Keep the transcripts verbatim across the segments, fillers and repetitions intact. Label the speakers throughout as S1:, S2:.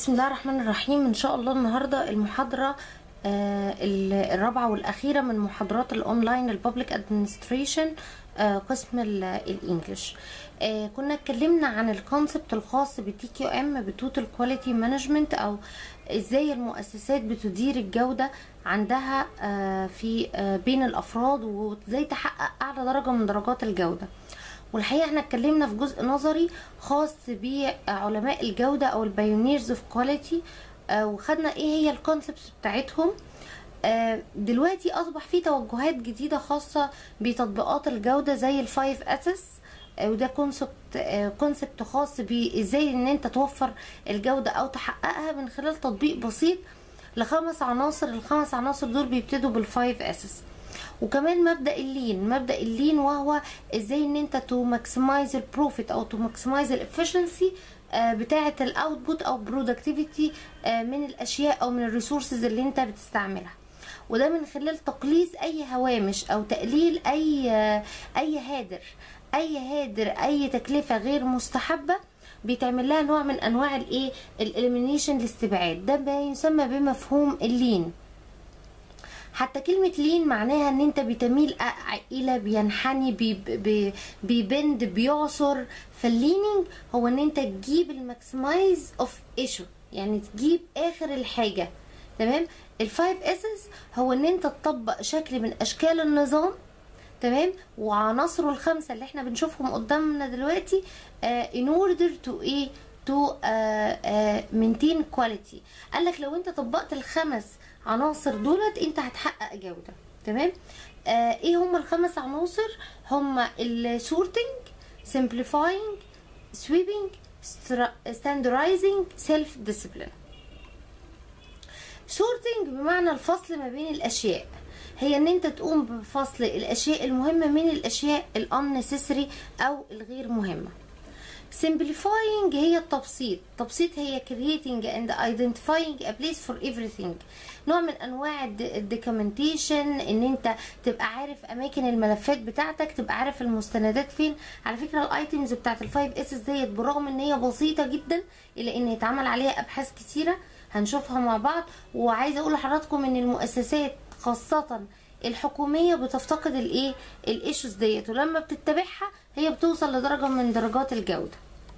S1: بسم الله الرحمن الرحيم. ان شاء الله النهارده المحاضره آه الرابعه والاخيره من محاضرات الاونلاين البابليك ادمنستريشن آه قسم الانجليش. آه كنا اتكلمنا عن الكونسبت الخاص بالتي كيو ام بتوتال كواليتي مانجمنت، او ازاي المؤسسات بتدير الجوده عندها آه في آه بين الافراد، وازاي تحقق اعلى درجه من درجات الجوده. والحقيقه احنا اتكلمنا في جزء نظري خاص بعلماء الجوده او البايونيرز اوف كواليتي، وخدنا ايه هي الكونسبتس بتاعتهم. آه دلوقتي اصبح في توجهات جديده خاصه بتطبيقات الجوده زي الفايف اسس، آه وده كونسبت آه كونسبت خاص بازاي ان انت توفر الجوده او تحققها من خلال تطبيق بسيط لخمس عناصر. الخمس عناصر دول بيبتدوا بالفايف اسس. وكمان مبدا اللين مبدا اللين وهو ازاي ان انت تو ماكسمايز البروفيت او تو ماكسمايز الافشنسي بتاعه الاوتبوت او برودكتيفيتي من الاشياء او من الريسورسز اللي انت بتستعملها، وده من خلال تقليص اي هوامش او تقليل اي اي هادر اي هادر اي تكلفه غير مستحبه بيتعمل لها نوع من انواع الايه الاليمينيشن، الاستبعاد. ده ما يسمى بمفهوم اللين. حتى كلمة لين معناها ان انت بتميل الى بينحني بي بيبند بيعصر. فالليننج هو ان انت تجيب الماكسمايز اوف ايشو، يعني تجيب اخر الحاجة. تمام. الفايف اسس هو ان انت تطبق شكل من اشكال النظام، تمام، وعناصره الخمسة اللي احنا بنشوفهم قدامنا دلوقتي uh, in order to ايه to uh, uh, maintain quality. قالك لو انت طبقت الخمس عناصر دولت انت هتحقق جودة. تمام. آه ايه هم الخمس عناصر؟ هم السورتنج، simplifying، sweeping، standardizing، self discipline. sorting بمعنى الفصل ما بين الاشياء، هي ان انت تقوم بفصل الاشياء المهمة من الاشياء الunnecessary او الغير مهمة. simplifying هي التبسيط. تبسيط هي creating and identifying a place for everything، نوع من انواع الدوكيومنتيشن، ان انت تبقى عارف اماكن الملفات بتاعتك، تبقى عارف المستندات فين. على فكره الايتمز بتاعت الفايف اسس ديت بالرغم ان هي بسيطه جدا الا ان يتعمل عليها ابحاث كتيره هنشوفها مع بعض. وعايزه اقول لحضراتكم ان المؤسسات خاصه الحكوميه بتفتقد الايه الايشوز ديت، ولما بتتبعها هي بتوصل لدرجه من درجات الجوده.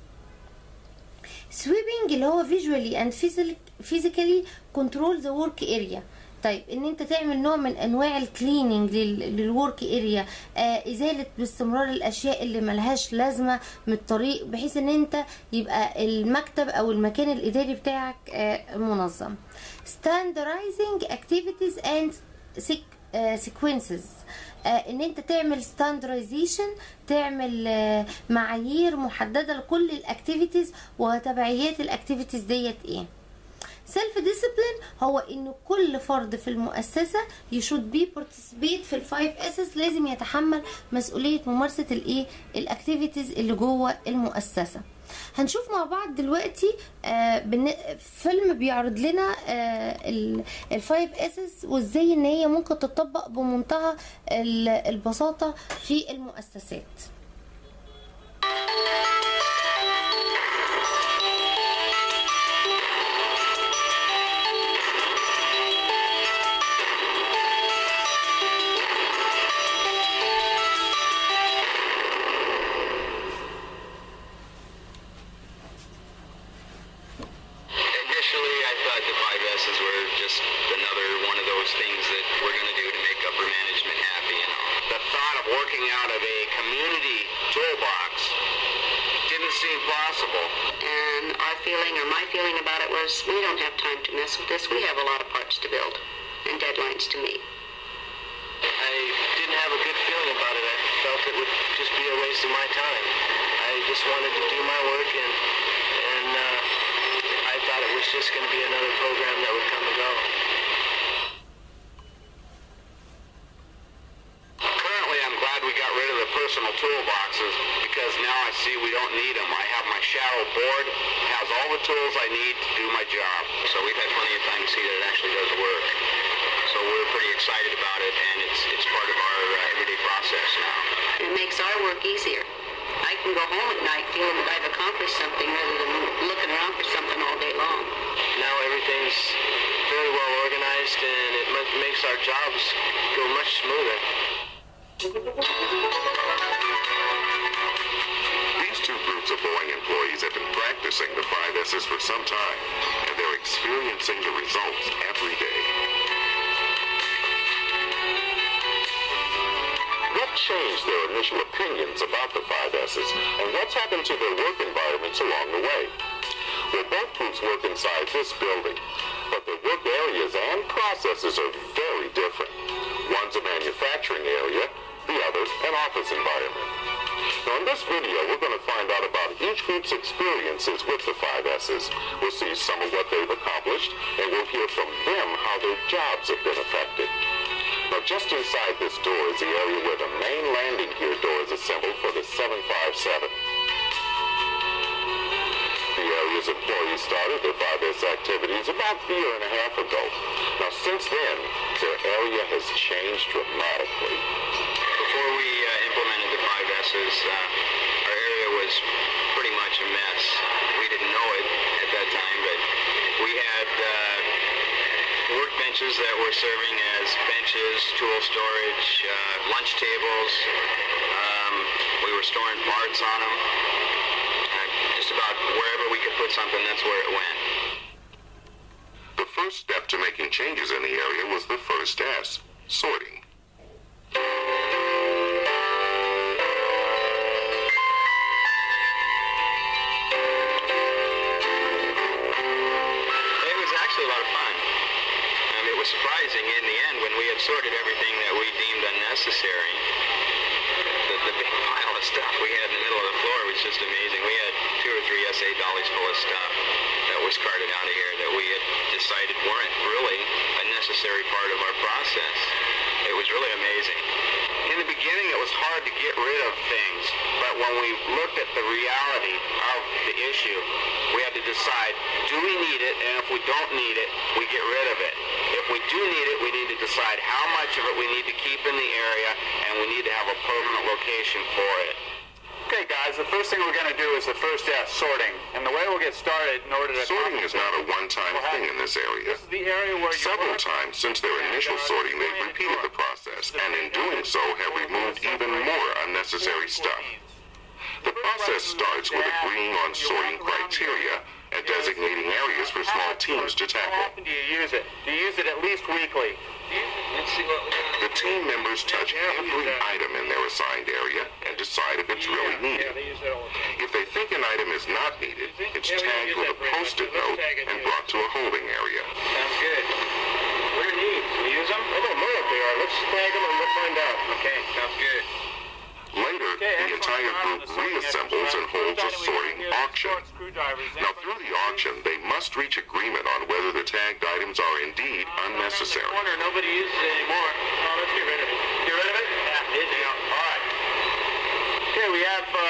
S1: sweeping اللي هو visually and physically control the work area. طيب ان انت تعمل نوع من انواع الكليننج للورك اريا، آه ازاله باستمرار الاشياء اللي ملهاش لازمه من الطريق، بحيث ان انت يبقى المكتب او المكان الاداري بتاعك آه منظم. standardizing activities and sequences، آه ان انت تعمل standardization، تعمل آه معايير محدده لكل الاكتيفيتيز وتبعيات الاكتيفيتيز ديت ايه. سيلف ديسيبلين هو ان كل فرد في المؤسسه يشود بي بارتيسيبيت في الفايف اسس، لازم يتحمل مسؤوليه ممارسه الايه الاكتيفيتيز اللي جوه المؤسسه. هنشوف مع بعض دلوقتي آه فيلم بيعرض لنا آه الفايف اسس وازاي ان هي ممكن تطبق بمنتهى البساطه في المؤسسات.
S2: We don't have time to mess with this. We have a lot of parts to build and deadlines to meet.
S3: I didn't have a good feeling about it. I felt it would just be a waste of my time. I just wanted to do my work, and and uh, I thought it was just going to be another program that would come and go. Currently, I'm glad we got rid of the personal toolboxes because now I see we don't need them. I have my shadow board. It has all the tools I need to do my job. So we've had plenty of time to see that it actually does work. So we're pretty excited about it, and it's it's part of our uh, everyday process now.
S2: It makes our work easier. I and go home at night feeling that I've accomplished something rather than looking around for something all day long.
S4: Now everything's very well organized, and it makes our jobs go much smoother.
S5: These two groups of Boeing employees have been practicing the five S's for some time, and they're experiencing the results every day. What changed their initial opinions about the five S's, and what's happened to their work environments along the way? Well, both groups work inside this building, but their work areas and processes are very different. One's a manufacturing area, the other an office environment. Now in this video, we're going to find out about each group's experiences with the five S's. We'll see some of what they've accomplished, and we'll hear from them how their jobs have been affected. Now just inside this door is the area where the main landing gear door is assembled for the seven five seven. The area's employees started their five S activities about a year and a half ago. Now since then, their area has changed dramatically.
S4: Before we uh, implemented the five S's, uh, our area was pretty much a mess. We didn't know it at that time, but we had uh, workbenches that were serving as benches, tool storage, uh, lunch tables. Um, we were storing parts on them. Uh, just about wherever we could put something, that's where it went.
S5: The first step to making changes in the area was the first S, sorting.
S4: Surprising in the end when we had sorted everything that we deemed unnecessary. The, the big pile of stuff we had in the middle of the floor was just amazing. We had two or three S A dollies full of stuff that was carted out of here that we had decided weren't really a necessary part of our process. It was really amazing.
S3: In the beginning, it was hard to get rid of things, but when we looked at the reality of the issue, we had to decide, do we need it, and if we don't need it, we get rid of it. If we do need it, we need to decide how much of it we need to keep in the area, and we need to have a permanent location for it.
S6: Okay, guys, the first thing we're going to do is the first S, sorting. And the way we'll get started in order to...
S5: Sorting is not a one-time thing in this area.
S6: This is the area where you
S5: Several
S6: work.
S5: times since their initial sorting, they've repeated the process, and in doing so have removed even more unnecessary stuff. The process starts with agreeing on sorting criteria and designating areas for small teams to
S6: How
S5: tackle.
S6: often do you use it? Do you use it at least weekly?
S4: Let's see what we got.
S5: The team members touch every item in their assigned area and decide if it's really needed. If they think an item is not needed, it's tagged with a post-it note and brought to a holding area.
S4: Sounds good. What are these? We use them?
S3: I don't know what they are. Let's tag them and we'll find out.
S4: Okay, sounds good.
S5: Later, the entire group reassembles and holds a sorting auction. Now, through the auction, they must reach agreement on whether the tagged items are indeed unnecessary.
S4: Corner, nobody uses it anymore.
S6: Oh, let's get rid of it.
S4: Get rid of it? Yeah, it is.
S6: All right. Okay, we have uh,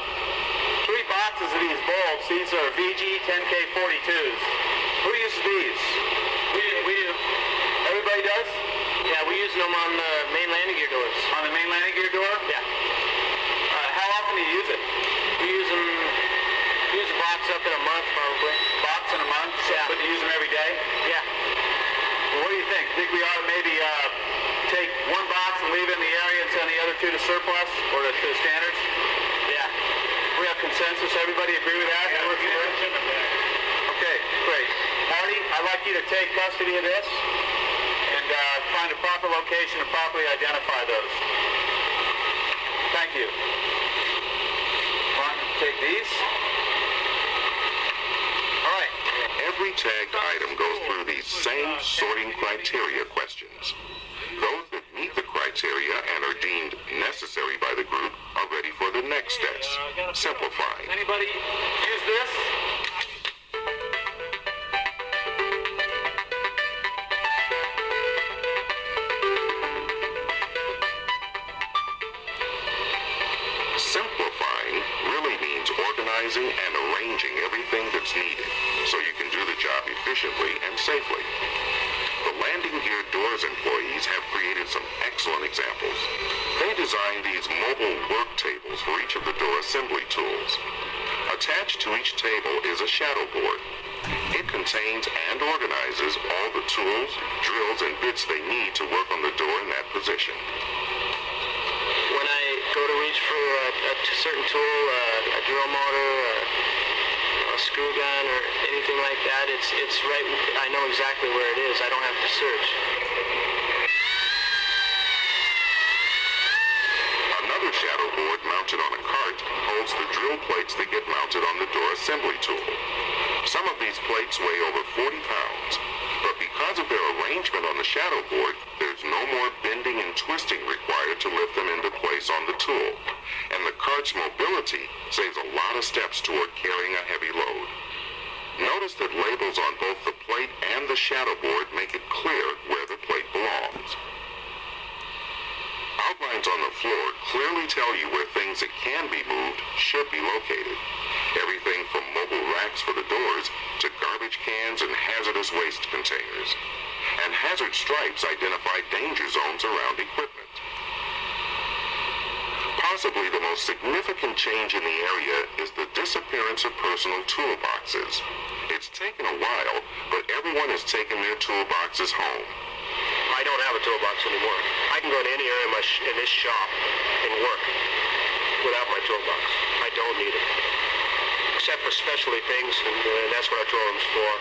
S6: three boxes of these bolts. These are V G ten K forty-twos. Who uses these?
S4: We do. We do.
S6: Everybody does?
S4: Yeah, we use them on the main landing gear doors.
S6: On the main landing gear door?
S4: Yeah.
S6: Uh, how often do you use it?
S4: We use them, use a box up in a month probably.
S6: Box in a month?
S4: Yeah.
S6: But you use them every day?
S4: Yeah.
S6: Well, what do you think? Think we ought to maybe uh, take one box and leave it in the area and send the other two to surplus or to, to standards?
S4: Yeah.
S6: We have consensus. Everybody agree with that? That works for you? Okay, great. Marty, I'd like you to take custody of this and uh, find a proper location to properly identify those. Thank you. Ron, take these. All right.
S5: Every tagged item goes through these same sorting criteria questions. Those that meet the criteria and are deemed necessary by the group are ready for the next S, simplifying.
S6: Anybody use this?
S5: Simplifying really means organizing and arranging everything that's needed so you can do the job efficiently and safely. The landing gear doors employees have created some excellent examples. They designed these mobile work tables for each of the door assembly tools. Attached to each table is a shadow board. It contains and organizes all the tools, drills, and bits they need to work on the door in that position.
S4: When I go to reach for a, a certain tool, uh, a drill motor, uh, a screw gun, or anything like that, it's it's right. I know exactly where it is. I don't have to search.
S5: Another shadow board mounted on a cart holds the drill plates that get mounted on the door assembly tool. Some of these plates weigh over forty pounds, but because of their arrangement on the shadow board, there's no more bending and twisting required to lift them into place on the tool, and the cart's mobility saves a lot of steps toward carrying a heavy load. Notice that labels on both the plate and the shadow board make it clear where the plate belongs. Outlines on the floor clearly tell you where things that can be moved should be located. Everything from mobile racks for the doors to garbage cans and hazardous waste containers. And hazard stripes identify danger zones around equipment. Possibly the most significant change in the area is the disappearance of personal toolboxes. It's taken a while, but everyone has taken their toolboxes home.
S4: I don't have a toolbox anymore. I can go to any area in, my sh in this shop and work without my toolbox. I don't need it. Except for specialty things, and, uh, and that's what our tool room's for.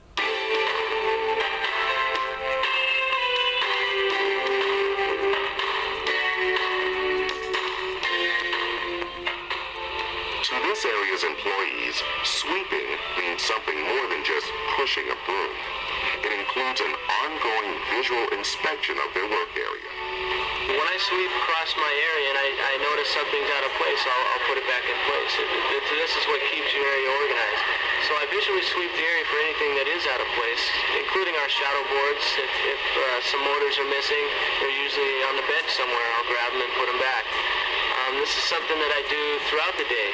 S5: To this area's employees, sweeping means something more than just pushing a broom. It includes an ongoing visual inspection of their work area.
S4: When I sweep across my area and I, I notice something's out of place, I'll, I'll put it back in place. It, it, this is what keeps your area organized. So I visually sweep the area for anything that is out of place, including our shadow boards. If, if uh, some motors are missing, they're usually on the bench somewhere. I'll grab them and put them back. Um, this is something that I do throughout the day.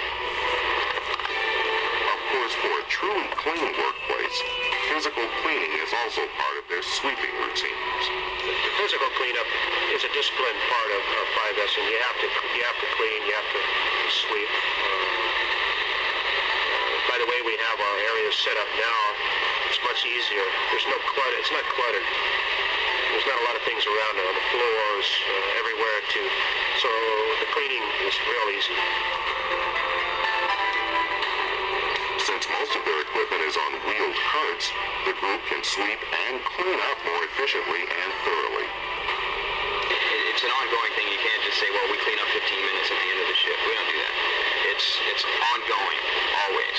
S5: Of course, for a truly clean workplace, physical cleaning is also part of their sweeping routines.
S4: The physical cleanup is a disciplined part of, of five S, and you have to you have to clean, you have to sweep. Uh, by the way, we have our areas set up now. It's much easier. There's no clutter. It's not cluttered. There's not a lot of things around it on the floors, uh, everywhere too. So the cleaning is real easy.
S5: Since most of their equipment is on wheeled carts, the group can sweep and clean up more efficiently and thoroughly.
S4: It's an ongoing thing. You can't just say, well, we clean up fifteen minutes at the end of the shift. We don't do that. It's, it's ongoing, always.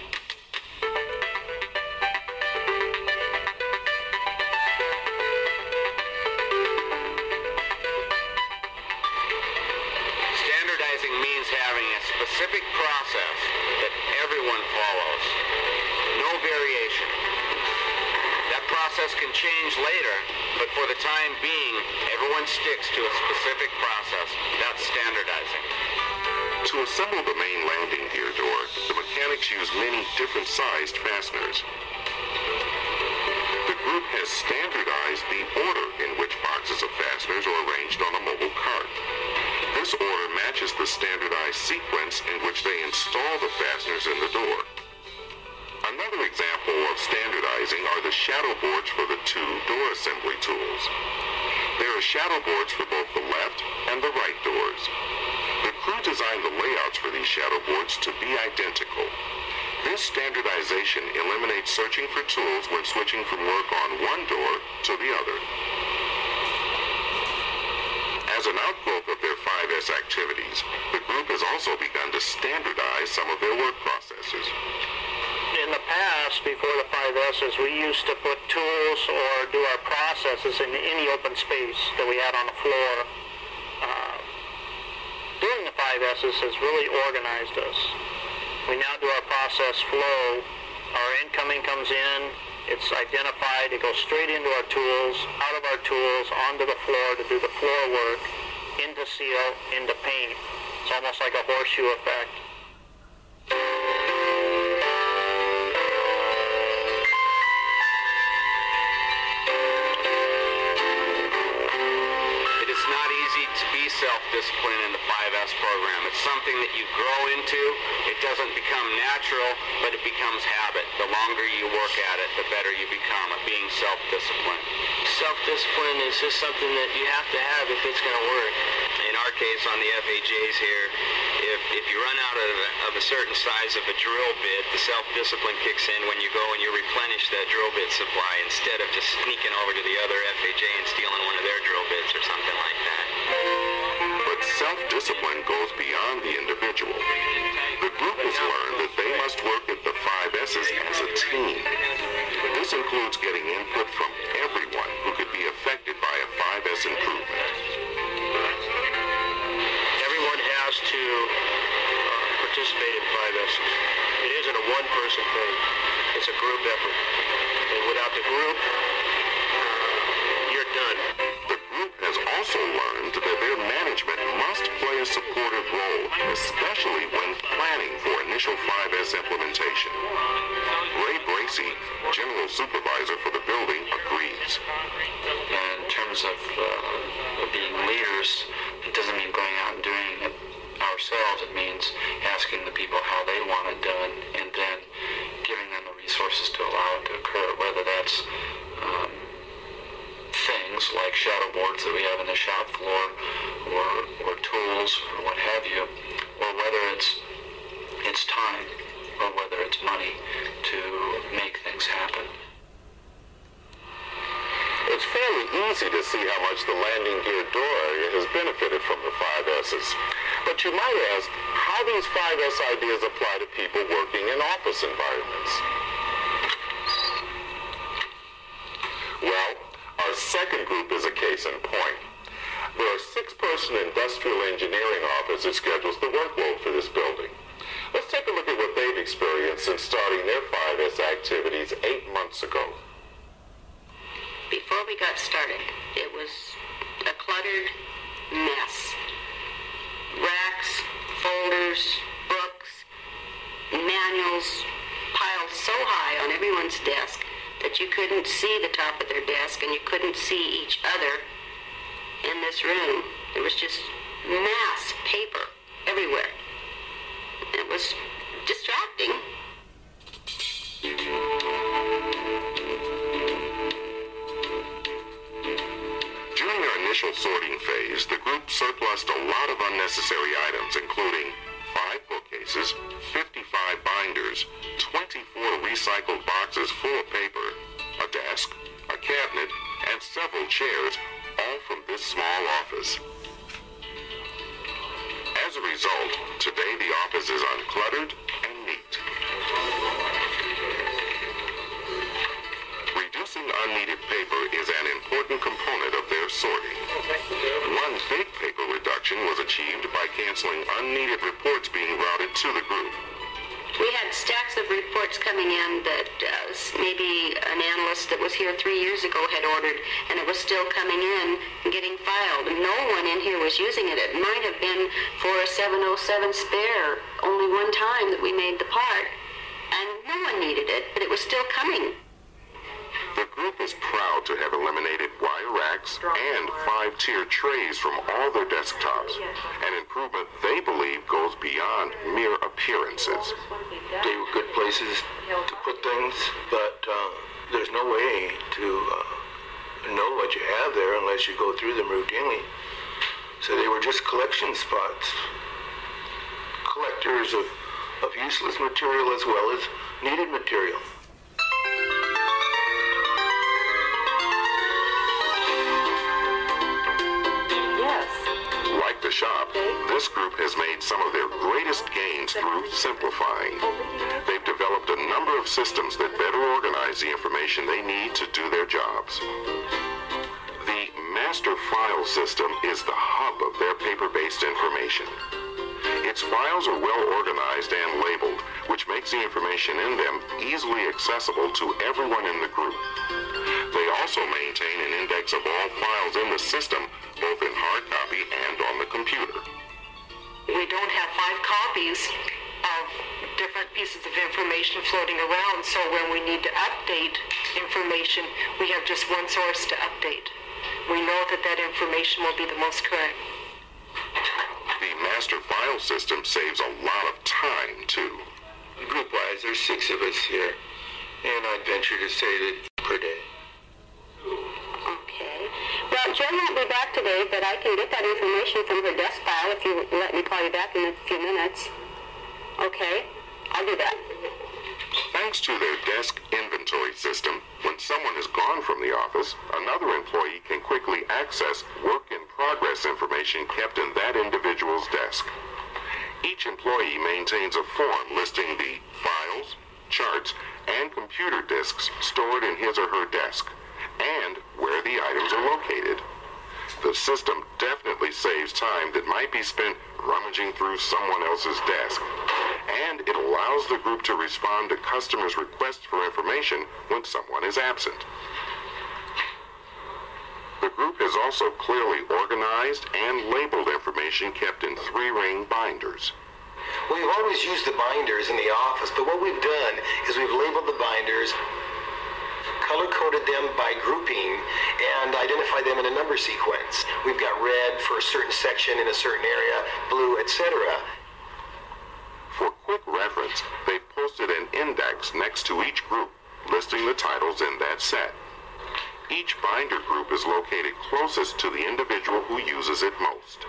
S4: Standardizing means having a specific process that everyone follows. No variation. That process can change later, but for the time being, everyone sticks to a specific process. That's standardizing.
S5: To assemble the main landing gear door, the mechanics use many different sized fasteners. The group has standardized the order in which boxes of fasteners are arranged on a mobile cart. This order matches the standardized sequence in which they install the fasteners in the door. Another example of standardizing are the shadow boards for the two door assembly tools. There are shadow boards for both the left and the right doors. The crew designed the layouts for these shadow boards to be identical. This standardization eliminates searching for tools when switching from work on one door to the other. As an outgrowth of their five S activities, the group has also begun to standardize some of their work processes.
S7: In the past, before the five S's, we used to put tools or do our processes in any open space that we had on the floor. Uh, doing the five S's has really organized us. We now do our process flow. Our incoming comes in, it's identified, it goes straight into our tools, out of our tools, onto the floor to do the floor work, into seal, into paint. It's almost like a horseshoe effect.
S3: self-discipline in the five S program. It's something that you grow into. It doesn't become natural, but it becomes habit. The longer you work at it, the better you become at being self-disciplined.
S4: Self-discipline is just something that you have to have if it's going to work. In our case on the F H As here, if, if you run out of, of a certain size of a drill bit, the self-discipline kicks in when you go and you replenish that drill bit supply instead of just sneaking over to the other F H A and stealing one of their drill bits or something like that.
S5: But self-discipline goes beyond the individual. The group has learned that they must work at the five S's as a team. This includes getting input from everyone who could be affected by a five S improvement.
S7: Everyone has to uh, participate in five S's. It isn't a one-person thing. It's a group effort. And without the group, you're done.
S5: The group has also learned that their management must play a supportive role, especially when planning for initial five S implementation. Ray Bracey, General Supervisor for the building, agrees.
S8: And in terms of, uh, of being leaders, it doesn't mean going out and doing it ourselves. It means asking the people how they want it done and then giving them the resources to allow it to occur, whether that's um, things like shadow boards that we have in the shop floor or, or tools or what have you, or whether it's, it's time or whether it's money to make things happen.
S5: It's fairly easy to see how much the landing gear door area has benefited from the five S's. But you might ask how these five S ideas apply to people working in office environments. Well, our second group is a case in point. There are six-person industrial engineering offices schedules the workload for this building. Let's take a look at what they've experienced since starting their five S activities eight months ago.
S2: Before we got started, it was a cluttered mess. Racks, folders, books, manuals piled so high on everyone's desk that you couldn't see the top of their desk and you couldn't see each other in this room. There was just mass paper everywhere. It was distracting.
S5: During their initial sorting phase, the group surplused a lot of unnecessary items, including five bookcases, fifty-five binders, twenty-four recycled boxes full of paper, a desk, a cabinet, and several chairs, all from this small office. As a result, today the office is uncluttered and neat. Reducing unneeded paper is an important component of their sorting. One big paper reduction was achieved by canceling unneeded reports being routed to the group.
S2: We had stacks of reports coming in that uh, maybe an analyst that was here three years ago had ordered, and it was still coming in and getting filed. No one in here was using it. It might have been for a seven oh seven spare, only one time that we made the part, and no one needed it, but it was still coming.
S5: The group is proud to have eliminated wire racks and five-tier trays from all their desktops, an improvement they believe goes beyond mere appearances.
S8: They were good places to put things, but uh, there's no way to uh, know what you have there unless you go through them routinely. So they were just collection spots, collectors of, of useless material as well as needed material.
S5: Like the shop, this group has made some of their greatest gains through simplifying. They've developed a number of systems that better organize the information they need to do their jobs. The master file system is the hub of their paper-based information. Its files are well organized and labeled, which makes the information in them easily accessible to everyone in the group. They also maintain an index of all files in the system, both in hard copy and on the computer.
S9: We don't have five copies of different pieces of information floating around, so when we need to update information, we have just one source to update. We know that that information will be the most current.
S5: faster file system saves a lot of time, too.
S8: Group-wise, there's six of us here, and I'd venture to say that per day.
S9: Okay. Well, Jen won't be back today, but I can get that information from her desk file if you let me call you back in a few minutes. Okay, I'll do that.
S5: Thanks to their desk inventory system, when someone is gone from the office, another employee can quickly access work-in-progress information kept in that individual's desk. Each employee maintains a form listing the files, charts, and computer disks stored in his or her desk, and where the items are located. The system definitely saves time that might be spent rummaging through someone else's desk, and it allows the group to respond to customers' requests for information when someone is absent. The group has also clearly organized and labeled information kept in three-ring binders.
S10: We've always used the binders in the office, but what we've done is we've labeled the binders, color-coded them by grouping, and identified them in a number sequence. We've got red for a certain section in a certain area, blue, et cetera.
S5: For quick reference, they posted an index next to each group, listing the titles in that set. Each binder group is located closest to the individual who uses it most.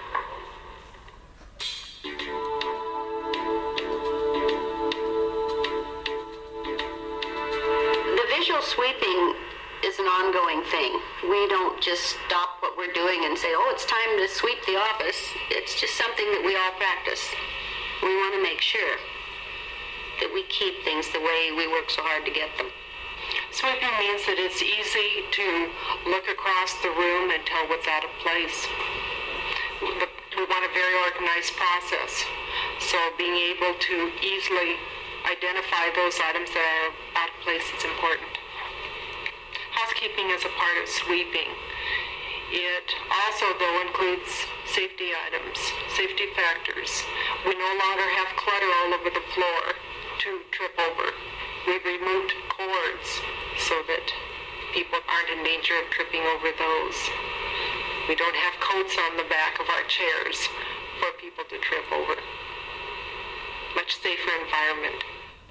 S9: The visual sweeping is an ongoing thing. We don't just stop what we're doing and say, oh, it's time to sweep the office. It's just something that we all practice. We want to make sure that we keep things the way we work so hard to get them.
S11: Sweeping means that it's easy to look across the room and tell what's out of place. We want a very organized process, so being able to easily identify those items that are out of place is important. Housekeeping is a part of sweeping. It also, though, includes safety items, safety factors. We no longer have clutter all over the floor to trip over. We've removed cords so that people aren't in danger of tripping over those. We don't have coats on the back of our chairs for people to trip over. Much safer environment.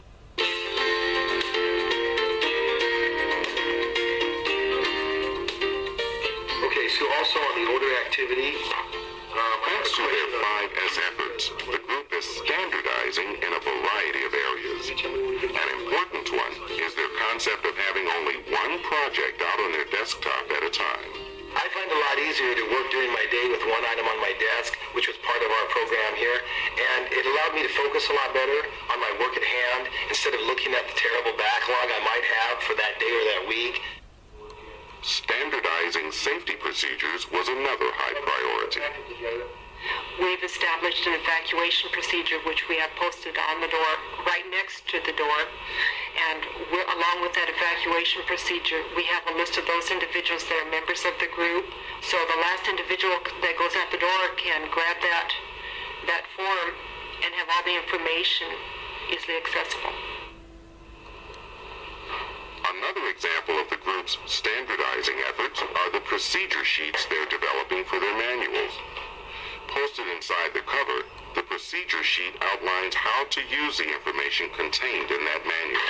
S10: Okay, so also on the order activity, um,
S5: thanks to their five S efforts, the group is standardizing in a variety of areas. An important one is their concept of having only one project out on their desktop at a time.
S10: I find it a lot easier to work during my day with one item on my desk, which was part of our program here, and it allowed me to focus a lot better on my work at hand instead of looking at the terrible backlog I might have for that day or that week.
S5: Standardizing safety procedures was another high priority.
S11: We've established an evacuation procedure which we have posted on the door, right next to the door. And we're, along with that evacuation procedure, we have a list of those individuals that are members of the group. So the last individual that goes out the door can grab that, that form and have all the information easily accessible.
S5: Another example of the group's standardizing efforts are the procedure sheets they're developing for their manuals. Posted inside the cover, the procedure sheet outlines how to use the information contained in that manual.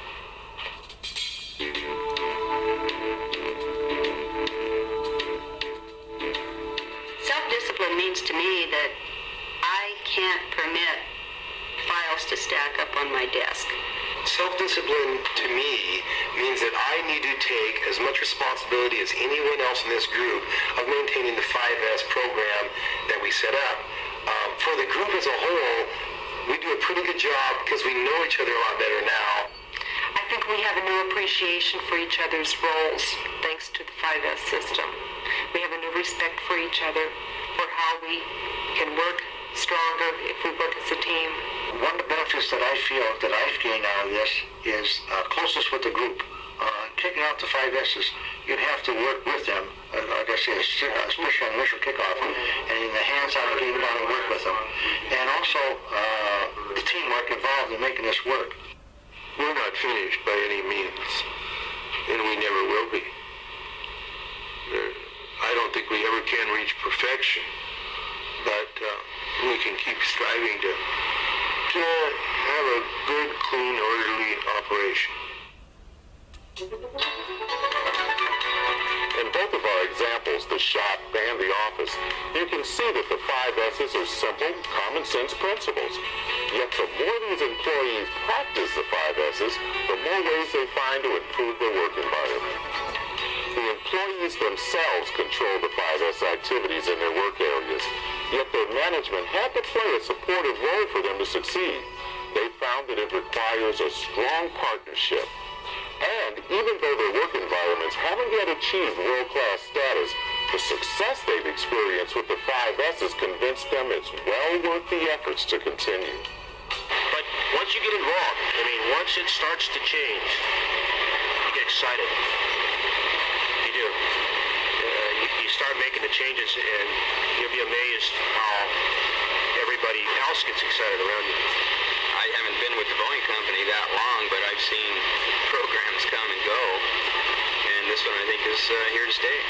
S9: Self-discipline means to me that I can't permit files to stack up on my desk.
S10: Self-discipline, to me, means that I need to take as much responsibility as anyone else in this group of maintaining the five S program that we set up. Um, for the group as a whole, we do a pretty good job because we know each other a lot better now.
S11: I think we have a new appreciation for each other's roles, thanks to the five S system. We have a new respect for each other, for how we can work stronger if we work as a team.
S7: One of the benefits that I feel that I've gained out of this is uh, closeness with the group. Uh, taking out the five S's, you'd have to work with them, uh, like I said, especially on initial kickoff, and in the hands-on and getting down and work with them. And also uh, the teamwork involved in making this work.
S8: We're not finished by any means, and we never will be. I don't think we ever can reach perfection, but uh,
S10: can keep striving to, to have a good, clean, orderly operation.
S5: In both of our examples, the shop and the office, you can see that the five S's are simple, common sense principles. Yet the more these employees practice the five S's, the more ways they find to improve their work environment. The employees themselves control the five S activities in their work areas, yet their management had to play a supportive role for them to succeed. They found that it requires a strong partnership. And even though their work environments haven't yet achieved world-class status, the success they've experienced with the five S's convinced them it's well worth the efforts to continue.
S10: But once you get involved, I mean, once it starts to change, you get excited. You do. Uh, you, you start making the changes, and you'll be amazed how everybody else gets excited around you.
S4: I haven't been with the Boeing company that long, but I've seen programs come and go, and this one I think is uh, here to stay.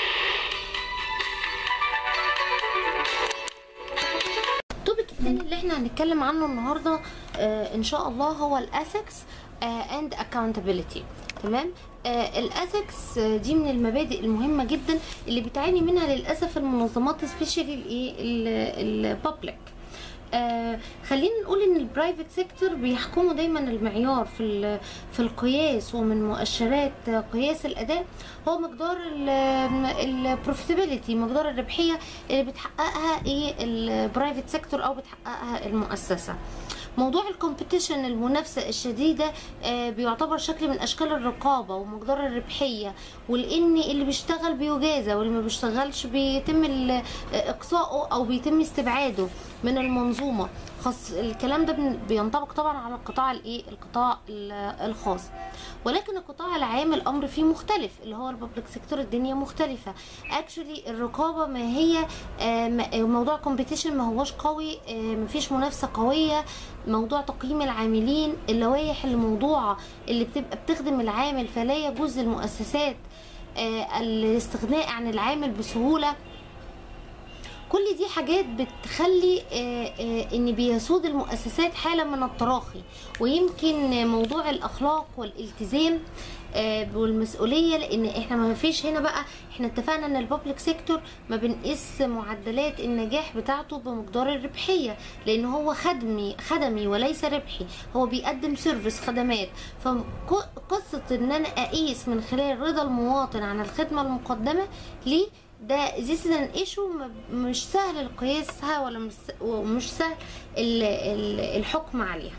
S1: التوبيك الثاني اللي احنا هنتكلم عنه النهارده آه ان شاء الله هو الاسكس اند اكاونتابيلتي. تمام. آه الاسكس دي من المبادئ المهمه جدا اللي بتعاني منها للاسف المنظمات سبيشالي الايه البابليك. آه خلينا نقول ان البرايفت سيكتور بيحكموا دايما المعيار في في القياس، ومن مؤشرات قياس الاداء هو مقدار البروفيتابيلتي، مقدار الربحيه اللي بتحققها ايه البرايفت سيكتور او بتحققها المؤسسه. موضوع الكومبيتيشن، المنافسه الشديده، آه بيعتبر شكل من اشكال الرقابه ومقدار الربحيه، ولان اللي بيشتغل بيجازى واللي ما بيشتغلش بيتم اقصائه او بيتم استبعاده من المنظومه. خاص الكلام ده بينطبق طبعا على القطاع الايه القطاع الخاص، ولكن القطاع العام الامر فيه مختلف، اللي هو الببليك سيكتور الدنيا مختلفه. اكشولي الرقابه ما هي موضوع كومبيتيشن ما هوش قوي، ما فيش منافسه قويه. موضوع تقييم العاملين، اللوائح الموضوعه اللي بتبقى بتخدم العامل، فلا يجوز للمؤسسات الاستغناء عن العامل بسهوله. كل دي حاجات بتخلي ان بيسود المؤسسات حاله من التراخي. ويمكن موضوع الاخلاق والالتزام والمسؤوليه، لان احنا ما فيش هنا بقى، احنا اتفقنا ان الببليك سيكتور ما بنقيس معدلات النجاح بتاعته بمقدار الربحيه، لان هو خدمي خدمي وليس ربحي، هو بيقدم سيرفيس خدمات. فقصه ان انا اقيس من خلال رضا المواطن عن الخدمه المقدمه ليه، ده this is an issue مش سهل القياسها ولا مش سهل الحكم عليها.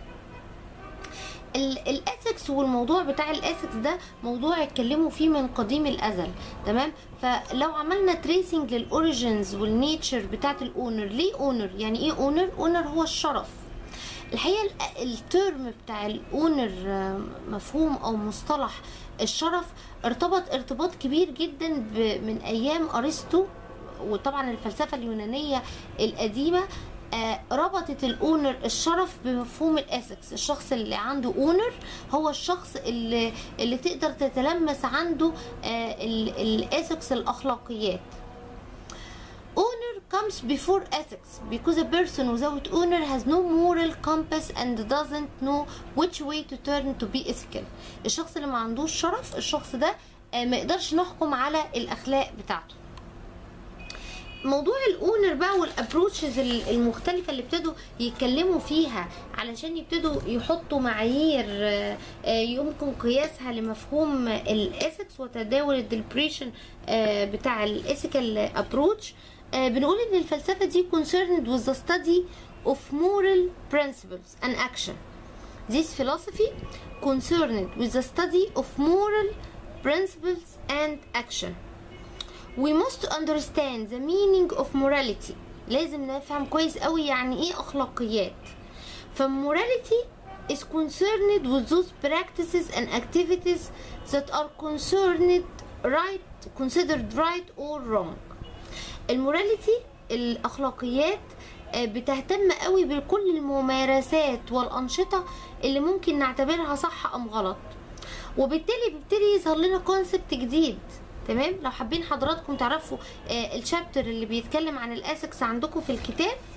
S1: الاسكس والموضوع بتاع الاسكس ده موضوع اتكلموا فيه من قديم الازل. تمام. فلو عملنا تريسنج للاوريجينز والنيتشر بتاعت الاونر، ليه اونر؟ يعني ايه اونر؟ اونر هو الشرف. الحقيقه الترم بتاع الاونر، مفهوم او مصطلح الشرف، ارتبط ارتباط كبير جدا من ايام ارسطو، وطبعا الفلسفه اليونانيه القديمه ربطت الاونر الشرف بمفهوم الاسكس. الشخص اللي عنده اونر هو الشخص اللي اللي تقدر تتلمس عنده الاسكس الاخلاقيات. Honor comes before ethics because a person without honor has no moral compass and doesn't know which way to turn to be ethical. الشخص اللي ما عندوش شرف، الشخص ده ما يقدرش نحكم على الاخلاق بتاعته. موضوع الاونر بقى والابروتشز المختلفه اللي ابتدوا يتكلموا فيها علشان يبتدوا يحطوا معايير يمكن قياسها لمفهوم الاسكس وتداول الديليبريشن بتاع الايثيكال ابروتش. بنقول ان الفلسفه دي concerned with the study of moral principles and action. This philosophy concerned with the study of moral principles and action. We must understand the meaning of morality. لازم نفهم كويس قوي يعني ايه اخلاقيات. فمorality is concerned with those practices and activities that are concerned right, considered right or wrong. الموراليتي الاخلاقيات بتهتم قوي بكل الممارسات والانشطه اللي ممكن نعتبرها صح ام غلط، وبالتالي بيبتدي يظهر لنا كونسبت جديد. تمام. لو حابين حضراتكم تعرفوا الشابتر اللي بيتكلم عن الاسكس عندكم في الكتاب،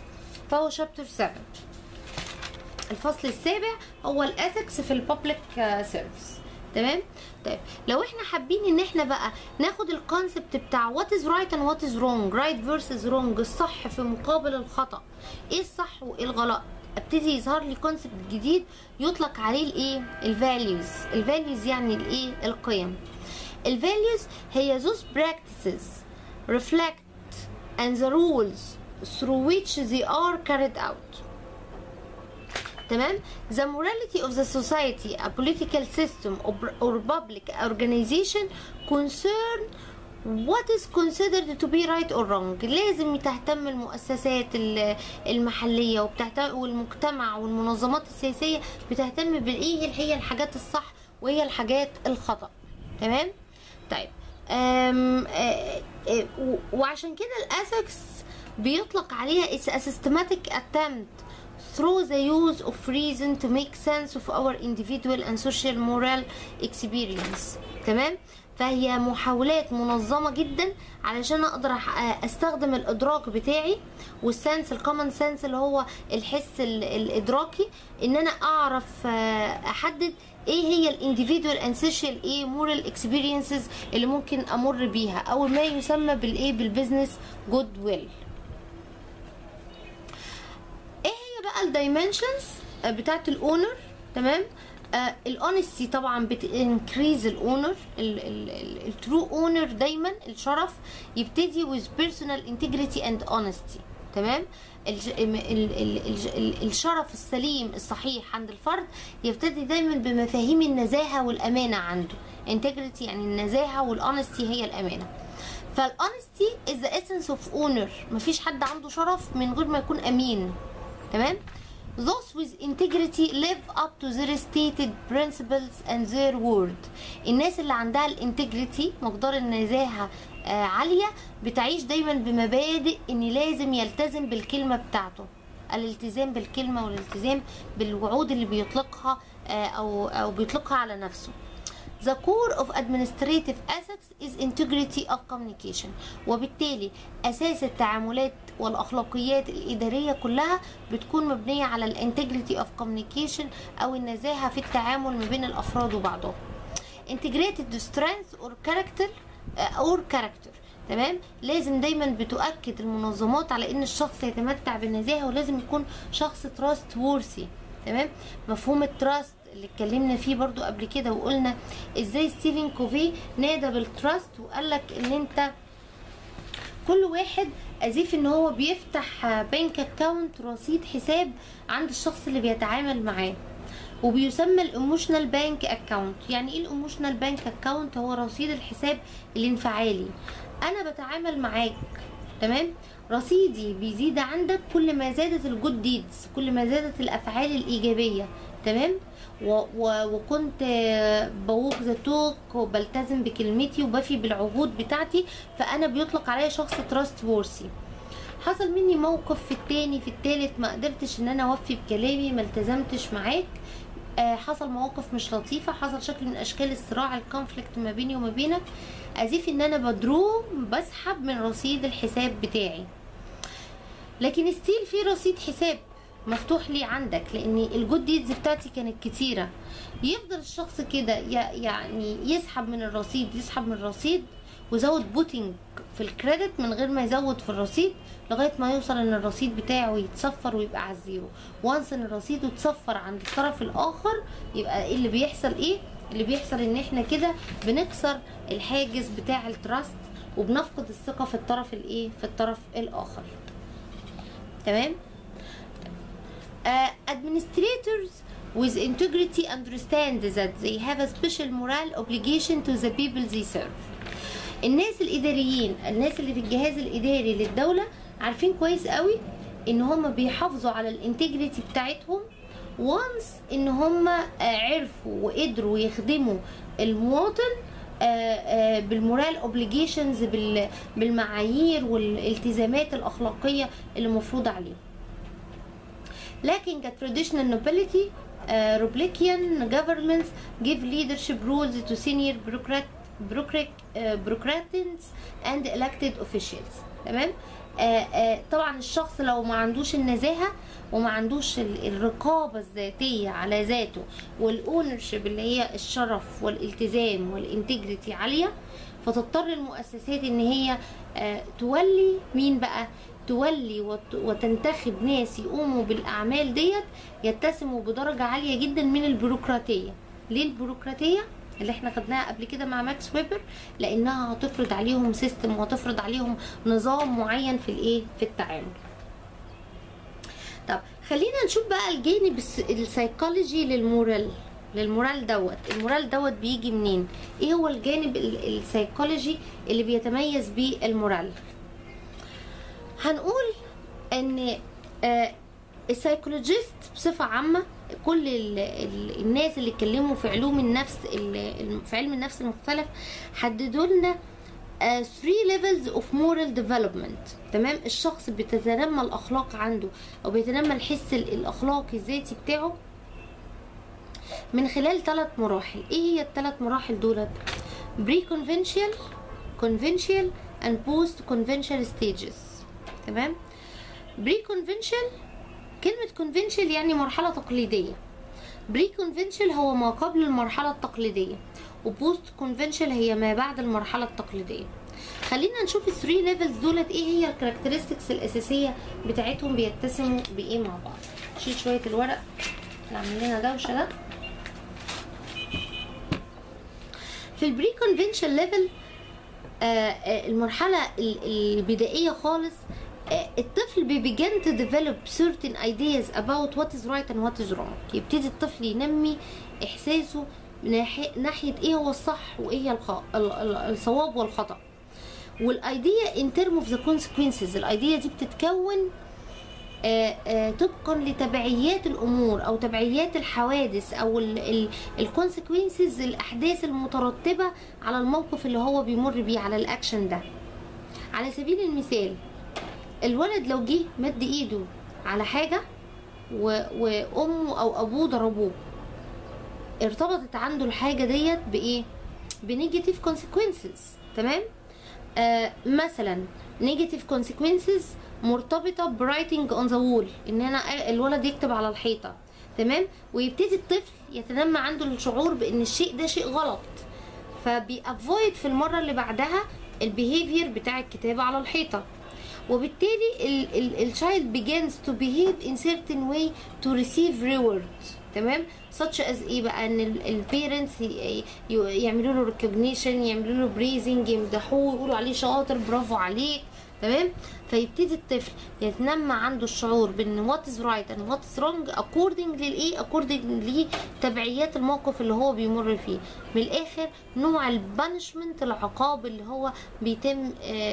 S1: فهو شابتر سبعة. الفصل السابع هو الاثكس في البابليك سيرفيس. تمام. طيب لو احنا حابين ان احنا بقى ناخد الكونسبت بتاع what is right and what is wrong, right versus wrong، الصح في مقابل الخطأ، ايه الصح وايه الغلط، ابتدي يظهر لي كونسبت جديد يطلق عليه الايه؟ الفاليوز. الفاليوز يعني الايه؟ القيم. الفاليوز هي those practices reflect and the rules through which they are carried out. تمام. The morality of the society, a political system or public organization concern what is considered to be right or wrong. لازم تهتم المؤسسات المحلية وبتهتم والمجتمع والمنظمات السياسية بتهتم بالايه هي الحاجات الصح وهي الحاجات الخطأ. تمام. طيب أم أم وعشان كده الاسكس بيطلق عليها it's a systematic attempt through the use of reason to make sense of our individual and social moral experience. تمام. فهي محاولات منظمة جدا علشان اقدر استخدم الادراك بتاعي والسنس الكومن سنس اللي هو الحس الادراكي، ان انا اعرف احدد ايه هي الانديفيدوال اند سوشيال ايه مورال اكسبيرينسز اللي ممكن امر بيها، او ما يسمى بالايه بالبزنس جود ويل. ايه هي بقى الدايمنشنز بتاعت الاونر؟ تمام. الاونستي طبعا بتنكريز الاونر. الترو اونر دايما الشرف يبتدي with personal integrity and honesty. تمام. الشرف السليم الصحيح عند الفرد يبتدي دايما بمفاهيم النزاهه والامانه عنده. integrity يعني النزاهه والانستي هي الامانه. فالانستي is the essence of honor. مفيش حد عنده شرف من غير ما يكون امين. تمام. Those with integrity live up to their stated principles and their word. الناس اللي عندها الانتجريتي مقدار النزاهة آه عالية بتعيش دايما بمبادئ ان لازم يلتزم بالكلمة بتاعته. الالتزام بالكلمة والالتزام بالوعود اللي بيطلقها آه او او بيطلقها على نفسه. The core of administrative ethics is integrity of communication. وبالتالي أساس التعاملات والأخلاقيات الإدارية كلها بتكون مبنية على الانتجريتي of communication أو النزاهة في التعامل ما بين الأفراد وبعضهم. Integrated strength or character or character. تمام. لازم دايما بتؤكد المنظمات على ان الشخص يتمتع بالنزاهة ولازم يكون شخص trustworthy. تمام. مفهوم التراست اللي اتكلمنا فيه برضو قبل كده وقلنا ازاي ستيفن كوفي نادى بالتراست وقال لك ان انت كل واحد اضيف ان هو بيفتح بنك اكاونت رصيد حساب عند الشخص اللي بيتعامل معاه، وبيسمى الايموشنال بانك اكاونت. يعني ايه الايموشنال بانك اكاونت؟ هو رصيد الحساب الانفعالي. انا بتعامل معاك، تمام، رصيدي بيزيد عندك كل ما زادت الجود ديدز، كل ما زادت الافعال الايجابيه، تمام، و و وكنت بوق ذا توك وبلتزم بكلمتي وبفي بالعهود بتاعتي، فانا بيطلق عليا شخص تراست وورثي. حصل مني موقف في التاني في التالت ما قدرتش ان انا اوفي بكلامي، ما التزمتش معاك، آه حصل مواقف مش لطيفه، حصل شكل من اشكال الصراع الكونفليكت ما بيني وما بينك، اضيف ان انا بدروم بسحب من رصيد الحساب بتاعي. لكن ستيل في رصيد حساب مفتوح لي عندك لان الجود ديدز بتاعتي كانت كتيره. يفضل الشخص كده يعني يسحب من الرصيد يسحب من الرصيد ويزود بوتينج في الكريدت من غير ما يزود في الرصيد لغايه ما يوصل ان الرصيد بتاعه يتصفر ويبقى على الزيرو. وانس ان الرصيد يتصفر عند الطرف الاخر يبقى ايه اللي بيحصل؟ ايه اللي بيحصل؟ ان احنا كده بنكسر الحاجز بتاع التراست وبنفقد الثقه في الطرف الايه في الطرف الاخر. تمام. Uh, administrators with integrity understand that they have a special moral obligation to the people they serve. الناس الإداريين، الناس اللي في الجهاز الإداري للدولة عارفين كويس قوي إن هم بيحافظوا على الانتجريتي بتاعتهم وانس إن هم عرفوا وقدروا يخدموا المواطن بالمورال اوبليجيشنز، بالمعايير والالتزامات الأخلاقية اللي مفروض عليه. Lacking a traditional nobility, uh, Republican governments give leadership roles to senior bureaucrat, bureaucrat, uh, bureaucrats and elected officials. تمام؟ آآ آآ طبعا الشخص لو ما عندوش النزاهه وما عندوش الرقابه الذاتيه على ذاته والاونرشيب اللي هي الشرف والالتزام والانتجريتي عاليه، فتضطر المؤسسات ان هي تولي مين بقى؟ تولي وتنتخب ناس يقوموا بالاعمال ديت يتسموا بدرجه عاليه جدا من البيروقراطيه. ليه البيروقراطيه؟ اللي احنا خدناها قبل كده مع ماكس ويبر، لانها هتفرض عليهم سيستم وهتفرض عليهم نظام معين في الايه؟ في التعامل. طب خلينا نشوف بقى الجانب السيكولوجي للمورال. للمورال دوت، المورال دوت بيجي منين؟ ايه هو الجانب السيكولوجي اللي بيتميز بيه المورال؟ هنقول ان آه السيكولوجيست بصفة عامة، كل ال ال الناس اللي اتكلموا في علوم النفس، في علم النفس المختلف، حددوا لنا three levels of moral development. تمام؟ الشخص بتتنمى الاخلاق عنده او بيتنمى الحس الاخلاقي الذاتي بتاعه من خلال ثلاث مراحل. ايه هي الثلاث مراحل دولت؟ pre-conventional, conventional and post-conventional stages. تمام؟ pre-conventional، كلمة conventional يعني مرحلة تقليدية. pre-conventional هو ما قبل المرحلة التقليدية، وpost-conventional هي ما بعد المرحلة التقليدية. خلينا نشوف الثري ليفلز دولت ايه هي الكاركترستكس الأساسية بتاعتهم، بيتسموا بايه مع بعض. نشيل شوية الورق اللي عامل لنا دوشة ده. في البري كونفنشن ليفل، المرحلة البدائية خالص، الطفل بيبيجن تو ديفلوب certain ideas about what is right and what is wrong. يبتدي الطفل ينمي احساسه ناحية ايه هو الصح وايه هي الصواب والخطأ. والايديا in term of the consequences، الايديا دي بتتكون آآ آآ طبقا لتبعيات الامور او تبعيات الحوادث او الكونسيكونسز، الاحداث المترتبه على الموقف اللي هو بيمر بيه، على الاكشن ده. على سبيل المثال، الولد لو جه مد ايده على حاجه وامه او ابوه ضربوه، ارتبطت عنده الحاجه ديت بايه؟ بنيجاتيف كونسيكونسز. تمام؟ آه مثلا نيجاتيف كونسيكونسز مرتبطه برايتنج اون ذا وول، ان انا الولد يكتب على الحيطه. تمام؟ ويبتدي الطفل يتنمى عنده الشعور بان الشيء ده شيء غلط، فبيأفويد في المره اللي بعدها البيهيفير بتاع الكتابه على الحيطه. وبالتالي الشايلد begins to behave in certain way to receive rewards. تمام؟ such as ايه بقى؟ ان البيرنتس يعملوا له recognition، يعملوا له praising، يمدحوه، يقولوا عليه شاطر، برافو عليك. تمام؟ فيبتدي الطفل يتنمى عنده الشعور بان what is right and what is wrong according للايه؟ according لتبعيات الموقف اللي هو بيمر فيه. من الاخر نوع البانشمنت، العقاب اللي هو بيتم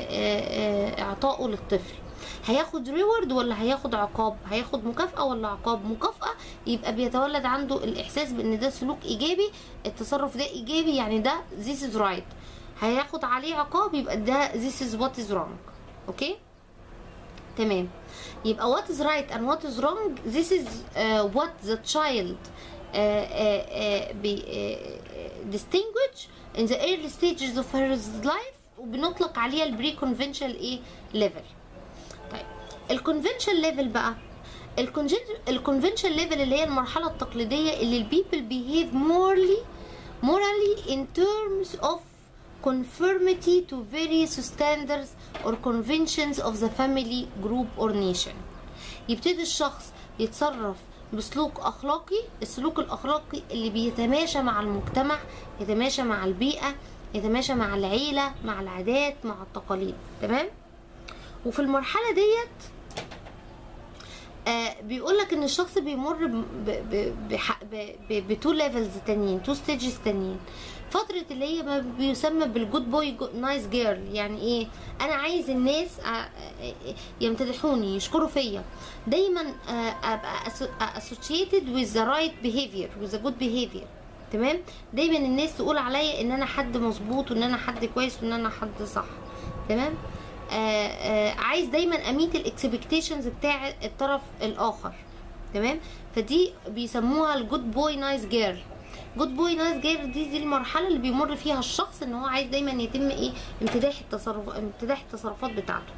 S1: اعطائه للطفل. هياخد ريورد ولا هياخد عقاب؟ هياخد مكافأة ولا عقاب؟ مكافأة، يبقى بيتولد عنده الإحساس بأن ده سلوك إيجابي، التصرف ده إيجابي، يعني ده this is right. هياخد عليه عقاب، يبقى ده this is what is wrong. أوكي؟ تمام. يبقى what is right and what is wrong this is uh, what the child uh, uh, uh, be, uh, distinguish in the early stages of his life، وبنطلق عليها البري كونفنشال ايه ليفل. طيب الكونفنشال ليفل بقى، الكونفنشال ليفل اللي هي المرحله التقليديه اللي البيبل بيهيف morally morally in terms of conformity to various standards or conventions of the family, group or nation. يبتدي الشخص يتصرف بسلوك اخلاقي، السلوك الاخلاقي اللي بيتماشى مع المجتمع، يتماشى مع البيئه، يتماشى مع العيله، مع العادات، مع التقاليد. تمام؟ وفي المرحله ديت آه بيقولك ان الشخص بيمر بتو ليفلز تانيين، تو ستيجز تانيين. فترة اللي هي ما بيسمى بالجود بوي نايس جيرل، يعني ايه؟ انا عايز الناس يمتدحوني، يشكروا فيا، دايما ابقى associated with the right behavior with the good behavior. تمام؟ دايما الناس تقول عليا ان انا حد مظبوط، وان انا حد كويس، وان انا حد صح. تمام؟ آآ آآ عايز دايما اميت الاكسبكتيشنز بتاع الطرف الاخر. تمام؟ فدي بيسموها الجود بوي نايس جيرل. جود بوي نايس جير دي دي المرحله اللي بيمر فيها الشخص ان هو عايز دايما يتم ايه امتداح التصرف امتداح التصرفات بتاعته.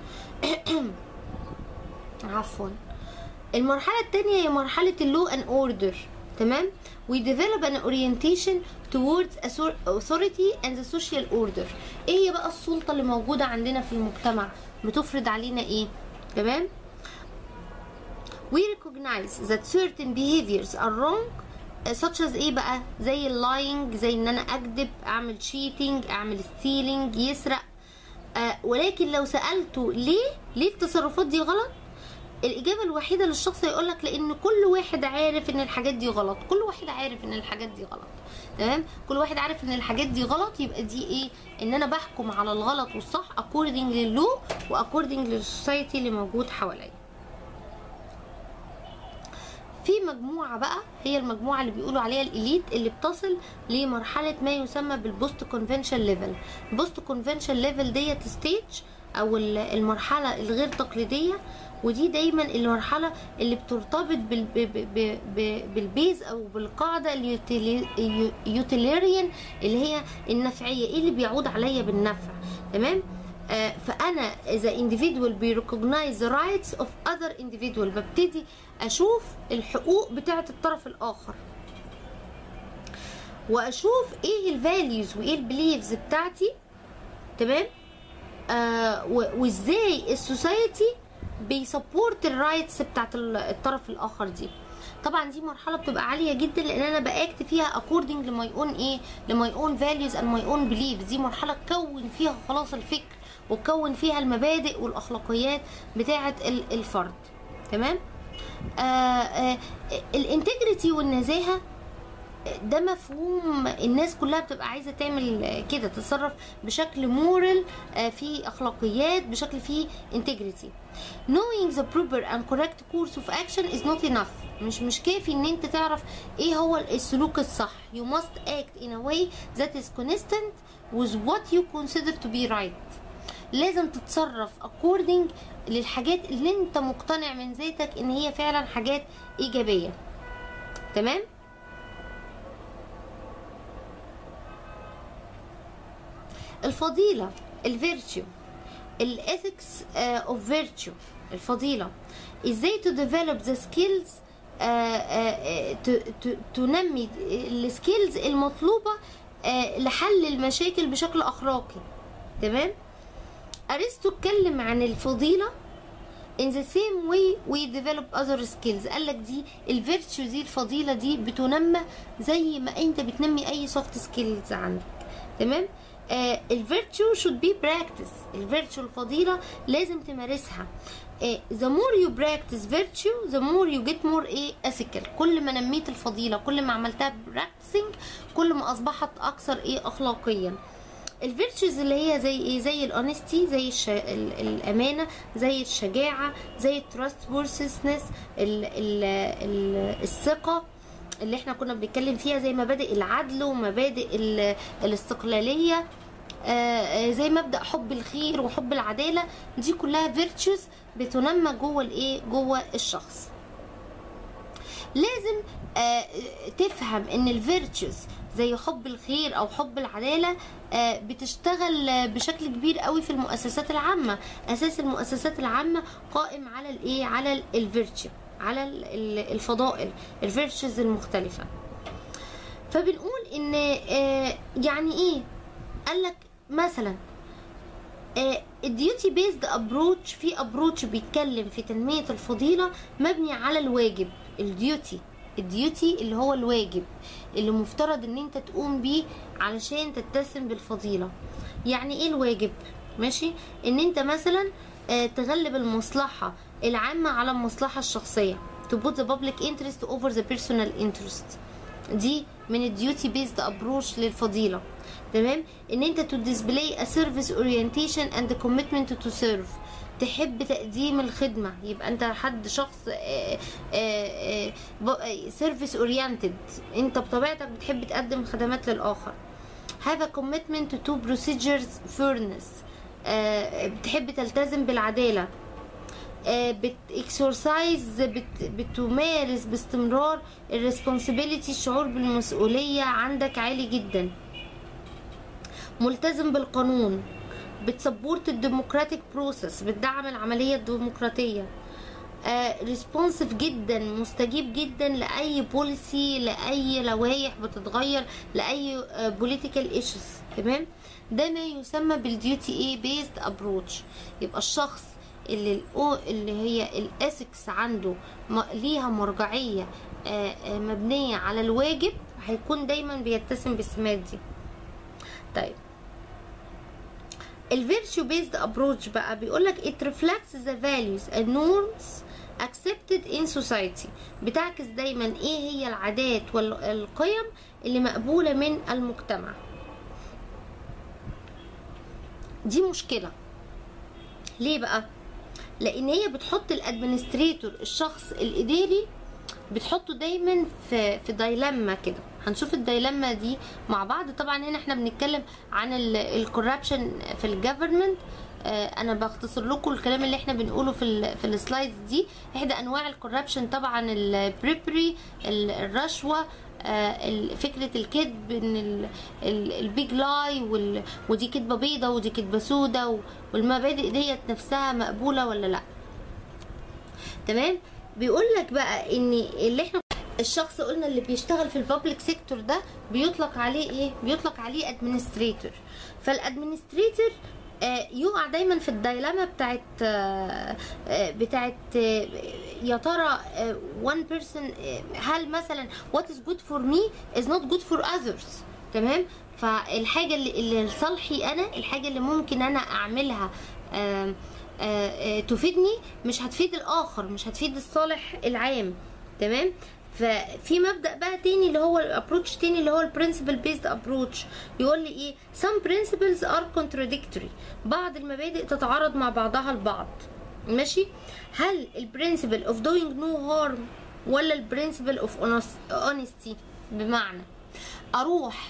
S1: عفوا. المرحله الثانيه هي مرحله اللو ان اوردر. تمام. we develop an orientation towards authority and the social order. ايه هي بقى السلطه اللي موجوده عندنا في المجتمع بتفرض علينا ايه؟ تمام. we recognize that certain behaviors are wrong such as ايه بقى؟ زي اللاينج، زي ان انا اكذب، اعمل cheating، اعمل stealing، يسرق. آه ولكن لو سألته ليه ليه التصرفات دي غلط، الإجابة الوحيدة للشخص هيقولك لأن كل واحد عارف إن الحاجات دي غلط، كل واحد عارف إن الحاجات دي غلط. تمام. كل واحد عارف إن الحاجات دي غلط، يبقى دي إيه؟ إن أنا بحكم على الغلط والصح according لللو و according للسوسايتي اللي موجود حواليا. في مجموعة بقى هي المجموعة اللي بيقولوا عليها الإليت اللي بتصل لمرحلة ما يسمى بالبوست كونفنشن ليفل. البوست كونفنشن ليفل ديت ستيج أو المرحلة الغير تقليدية، ودي دايما المرحله اللي بترتبط بالبيز او بالقاعده اليوتيليريان اللي هي النفعيه، ايه اللي بيعود عليا بالنفع. تمام. آه فانا اذا individual بي recognize the rights of other individual، ببتدي اشوف الحقوق بتاعه الطرف الاخر، واشوف ايه الفاليوز وايه البليفز بتاعتي. تمام. آه وازاي السوسايتي بيسبورت الرايتس بتاعت الطرف الاخر دي. طبعا دي مرحله بتبقى عاليه جدا لان انا باكت فيها according لماي اون ايه لماي اون فاليوز اند ماي اون بليفز. دي مرحله تكون فيها خلاص الفكر وتكون فيها المبادئ والاخلاقيات بتاعه الفرد. تمام. آه آه الانتجريتي والنزاهه ده مفهوم الناس كلها بتبقى عايزه تعمل كده، تتصرف بشكل مورال، في اخلاقيات، بشكل فيه انتجريتي. knowing the proper and correct course of action is not enough. مش مش كافي ان انت تعرف ايه هو السلوك الصح. you must act in a way that is consistent with what you consider to be right. لازم تتصرف according للحاجات اللي انت مقتنع من ذاتك ان هي فعلا حاجات ايجابيه. تمام. الفضيلة الفيرتشو، الإثكس اوف فيرتشو، الفضيلة ازاي تو ديفلوب ذا سكيلز، تنمي السكيلز المطلوبة uh, لحل المشاكل بشكل أخلاقي. تمام. أرسطو اتكلم عن الفضيلة in the same way we develop other skills. قالك دي الفيرتشو دي الفضيلة دي بتنمى زي ما انت بتنمي اي soft skills عندك. تمام. الفيرتشو uh, should be practice. الفيرتشو الفضيلة لازم تمارسها. uh, the more you practice virtue the more you get more ايه ethical. كل ما نميت الفضيلة، كل ما عملتها practicing، كل ما أصبحت أكثر ايه أخلاقيا. الفيرتشوز اللي هي زي ايه؟ زي الانستي، زي الش... ال... الامانه، زي الشجاعه، زي التراست وورثنس، ال... ال... ال... الثقه اللي احنا كنا بنتكلم فيها، زي مبادئ العدل ومبادئ ال... الاستقلاليه، آه زي مبدأ حب الخير وحب العداله. دي كلها فيرتشوز بتنمى جوه الايه؟ جوه الشخص. لازم آه تفهم ان الفيرتشوز زي حب الخير او حب العداله آه بتشتغل بشكل كبير قوي في المؤسسات العامه. اساس المؤسسات العامه قائم على الايه؟ على الفيرتشو، على الفضائل، الفيرتشوز المختلفه. فبنقول ان آه يعني ايه؟ قالك مثلا الديوتي بيزد ابروتش، في ابروتش بيتكلم في تنميه الفضيله مبني على الواجب. الديوتي الديوتي اللي هو الواجب اللي مفترض ان انت تقوم بيه علشان تتسم بالفضيله. يعني ايه الواجب؟ ماشي، ان انت مثلا تغلب المصلحه العامه على المصلحه الشخصيه. to put the public interest over the personal interest. دي من الديوتي بيزد ابروتش للفضيله. تمام. ان انت to display a service orientation and the commitment to serve. تحب تقديم الخدمة، يبقى انت حد شخص سيرفيس اورينتد، انت بطبيعتك بتحب تقدم خدمات للآخر. have a commitment to procedures fairness، بتحب تلتزم بالعدالة. بتكسرسايز بتمارس باستمرار الريسبونسبيلتي، الشعور بالمسؤوليه عندك عالي جدا. ملتزم بالقانون، بتسبورت الديمقراطيك بروسيس، بتدعم العمليه الديمقراطيه. ريسبونسيف uh, جدا، مستجيب جدا لاي بوليسي، لاي لوائح بتتغير، لاي بوليتيكال uh, ايشوز. تمام، ده ما يسمى بالديوتي ايه بيست ابروتش. يبقى الشخص اللي اللي هي الاسكس عنده ليها مرجعيه uh, uh, مبنيه على الواجب، هيكون دايما بيتسم بالسمات دي. طيب الفيرتشو بيزد ابروتش بقى بيقولك it reflects the values and norms accepted in society. بتعكس دايما ايه هي العادات والقيم اللي مقبولة من المجتمع. دي مشكلة ليه بقى؟ لان هي بتحط الادمنستريتور، الشخص الاداري، بتحطه دايما في في دايلما كده. هنشوف الدايلما دي مع بعض. طبعا هنا احنا بنتكلم عن الكوربشن في الجفرمنت. آه انا بختصر لكم الكلام اللي احنا بنقوله في ال في السلايدز دي. احدى انواع الكوربشن طبعا البريبري، الرشوه، آه فكره الكذب، ان البيج لاي، ودي كذبه بيضه ودي كذبه سودا، والمبادئ ديت نفسها مقبوله ولا لا. تمام، بيقول لك بقى ان اللي احنا الشخص قلنا اللي بيشتغل في البابليك سيكتور ده بيطلق عليه ايه؟ بيطلق عليه ادمنستريتور. فالادمنستريتور آه يقع دايما في الدايلاما بتاعت آه بتاعت آه يا ترى آه one person آه هل مثلا what is good for me is not good for others. تمام، فالحاجه اللي, اللي لصالحي انا، الحاجه اللي ممكن انا اعملها آه آه آه تفيدني، مش هتفيد الاخر، مش هتفيد الصالح العام. تمام، ففي مبدأ بقى تاني اللي هو الابروتش تاني اللي هو البرنسبل بيزد ابروتش. يقول لي ايه؟ some principles are contradictory. بعض المبادئ تتعارض مع بعضها البعض. ماشي، هل البرنسبل of doing no harm ولا البرنسبل of honesty؟ بمعنى اروح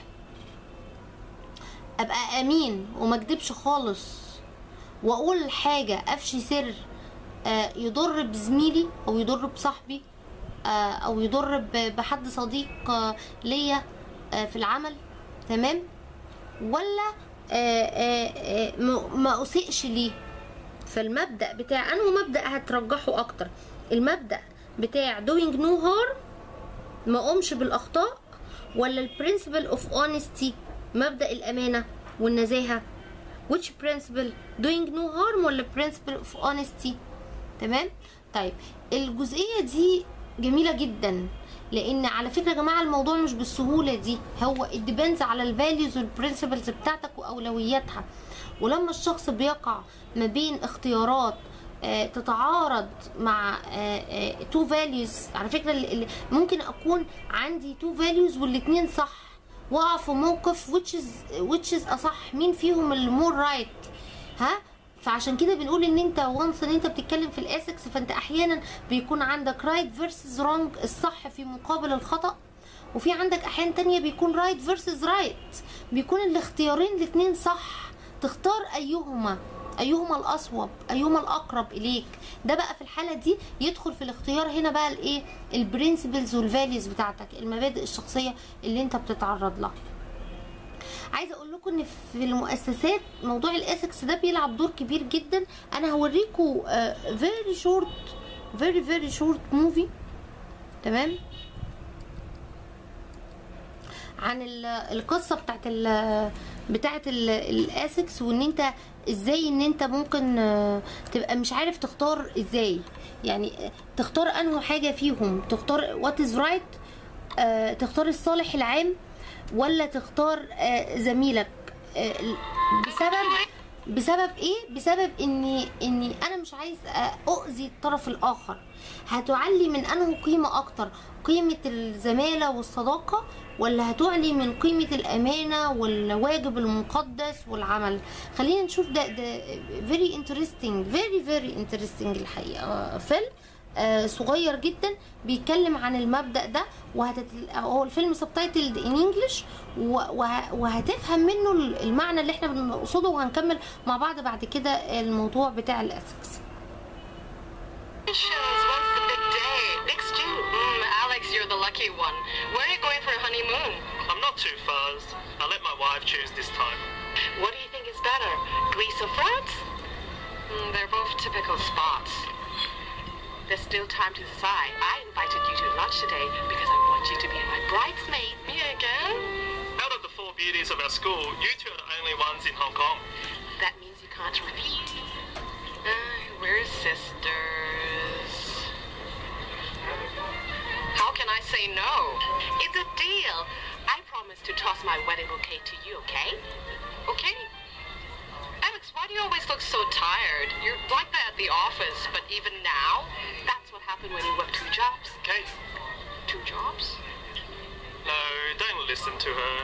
S1: ابقى امين وما اكدبش خالص واقول حاجه افشي سر يضر بزميلي او يضر بصاحبي او يضر بحد صديق ليا في العمل. تمام، ولا ما اسيئش ليه. فالمبدأ بتاع انه مبدأ هترجحه اكتر، المبدأ بتاع doing no harm، ما قومش بالاخطاء، ولا البرنسبل اوف honesty، مبدأ الامانه والنزاهه. which principle doing no harm ولا principle of honesty؟ تمام. طيب الجزئيه دي جميله جدا، لان على فكره يا جماعه الموضوع مش بالسهوله دي، هو الديبندز على الفاليوز والبرنسبلز بتاعتك واولوياتها. ولما الشخص بيقع ما بين اختيارات آه تتعارض مع تو فاليوز، على فكره اللي ممكن اكون عندي تو فاليوز والاثنين صح، واقع في موقف which is which is اصح، مين فيهم المور رايت؟ ها، فعشان كده بنقول ان انت وانس ان انت بتتكلم في الاسكس، فانت احيانا بيكون عندك رايت فيرسز رونج، الصح في مقابل الخطا، وفي عندك احيان تانية بيكون رايت فيرسز رايت، بيكون الاختيارين الاثنين صح، تختار ايهما ايهما الاصوب، ايهما الاقرب اليك. ده بقى في الحاله دي يدخل في الاختيار هنا بقى الايه؟ البرنسبلز والفاليوز بتاعتك، المبادئ الشخصيه اللي انت بتتعرض لها. عايزه اقول لكم ان في المؤسسات موضوع الاسكس ده بيلعب دور كبير جدا. انا هوريكم فيري شورت فيري فيري شورت موفي، تمام، عن القصه بتاعت ال بتاعت الاسكس، وان انت ازاي ان انت ممكن تبقى مش عارف تختار ازاي، يعني تختار انه حاجه فيهم، تختار وات از رايت، تختار الصالح العام ولا تختار زميلك. بسبب بسبب ايه؟ بسبب اني اني انا مش عايز اؤذي الطرف الاخر. هتعلي من انه قيمه اكتر، قيمه الزماله والصداقه، ولا هتعلي من قيمه الامانه والواجب المقدس والعمل؟ خلينا نشوف. ده ده فيري انترستينج فيري فيري انترستينج الحقيقه. فيلم آه صغير جدا بيتكلم عن المبدأ ده، وهتت... هو الفيلم سبتايتلد ان انجلش، وه... وهتفهم منه المعنى اللي احنا بنقصده، وهنكمل مع بعض بعد كده الموضوع بتاع الاسكس.
S11: Congratulations! When's the big day? Next June. Mm, Alex, you're the lucky one. Where are you going for a honeymoon?
S12: I'm not too fast. I'll let my wife choose this time.
S11: What do you think is better, Greece or France? Mm, they're both typical spots. There's still time to decide. I invited you to lunch today because I want you to be my bridesmaid. Me again?
S12: Out of the four beauties of our school, you two are the only ones in Hong Kong.
S11: That means you can't repeat. Uh, we're sisters. How can I say no? It's a deal. I promise to toss my wedding bouquet to you, okay? Okay? Alex, why do you always look so tired? You're like that at the office, but even now, that's what happened when you work two jobs.
S12: Kate.
S11: Two jobs?
S12: No, don't listen to her.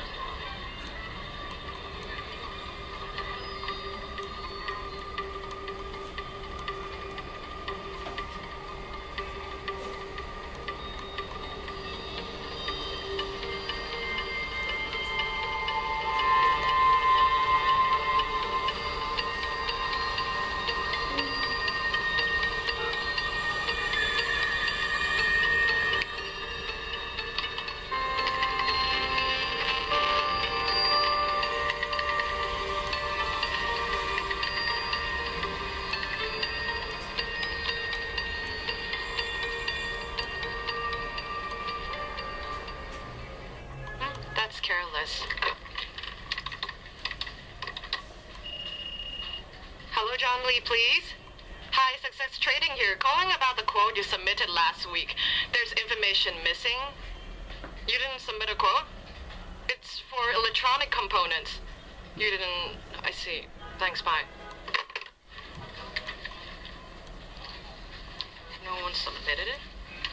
S11: Careless. Hello, John Lee, please. Hi, Success Trading here. Calling about the quote you submitted last week. There's information missing. You didn't submit a quote? It's for electronic components. You didn't... I see. Thanks, bye. No one submitted it?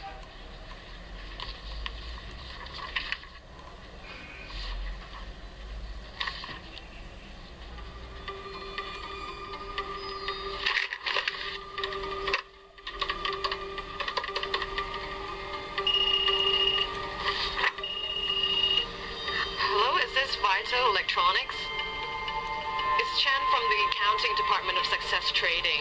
S11: Electronics? It's Chan from the accounting department of Success Trading.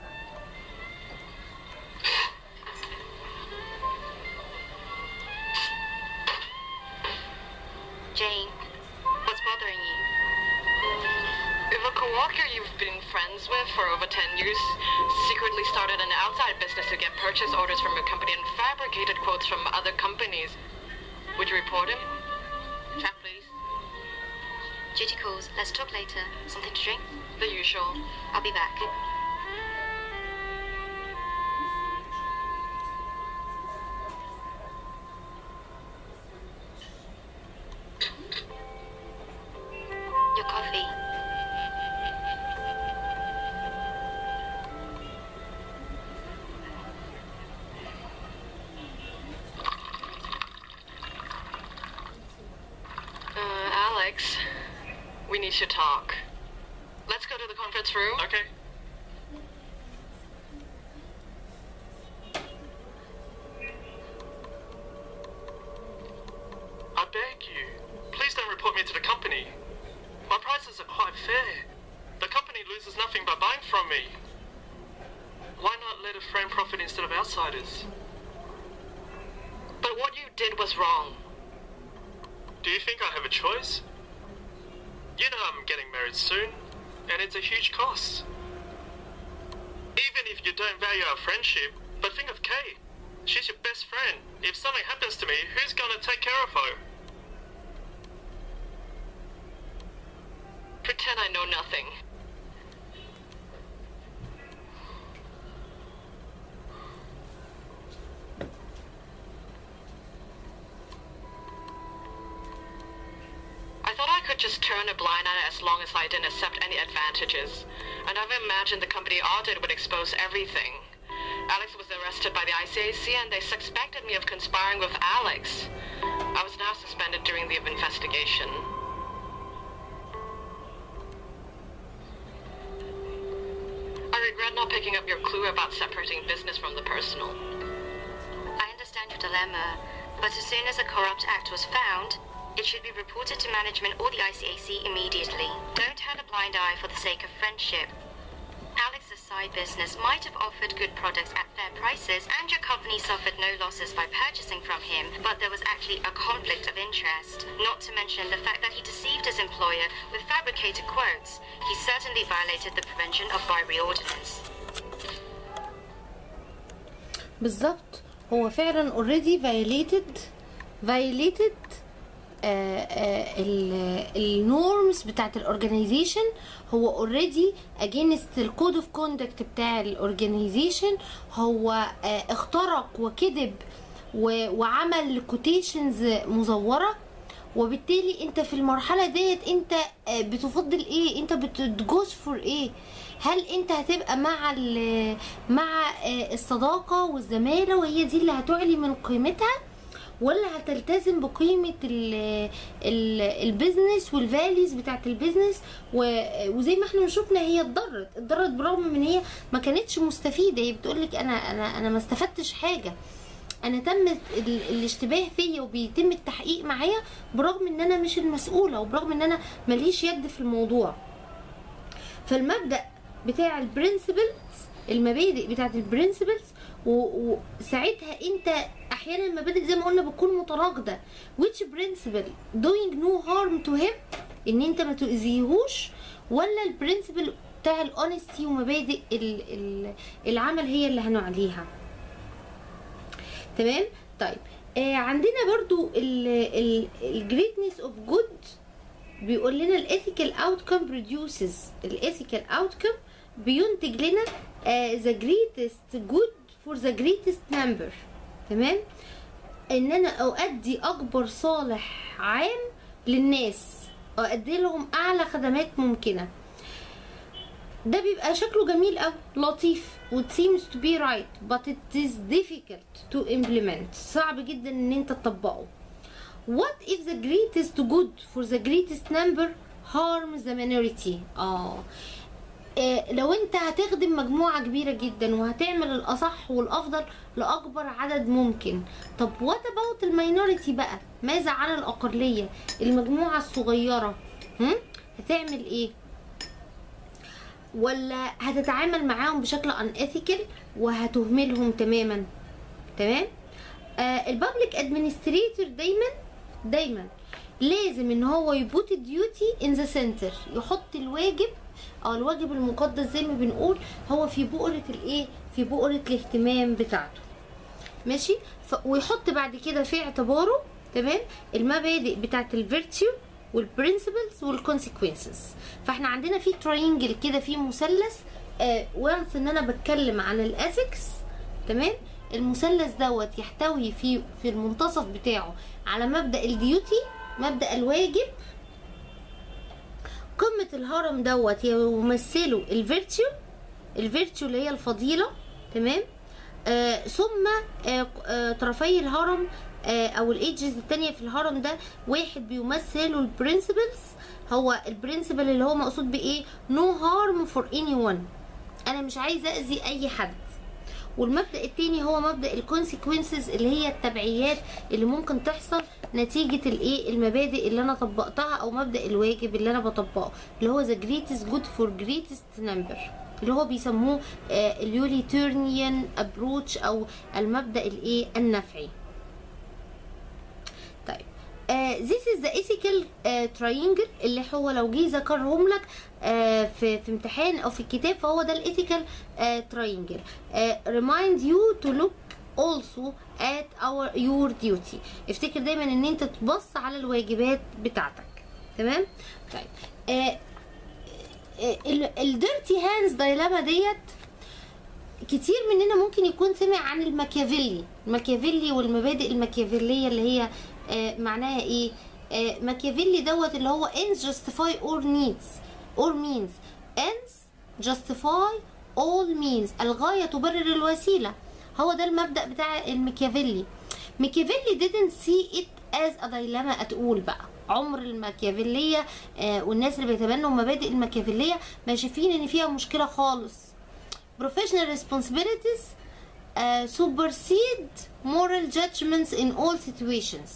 S13: Jane, what's bothering you?
S11: If a coworker you've been friends with for over ten years secretly started an outside business to get purchase orders from your company and fabricated quotes from other companies, would you report him? Chat, please.
S13: Duty calls. Let's talk later. Something to drink?
S11: The usual.
S13: I'll be back. Your coffee.
S11: Uh, Alex. We need to talk. Let's go to the conference room.
S12: Okay. I beg you, please don't report me to the company. My prices are quite fair. The company loses nothing by buying from me. Why not let a friend profit instead of outsiders?
S11: But what you did was wrong.
S12: Do you think I have a choice? You know I'm getting married soon, and it's a huge cost. Even if you don't value our friendship, but think of Kate. She's your best friend. If something happens to me, who's gonna take care of her?
S11: Pretend I know nothing. I thought I could just turn a blind eye as long as I didn't accept any advantages. I never imagined the company audit would expose everything. Alex was arrested by the I C A C and they suspected me of conspiring with Alex. I was now suspended during the investigation. I regret not picking up your clue about separating business from the personal.
S13: I understand your dilemma, but as soon as a corrupt act was found, it should be reported to management or the I C A C immediately. Don't turn a blind eye for the sake of friendship. Alex's side nearby business might have offered good products at fair prices and your company suffered no losses by purchasing from him, but there was actually a conflict of interest. Not to mention the fact that he deceived his employer with fabricated quotes. He certainly violated the Prevention of Bribery Ordinance.
S1: بالظبط، هو فعلا already violated violated النورمز بتاعت الاورجانيزيشن. هو اوريدي اجينست الكود اوف كوندكت بتاع الاورجانيزيشن. هو uh, اخترق وكذب وعمل كوتيشنز مزوره، وبالتالي انت في المرحله ديت انت uh, بتفضل ايه؟ انت بتجوز فور ايه؟ هل انت هتبقى مع مع uh, الصداقه والزماله وهي دي اللي هتعلي من قيمتها، ولا هتلتزم بقيمه البيزنس والفاليز بتاعت البيزنس؟ وزي ما احنا شفنا هي اتضرت اتضرت برغم من هي ما كانتش مستفيده. هي بتقولك انا انا انا ما استفدتش حاجه، انا تم الاشتباه فيا وبيتم التحقيق معايا برغم ان انا مش المسؤوله وبرغم ان انا ماليش يد في الموضوع. فالمبدا بتاع البرنسبلز، المبادئ بتاعت البرنسبلز، وساعتها انت احيانا المبادئ زي ما قلنا بتكون متناقضه. which principle doing no harm to him، ان انت ما تؤذيهوش، ولا البرنسبل بتاع الاونستي ومبادئ العمل هي اللي هنعليها. تمام. طيب آه عندنا برضو الجريتنس اوف جود بيقول لنا الايثيكال اوتكم بروديوسز، الايثيكال اوتكم بينتج لنا uh, the greatest good for the greatest number. تمام. ان انا اؤدي اكبر صالح عام للناس، اؤدي لهم اعلى خدمات ممكنه. ده بيبقى شكله جميل قوي لطيف و it seems to be right but it is difficult to implement. صعب جدا ان انت تطبقه. what if the greatest good for the greatest number harms the minority؟ اه إيه لو انت هتخدم مجموعة كبيرة جدا وهتعمل الاصح والافضل لاكبر عدد ممكن، طب what about الماينوريتي بقى؟ ماذا عن الاقلية، المجموعة الصغيرة؟ هم؟ هتعمل ايه؟ ولا هتتعامل معاهم بشكل unethical وهتهملهم تماما؟ تمام. آه البابليك ادمنستريتور دايما دايما لازم ان هو يبوت الديوتي ان ذا سنتر، يحط الواجب او الواجب المقدس زي ما بنقول هو في بؤرة الايه، في بؤرة الاهتمام بتاعته. ماشي. ويحط بعد كده في اعتباره تمام المبادئ بتاعت الفيرتيو والبرنسبلز والكونسيكونسز. فاحنا عندنا في تراينجل كده، في مثلث آه وانس ان انا بتكلم عن الاثكس. تمام. المثلث دوت يحتوي في في المنتصف بتاعه على مبدأ الديوتي، مبدأ الواجب. قمة الهرم دوت يمثله الفيرتيو، الفيرتيو اللي هي الفضيلة. تمام. آه ثم آه آه طرفي الهرم آه او الايدجز التانية في الهرم ده واحد بيمثله البرنسبلز. هو البرنسبل اللي هو مقصود بايه؟ no harm for anyone، انا مش عايزه اذي اي حد. والمبدأ التاني هو مبدأ الكونسيكونسز اللي هي التبعيات اللي ممكن تحصل نتيجة الايه المبادئ اللي انا طبقتها، او مبدأ الواجب اللي انا بطبقه اللي هو the greatest good for greatest number، اللي هو بيسموه آه اليوليتورنيان ابروتش او المبدأ الايه النفعي. طيب آه this is the ethical آه triangle اللي هو لو جه ذكرهم لك آه في في امتحان او في الكتاب فهو ده الايثيكال آه triangle. آه remind you to look also at our your duty. افتكر دايما ان انت تبص على الواجبات بتاعتك. تمام. طيب آه الديرتي هاندز دايلاما ديت كتير مننا ممكن يكون سمع عن الماكيافيلي. الماكيافيلي والمبادئ الماكيافيلية اللي هي آه معناها ايه؟ آه ماكيافيلي دوت اللي هو ends justify all needs all means ends justify all means، الغاية تبرر الوسيلة. هو ده المبدأ بتاع الماكيافيلي. ماكيافيلي didn't see it as a dilemma at all بقى. عمر الماكيافيلية آه والناس اللي بيتبنوا مبادئ الماكيافيلية ما شايفين ان فيها مشكلة خالص. professional responsibilities uh, supersede moral judgments in all situations.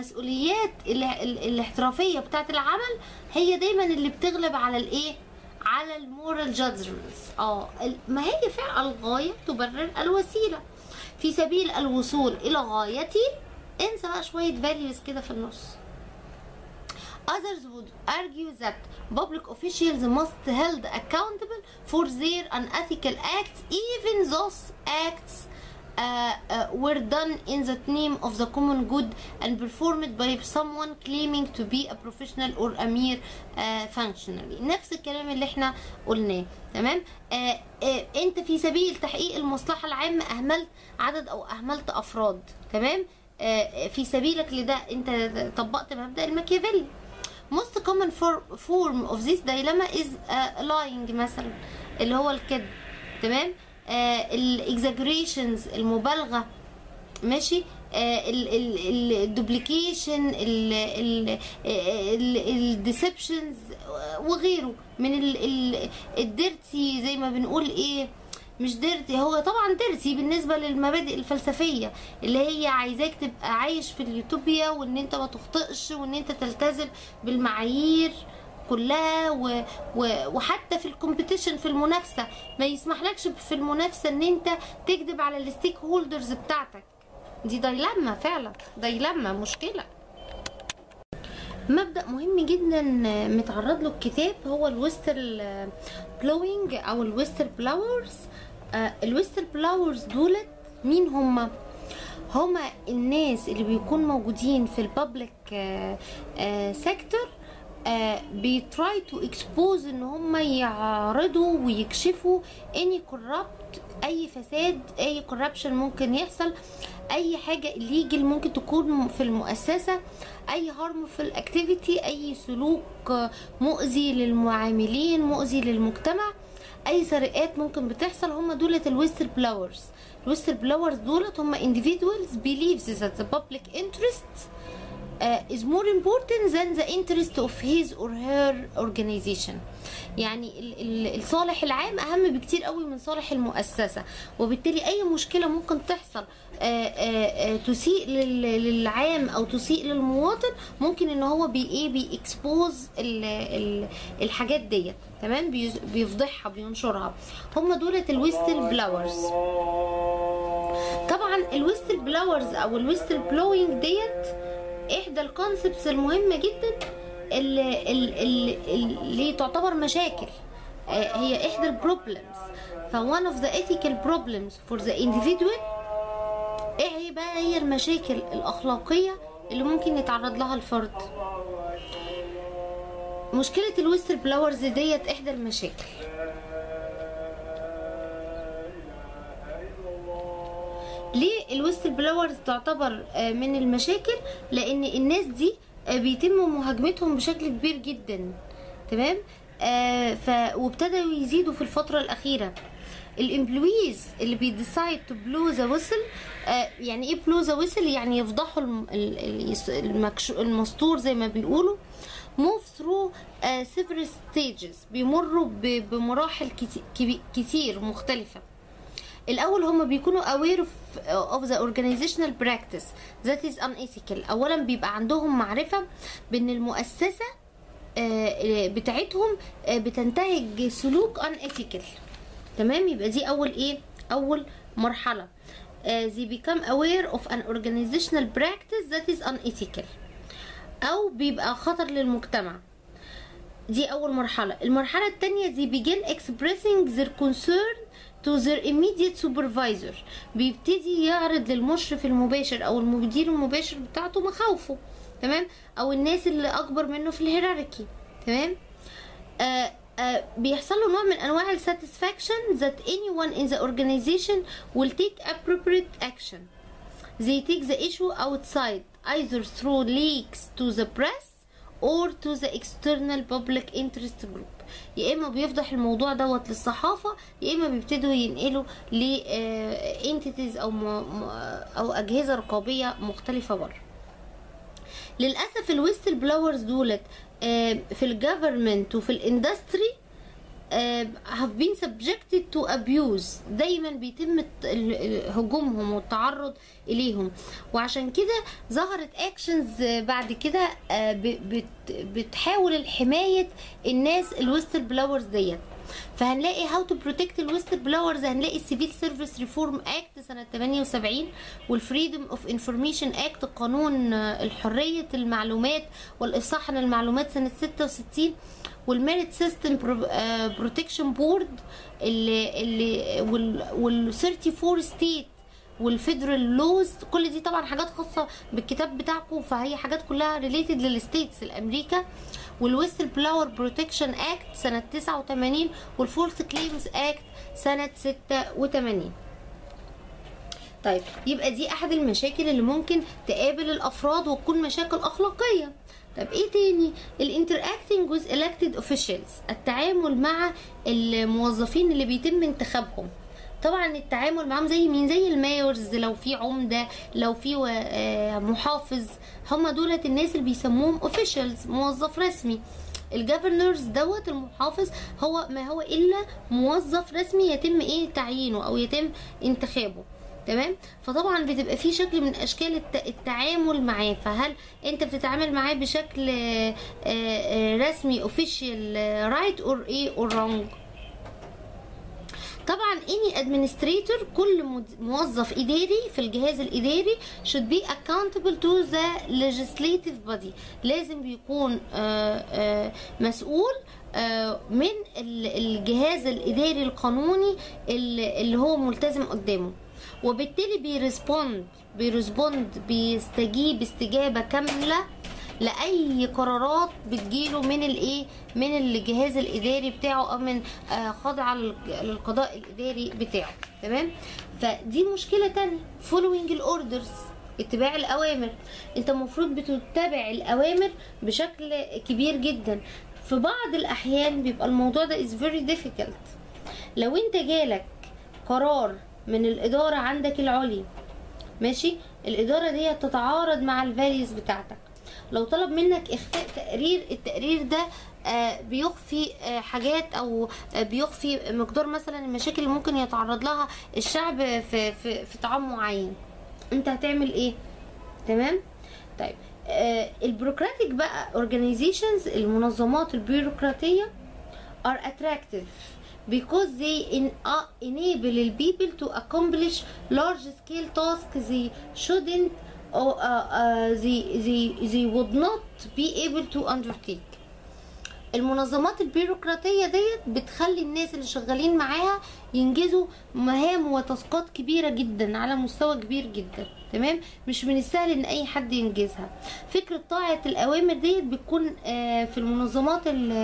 S1: فالمسؤوليات الاحترافية بتاعت العمل هي دايما اللي بتغلب على الايه؟ على المورال جادجمنتس. اه ما هي فعلا الغايه تبرر الوسيله. في سبيل الوصول الى غايتي انسى بقى شويه فاليوز كده في النص. Others would argue that public officials must be held accountable for their unethical acts, even those acts uh, uh, were done in the name of the common good and performed by someone claiming to be a professional or a mere uh, functionary. نفس الكلام اللي احنا قلناه. تمام. uh, uh, انت في سبيل تحقيق المصلحة العامة اهملت عدد او اهملت افراد. تمام. uh, في سبيلك لده انت طبقت مبدأ الماكيافيلي. most common form of this dilemma is uh, lying مثلا اللي هو الكذب. تمام. الاكزاجريشنز uh, المبالغه ماشي. الدوبليكيشن الديسبشنز وغيره من الديرتي زي ما بنقول ايه مش ديرتي هو طبعا ديرتي بالنسبه للمبادئ الفلسفيه اللي هي عايزاك تبقى عايش في اليوتوبيا وان انت ما تخطئش وان انت تلتزم بالمعايير كلها و... و... وحتى في الكومبيتيشن في المنافسه ما يسمحلكش في المنافسه ان انت تكذب على الستيك هولدرز بتاعتك. دي دايلاما فعلا دايلاما مشكله. مبدأ مهم جدا متعرض له الكتاب هو الويستر بلوينج او الويستر بلاورز. الويستر بلاورز دولت مين هم؟ هما الناس اللي بيكون موجودين في البابليك سيكتور بيتراي تو اكسبوز ان هم يعرضوا ويكشفوا اني كورابت اي فساد اي كوربشن ممكن يحصل اي حاجه الليجل ممكن تكون في المؤسسه اي هارمفul اكتيفيتي اي سلوك مؤذي للمعاملين مؤذي للمجتمع اي سرقات ممكن بتحصل. هم دولت الويستر بلاورز. الويستر بلاورز دولت هم individuals believes that the public interest uh, is more important than the interest of his or her organization. يعني الصالح العام اهم بكتير قوي من صالح المؤسسه وبالتالي اي مشكله ممكن تحصل تسيء للعام او تسيء للمواطن ممكن ان هو بي ايه بيكسبوز الحاجات ديت. تمام. بيفضحها بينشرها. هم دولت الويستل بلاورز. طبعا الويستل بلاورز او الويستل بلوينج ديت احدى الكونسبتس المهمه جدا اللي, اللي, اللي تعتبر مشاكل. هي احدى البروبلمز. ف one of the ethical problems for the individual ايه هي بقى هي المشاكل الاخلاقيه اللي ممكن يتعرض لها الفرد. مشكله الويستر بلاورز ديت احدى المشاكل. ليه الويستر بلاورز تعتبر من المشاكل؟ لان الناس دي بيتم مهاجمتهم بشكل كبير جدا. تمام. آه ف وابتدوا يزيدوا في الفتره الاخيره. الامبلويز اللي بيديسايد تو بلو ذا ويسل يعني ايه بلو ذا ويسل؟ يعني يفضحوا المستور زي ما بيقولوا. move through uh, several stages بيمروا بمراحل كتير مختلفه. الاول هم بيكونوا aware of, of the organizational practice that is unethical. اولا بيبقى عندهم معرفه بان المؤسسه بتاعتهم بتنتهج سلوك unethical. تمام. يبقى دي اول ايه اول مرحله. they become aware of an organizational practice that is unethical او بيبقى خطر للمجتمع. دي اول مرحله. المرحله الثانيه they begin expressing their concern to their immediate supervisor. بيبتدي يعرض للمشرف المباشر او المدير المباشر بتاعته مخاوفه. تمام. او الناس اللي اكبر منه في الهيراركي. تمام. آه آه بيحصل له نوع من انواع الساتسفاكشن that anyone in the organization will take appropriate action. They take the issue outside either through leaks to the press or to the external public interest group. يا اما بيفضح الموضوع دوت للصحافه يا اما بيبتدوا ينقلوا ل entities او او اجهزه رقابيه مختلفه بره. للاسف الويستل بلاورز دولت في الجفرمنت وفي الاندستري have been subjected to abuse، دايما بيتم هجومهم والتعرض اليهم. وعشان كده ظهرت actions بعد كده بتحاول الحماية الناس الويستل بلاورز ديت. فهنلاقي how to protect الويستل بلاورز، هنلاقي السيفيل سيرفيس ريفورم اكت سنة ثمانية وسبعين، والفريدم اوف انفورميشن اكت قانون الحرية المعلومات والافصاح عن المعلومات سنة ستة وستين، والميريت سيستم بروتكشن بورد اللي اللي وال أربعة وثلاثين ستيت والفيدرال لوز. كل دي طبعا حاجات خاصه بالكتاب بتاعكم، فهي حاجات كلها ريليتد للستيتس الامريكا. والويستل بلاور بروتكشن اكت سنه تسعة وثمانين، والفولس كليمز اكت سنه ستة وثمانين. طيب يبقى دي احد المشاكل اللي ممكن تقابل الافراد وتكون مشاكل اخلاقيه. طب ايه تاني؟ الانتراكتنج with elected officials، التعامل مع الموظفين اللي بيتم انتخابهم. طبعا التعامل معاهم زي مين؟ زي المايورز، لو في عمده، لو في محافظ، هم دولت الناس اللي بيسموهم officials، موظف رسمي. الجفرنرز دوت المحافظ هو ما هو الا موظف رسمي يتم ايه تعيينه او يتم انتخابه. تمام؟ فطبعا بتبقى في شكل من اشكال التعامل معاه. فهل انت بتتعامل معاه بشكل رسمي official right or ايه or wrong؟ طبعا any administrator، كل موظف اداري في الجهاز الاداري should be accountable to the legislative body، لازم بيكون مسؤول من الجهاز الاداري القانوني اللي هو ملتزم قدامه، وبالتالي بيرسبوند بيرسبوند بيستجيب استجابه كامله لاي قرارات بتجيله من الايه من الجهاز الاداري بتاعه او من خاضعه للقضاء الاداري بتاعه. تمام؟ فدي مشكله تانية. following الاوردرز، اتباع الاوامر. انت المفروض بتتبع الاوامر بشكل كبير جدا. في بعض الاحيان بيبقى الموضوع ده is very difficult. لو انت جالك قرار من الاداره عندك العليا، ماشي، الاداره دي تتعارض مع الفاليوز بتاعتك، لو طلب منك اخفاء تقرير، التقرير ده آه بيخفي آه حاجات او آه بيخفي مقدار مثلا المشاكل اللي ممكن يتعرض لها الشعب في في, في طعام معين، انت هتعمل ايه؟ تمام؟ طيب آه البيروقراطيك بقى organizations، المنظمات البيروقراطيه are attractive because they in, uh, enable the people to accomplish large scale tasks they shouldn't or uh, uh, they, they, they would not be able to undertake. المنظمات البيروقراطية ديت بتخلي الناس اللي شغالين معاها ينجزوا مهام وتاسكات كبيرة جدا على مستوى كبير جدا. تمام؟ مش من السهل ان اي حد ينجزها. فكرة طاعة الاوامر ديت بتكون في المنظمات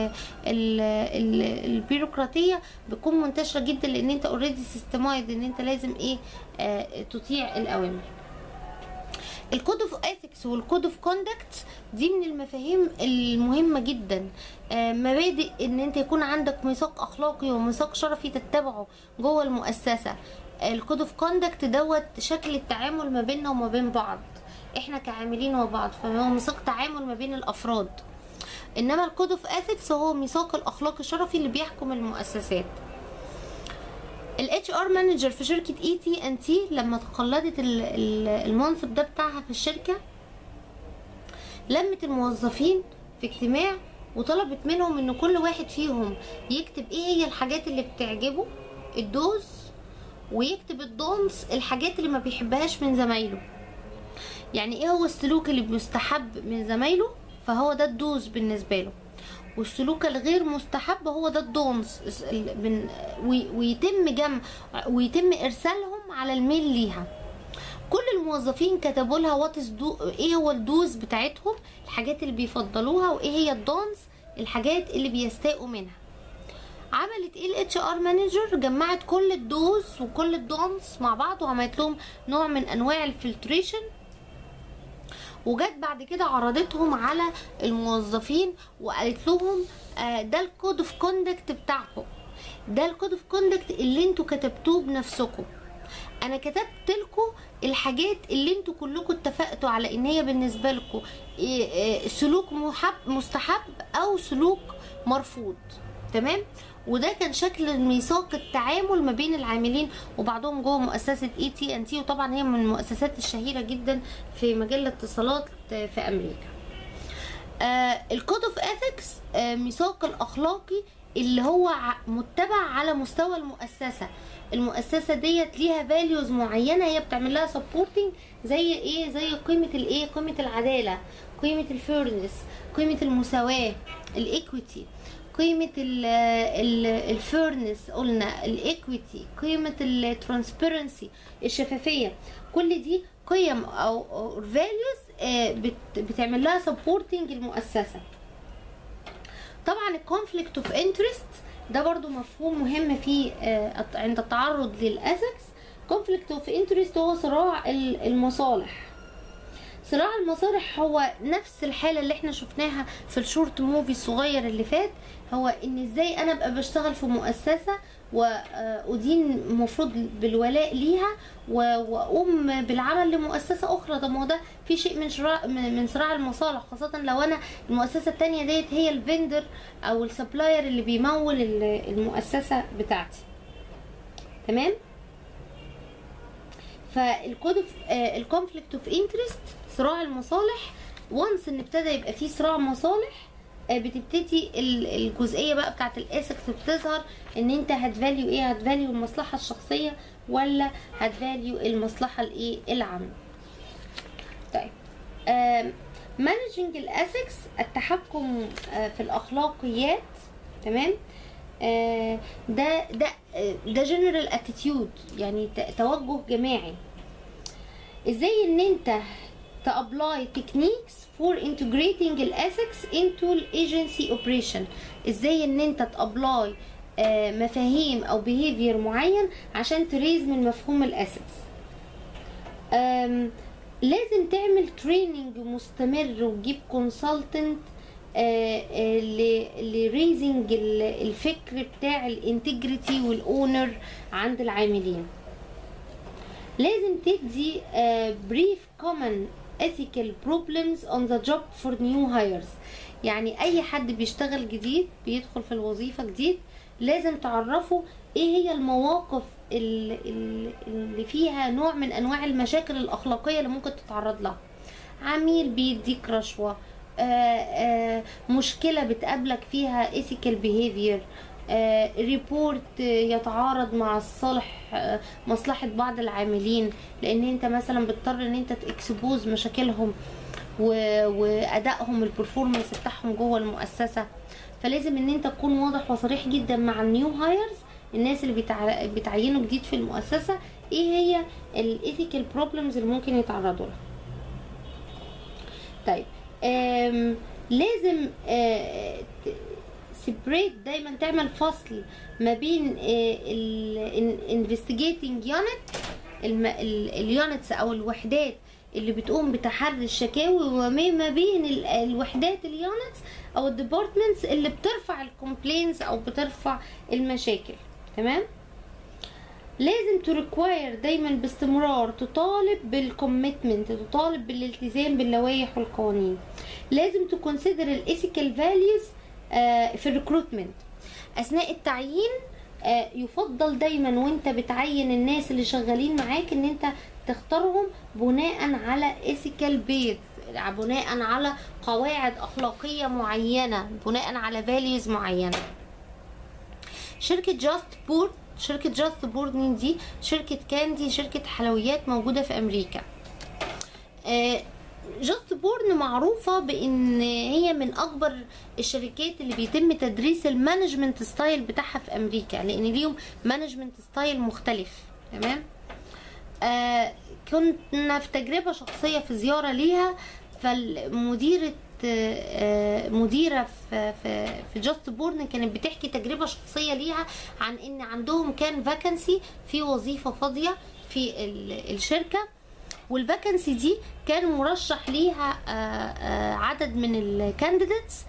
S1: البيروقراطية بتكون منتشرة جدا، لان انت اوريدي سيستمايد ان انت لازم ايه تطيع الاوامر. الكود اوف اثكس والكود اوف كوندكت دي من المفاهيم المهمه جدا. آه مبادئ ان انت يكون عندك ميثاق اخلاقي وميثاق شرفي تتبعه جوه المؤسسه. الكود اوف كوندكت دوت شكل التعامل ما بيننا وما بين بعض، احنا كعاملين وبعض، فهو ميثاق تعامل ما بين الافراد. انما الكود اوف اثكس هو ميثاق الاخلاق الشرفي اللي بيحكم المؤسسات. الاتش ار مانجر في شركه اي تي ان تي لما تقلدت المنصب ده بتاعها في الشركه، لمت الموظفين في اجتماع وطلبت منهم ان كل واحد فيهم يكتب ايه هي الحاجات اللي بتعجبه، الدوز، ويكتب الدونس، الحاجات اللي ما بيحبهاش من زمايله. يعني ايه هو السلوك اللي بيستحب من زمايله، فهو ده الدوز بالنسبه له، والسلوك الغير مستحب هو ده الدونس، ويتم جمع ويتم ارسالهم على الميل ليها. كل الموظفين كتبوا لها وات ايه هو الدوز بتاعتهم، الحاجات اللي بيفضلوها، وايه هي الدونس، الحاجات اللي بيستاءوا منها. عملت ايه الاتش ار مانجر؟ جمعت كل الدوز وكل الدونس مع بعض وعملت لهم نوع من انواع الفلتريشن، وجت بعد كده عرضتهم على الموظفين وقالت لهم آه ده الكود اوف كوندكت بتاعكم، ده الكود اوف كوندكت اللي انتوا كتبتوه بنفسكم. انا كتبت لكم الحاجات اللي انتوا كلكم اتفقتوا على ان هي بالنسبه لكم سلوك محب مستحب او سلوك مرفوض. تمام؟ وده كان شكل ميثاق التعامل ما بين العاملين وبعضهم جوه مؤسسه اي تي ان تي، وطبعا هي من المؤسسات الشهيره جدا في مجال الاتصالات في امريكا. آه الكود اوف اثكس آه ميثاق الاخلاقي اللي هو متبع على مستوى المؤسسه. المؤسسه ديت ليها فاليوز معينه هي بتعمل لها سبورتنج، زي ايه؟ زي قيمه الايه؟ قيمه العداله، قيمه الفيرنس، قيمه المساواه، الايكويتي، قيمه الفيرنس قلنا، الايكويتي، قيمه الترانسبيرنسي، الشفافيه. كل دي قيم او فاليوز بتعمل لها سبورتنج المؤسسه. طبعا الكونفليكت اوف انترست ده برضو مفهوم مهم في عند التعرض للاثكس. كونفليكت اوف انترست هو صراع المصالح. صراع المصالح هو نفس الحالة اللي احنا شفناها في الشورت موفي الصغير اللي فات، هو ان ازاي انا ابقى بشتغل في مؤسسة وادين المفروض بالولاء ليها واقوم بالعمل لمؤسسة اخرى. طب ما هو ده في شيء من شراع من صراع المصالح، خاصة لو انا المؤسسة التانية ديت هي الفندر او السبلاير اللي بيمول المؤسسة بتاعتي. تمام؟ فالكود اوف الكونفليكت اوف انترست صراع المصالح. وانس ان ابتدى يبقى فيه صراع مصالح بتبتدي الجزئيه بقى بتاعت الاثكس بتظهر، ان انت هتفاليو ايه؟ هتفاليو المصلحه الشخصيه ولا هتفاليو المصلحه الايه؟ العامه. طيب مانجنج الاثكس التحكم في الاخلاقيات. تمام؟ آه ده ده ده جنرال اتيتيود، يعني توجه جماعي. ازاي ان انت تابلاي تكنيكس فور انتجريتنج الاثكس انتو الايجنسي اوبريشن. ازاي ان انت تابلاي آه مفاهيم او بيهيفير معين عشان تريز من مفهوم الاثكس. لازم تعمل تريننج مستمر وتجيب كونسلتنت لريزنج الفكر بتاع الانتجريتي والاونر عند العاملين. لازم تدي بريف كومن ethical problems on the job for new hires. يعني اي حد بيشتغل جديد بيدخل في الوظيفة جديد لازم تعرفه ايه هي المواقف اللي فيها نوع من انواع المشاكل الاخلاقية اللي ممكن تتعرض لها. عميل بيديك رشوة، آآ آآ مشكلة بتقابلك فيها ethical behavior، ريبورت يتعارض مع الصالح مصلحة بعض العاملين، لان انت مثلا بتضطر ان انت تكسبوز مشاكلهم وادائهم البرفورمانس بتاعهم جوه المؤسسة. فلازم ان انت تكون واضح وصريح جدا مع النيو هايرز، الناس اللي بتع... بتعينوا جديد في المؤسسة، ايه هي الايثيكال بروبلمز اللي ممكن يتعرضوا لها. طيب آم لازم سيبريت دايما، تعمل فصل ما بين الانفستيجيتنج يونت اليونتس او الوحدات اللي بتقوم بتحري الشكاوي، وما بين الوحدات اليونتس او الديبارتمنتس اللي بترفع الكومبلينز او بترفع المشاكل. تمام؟ لازم تريكواير دايما باستمرار، تطالب بالكوميتمنت، تطالب بالالتزام باللوائح والقوانين. لازم تكونسيدر الايثيكال فاليوز في الريكروتمنت. اثناء التعيين يفضل دايما وانت بتعين الناس اللي شغالين معاك ان انت تختارهم بناء على ايثيكال بيز، بناء على قواعد اخلاقيه معينه، بناء على فاليوز معينه. شركه جاست بورد شركة جاست بورد دي شركة كاندي، شركة حلويات موجودة في أمريكا. جاست بورن معروفة بأن هي من أكبر الشركات اللي بيتم تدريس المانجمنت ستايل بتاعها في أمريكا، لأن ليهم مانجمنت ستايل مختلف. تمام؟ آه كنا في تجربة شخصية في زيارة ليها، فالمديرة مديرة في في في جاست بورن كانت بتحكي تجربة شخصية ليها عن ان عندهم كان فاكنسي في وظيفة فاضية في الشركة، والفاكنسي دي كان مرشح ليها عدد من الكانديديتس،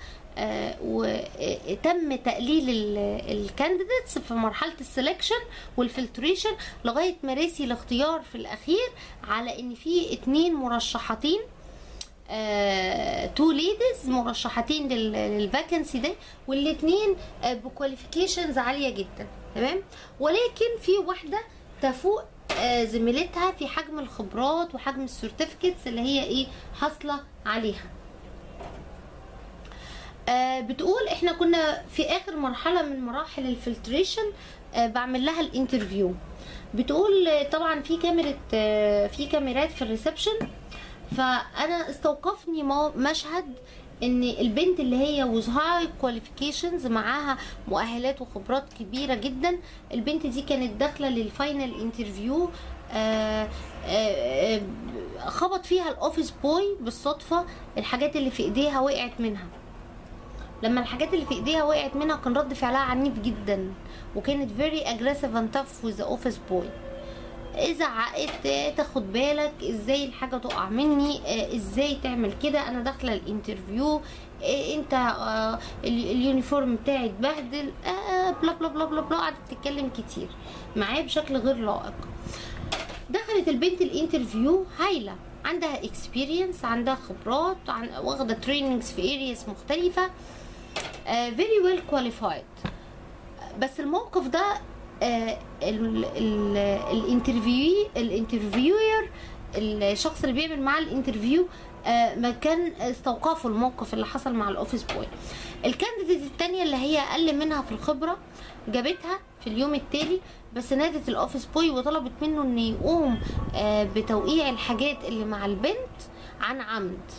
S1: وتم تقليل الكانديديتس في مرحلة السلكشن والفلتريشن لغاية مراسي الاختيار في الأخير على ان في اتنين مرشحتين تو ليديز مرشحتين للفاكنسي ده، والاثنين بكواليفيكيشنز عاليه جدا، تمام. ولكن في واحده تفوق آه زميلتها في حجم الخبرات وحجم السيرتيفيكتس اللي هي ايه حاصله عليها. آه بتقول احنا كنا في اخر مرحله من مراحل الفلتريشن، آه بعمل لها الانترفيو. بتقول آه طبعا في كاميرا آه في كاميرات في الريسبشن، فانا استوقفني مشهد ان البنت اللي هي وز هاي كواليفيكيشنز معاها مؤهلات وخبرات كبيره جدا. البنت دي كانت داخله للفاينل انترفيو، خبط فيها الاوفيس بوي بالصدفه، الحاجات اللي في ايديها وقعت منها. لما الحاجات اللي في ايديها وقعت منها كان رد فعلها عنيف جدا، وكانت very aggressive and tough with the office boy. اذا عقدت تاخد بالك ازاي الحاجه تقع مني، ازاي تعمل كده، انا داخله الانترفيو، انت اليونيفورم بتاعي اتبهدل، بلا بلا بلا بلا بلا. قعدت تتكلم كتير معاه بشكل غير لائق. دخلت البنت الانترفيو هايله، عندها اكسبيرينس، عندها خبرات، واخده تريننجز في ارياس مختلفه، فيري ويل كواليفايد. بس الموقف ده الانترفيو الانترفيور الشخص اللي بيعمل معاه الانترفيو ما كان استوقفوا الموقف اللي حصل مع الاوفيس بوي. الكانديديت الثانيه اللي هي اقل منها في الخبره جابتها في اليوم التالي، بس نادت الاوفيس بوي وطلبت منه ان يقوم بتوقيع الحاجات اللي مع البنت عن عمد،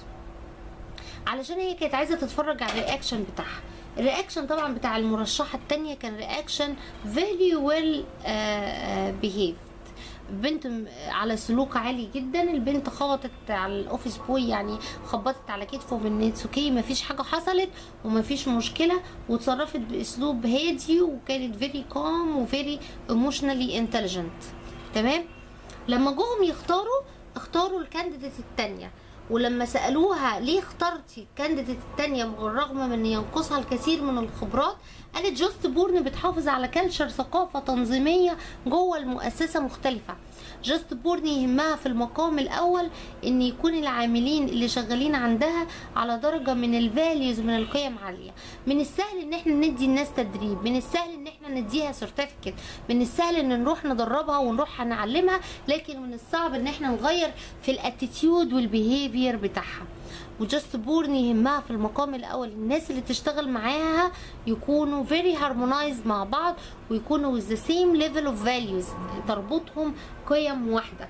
S1: علشان هي كانت عايزه تتفرج على الرياكشن بتاعها. الرياكشن طبعا بتاع المرشحه الثانيه كان رياكشن very well behaved. بنت على سلوك عالي جدا. البنت خبطت على الاوفيس بوي، يعني خبطت على كتفه من اتس اوكي، مفيش حاجه حصلت ومفيش مشكله، وتصرفت باسلوب هادي، وكانت فيري كام وفيري ايموشنالي انتليجنت، تمام. لما جوهم يختاروا اختاروا الكانديديت الثانيه، ولما سالوها ليه اخترتي الكانديديت الثانيه بالرغم من ان ينقصها الكثير من الخبرات، قالت جاست بورن بتحافظ على كلتشر، ثقافه تنظيميه جوه المؤسسه مختلفه. جاست بورن يهمها في المقام الاول ان يكون العاملين اللي شغالين عندها على درجه من الفاليوز، من القيم عاليه. من السهل ان احنا ندي الناس تدريب، من السهل ان احنا نديها سيرتيفيكت، من السهل ان نروح ندربها ونروح نعلمها، لكن من الصعب ان احنا نغير في الاتيتيود والبيهيفير بتاعها. وجاست بورن يهمها في المقام الاول الناس اللي تشتغل معاها يكونوا very harmonized مع بعض، ويكونوا with the same level of values، تربطهم قيم واحده.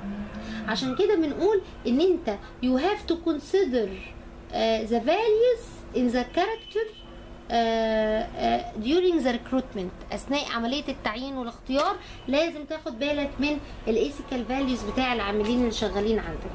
S1: عشان كده بنقول ان انت you have to consider uh, the values in the character uh, uh, during the recruitment. اثناء عمليه التعيين والاختيار لازم تاخد بالك من الايثيكال فاليوز بتاع العاملين اللي شغالين عندك.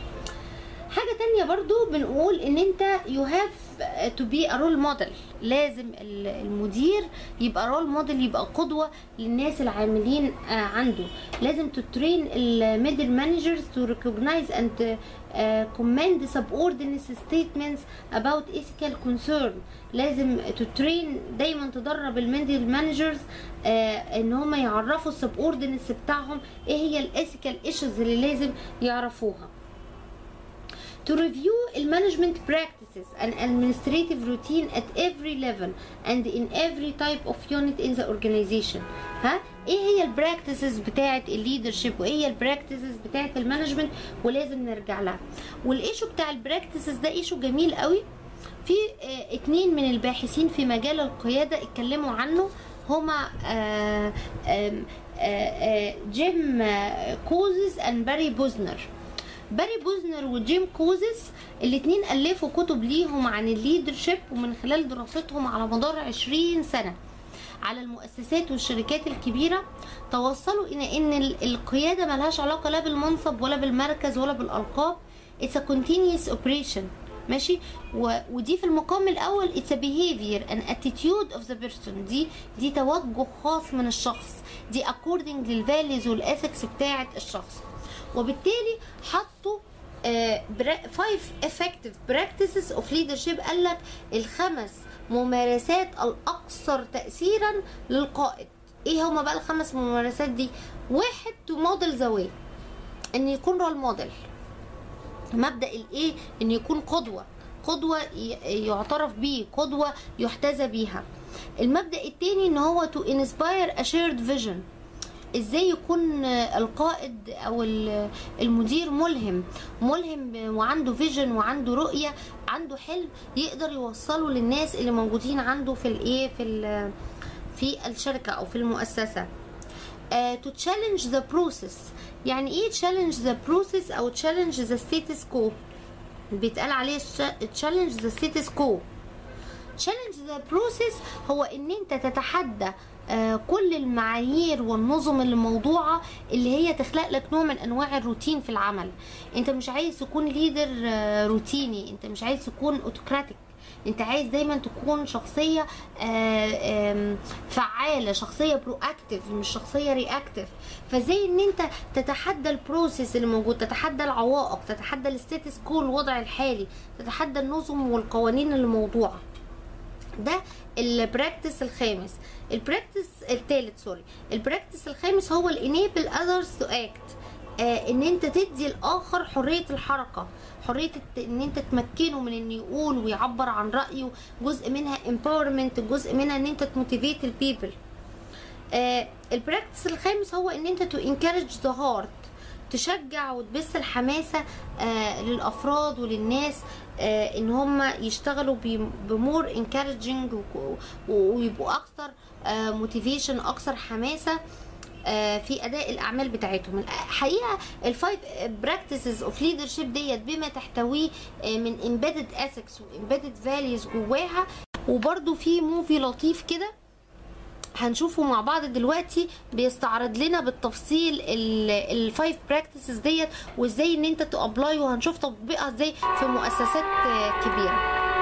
S1: حاجة تانية برضو بنقول ان انت you have to be a role model. لازم المدير يبقى رول موديل، يبقى قدوة للناس العاملين عنده. لازم تترين الميدل مانجرز to recognize and commend subordinate statements about ethical concern. لازم تترين دايما تدرب الميدل مانجرز ان هم يعرفوا السبوردينيتس بتاعهم ايه هي الايثيكال ايشوز اللي لازم يعرفوها. To review management practices and administrative routine at every level and in every type of unit in the organization. ها ايه هي البراكتسز بتاعه الليدرشيب وايه هي البراكتسز بتاعه المانجمنت، ولازم نرجع لها. والايشو بتاع البراكتسز ده ايشو جميل قوي. في اه اتنين من الباحثين في مجال القياده اتكلموا عنه، هما اه اه اه جيم كوزز and باري بوزنر. باري بوزنر وجيم كوزس الاتنين ألفوا كتب ليهم عن الليدرشيب، ومن خلال دراستهم على مدار عشرين سنة على المؤسسات والشركات الكبيرة توصلوا إلى إن القيادة ملهاش علاقة لا بالمنصب ولا بالمركز ولا بالألقاب. It's a continuous operation، ماشي. ودي في المقام الأول it's a behavior and attitude of the person. دي دي توجه خاص من الشخص، دي according للفاليوز والإثكس بتاعة الشخص. وبالتالي حطوا فايف effective practices of leadership. قال لك الخمس ممارسات الأكثر تأثيرا للقائد. ايه هما بقى الخمس ممارسات دي؟ واحد to model the way، ان يكون رول موديل. مبدأ الايه ان يكون قدوة، قدوة يعترف بيه، قدوة يحتذى بيها. المبدأ التاني ان هو to inspire a shared vision، ازاي يكون القائد او المدير ملهم ملهم وعنده فيجن وعنده رؤية، عنده حلم يقدر يوصله للناس اللي موجودين عنده في الايه في في الشركة او في المؤسسة. uh, to challenge the process، يعني ايه challenge the process او challenge the status quo؟ بيتقال عليه challenge the status quo. challenge the process هو ان انت تتحدى آه كل المعايير والنظم اللي موضوعة اللي هي تخلق لك نوع من انواع الروتين في العمل. انت مش عايز تكون ليدر آه روتيني، انت مش عايز تكون اوتوكراتيك، انت عايز دايما تكون شخصية آه فعالة، شخصية برو اكتف مش شخصية رياكتف. فزي ان انت تتحدى البروسيس اللي موجود، تتحدى العوائق، تتحدى الستاتس كو الوضع الحالي، تتحدى النظم والقوانين اللي موضوعة. ده البراكتس الخامس. البراكتس الثالث سوري البراكتس الخامس هو الانيبل اذرز تو اكت، ان انت تدي الاخر حريه الحركه، حريه ان انت تمكنه من ان يقول ويعبر عن رايه. جزء منها امباورمنت، جزء منها ان انت تموتيفيت البيبل. البراكتس الخامس هو ان انت تو انكارج ذا هارت، تشجع وتبث الحماسه آه للافراد وللناس آه ان هم يشتغلوا بمور انكارجنج ويبقوا اكثر آه موتيفيشن، اكثر حماسه آه في اداء الاعمال بتاعتهم. الحقيقه الفايف براكتسز اوف ليدرشيب ديت بما تحتويه آه من امبيدد اثكس وامبيدد فاليوز جواها. وبرده في موفي لطيف كده هنشوفه مع بعض دلوقتي بيستعرض لنا بالتفصيل الفايف براكتسز ديت وازاي ان انت تابلاي، وهنشوف تطبيقها ازاي في مؤسسات كبيره.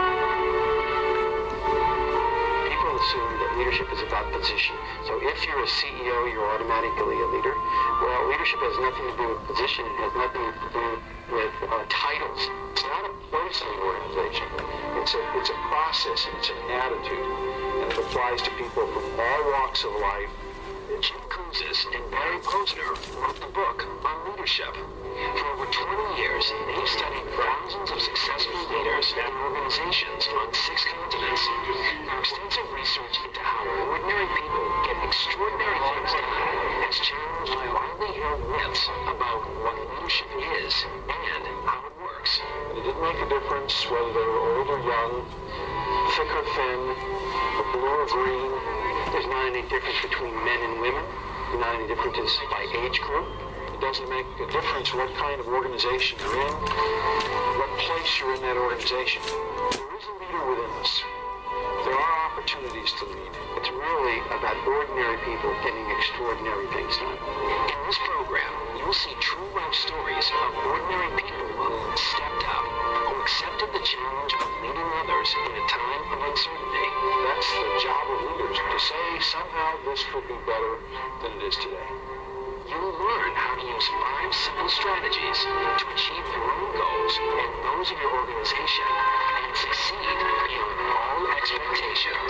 S14: People assume that leadership is about position. So if you're a C E O, you're automatically a leader. Well, leadership has nothing to do with position. It has nothing to do with uh, titles. It's not a place in the organization. It's a it's a process and it's an attitude. And it applies to people from all walks of life. Jim Kouzes and Barry Posner wrote the book on leadership. For over twenty years, they've studied thousands of successful leaders and organizations on six continents. Their extensive research into how ordinary people get extraordinary things done has challenged widely held myths about what leadership is and how it works. It didn't make a difference whether they were old or young, thick or thin, blue or green. There's not any difference between men and women. There's not any differences by age group. It doesn't make a difference what kind of organization you're in, what place you're in that organization. There is a leader within us. There are opportunities to lead. It's really about ordinary people getting extraordinary things done. In this program, you'll see true life stories of ordinary people who stepped up, who accepted the challenge of leading others in a time of uncertainty. That's the job of leaders, to say somehow this could be better than it is today. You'll learn how to use five simple strategies to achieve your own goals and those of your organization and succeed beyond all expectations.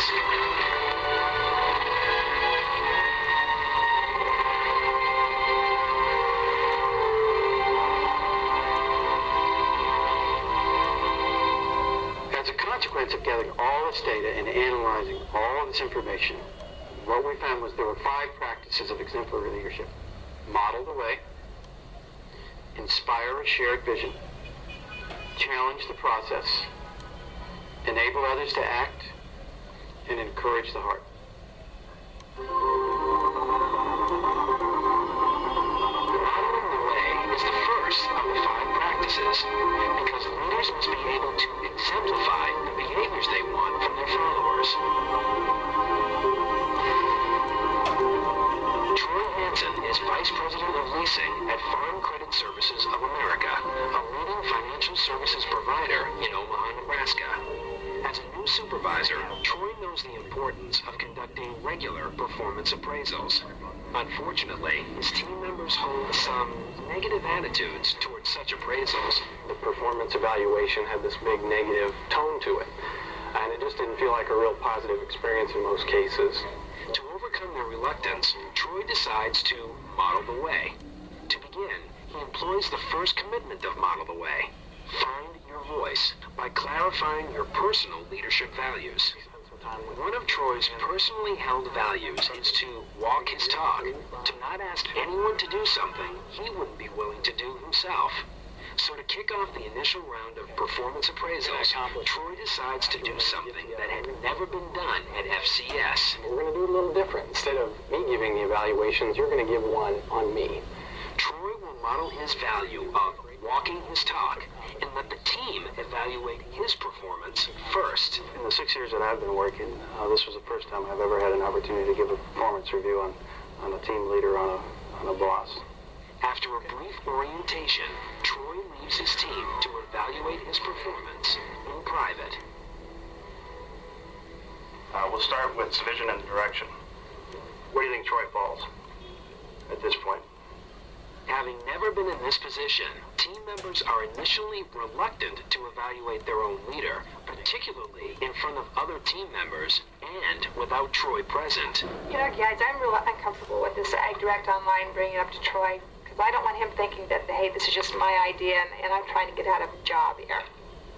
S14: As a consequence of gathering all this data and analyzing all this information, what we found was there were five practices of exemplary leadership. Model the way, inspire a shared vision, challenge the process, enable others to act, and encourage the heart. Modeling the way is the first of the five practices because leaders must be able to exemplify the behaviors they want from their followers. Troy Hansen is Vice President of Leasing at Farm Credit Services of America, a leading financial services provider in Omaha, Nebraska. As a new supervisor, Troy knows the importance of conducting regular performance appraisals. Unfortunately, his team members hold some negative attitudes towards such appraisals. The performance evaluation had this big negative tone to it, and it just didn't feel like a real positive experience in most cases. To overcome their reluctance, Troy decides to model the way. To begin, he employs the first commitment of Model the Way, Find your voice by clarifying your personal leadership values. One of Troy's personally held values is to walk his talk, to not ask anyone to do something he wouldn't be willing to do himself. So to kick off the initial round of performance appraisals, Troy decides to do something that had never been done at F C S.
S15: We're going to do it a little different. Instead of me giving the evaluations, you're going to give one on me.
S14: Troy will model his value of walking his talk and let the team evaluate his performance first.
S15: In the six years that I've been working, uh, this was the first time I've ever had an opportunity to give a performance review on, on a team leader, on a, on a boss.
S14: After a brief orientation, Troy leaves his team to evaluate his performance in private.
S10: Uh, we'll start with vision and direction. Where do you think Troy falls at this point?
S14: Having never been in this position, team members are initially reluctant to evaluate their own leader, particularly in front of other team members and without Troy present.
S16: You know, guys, I'm real uncomfortable with this Ag Direct Online bringing it up to Troy, because I don't want him thinking that, hey, this is just my idea and, and I'm trying to get out of a job here.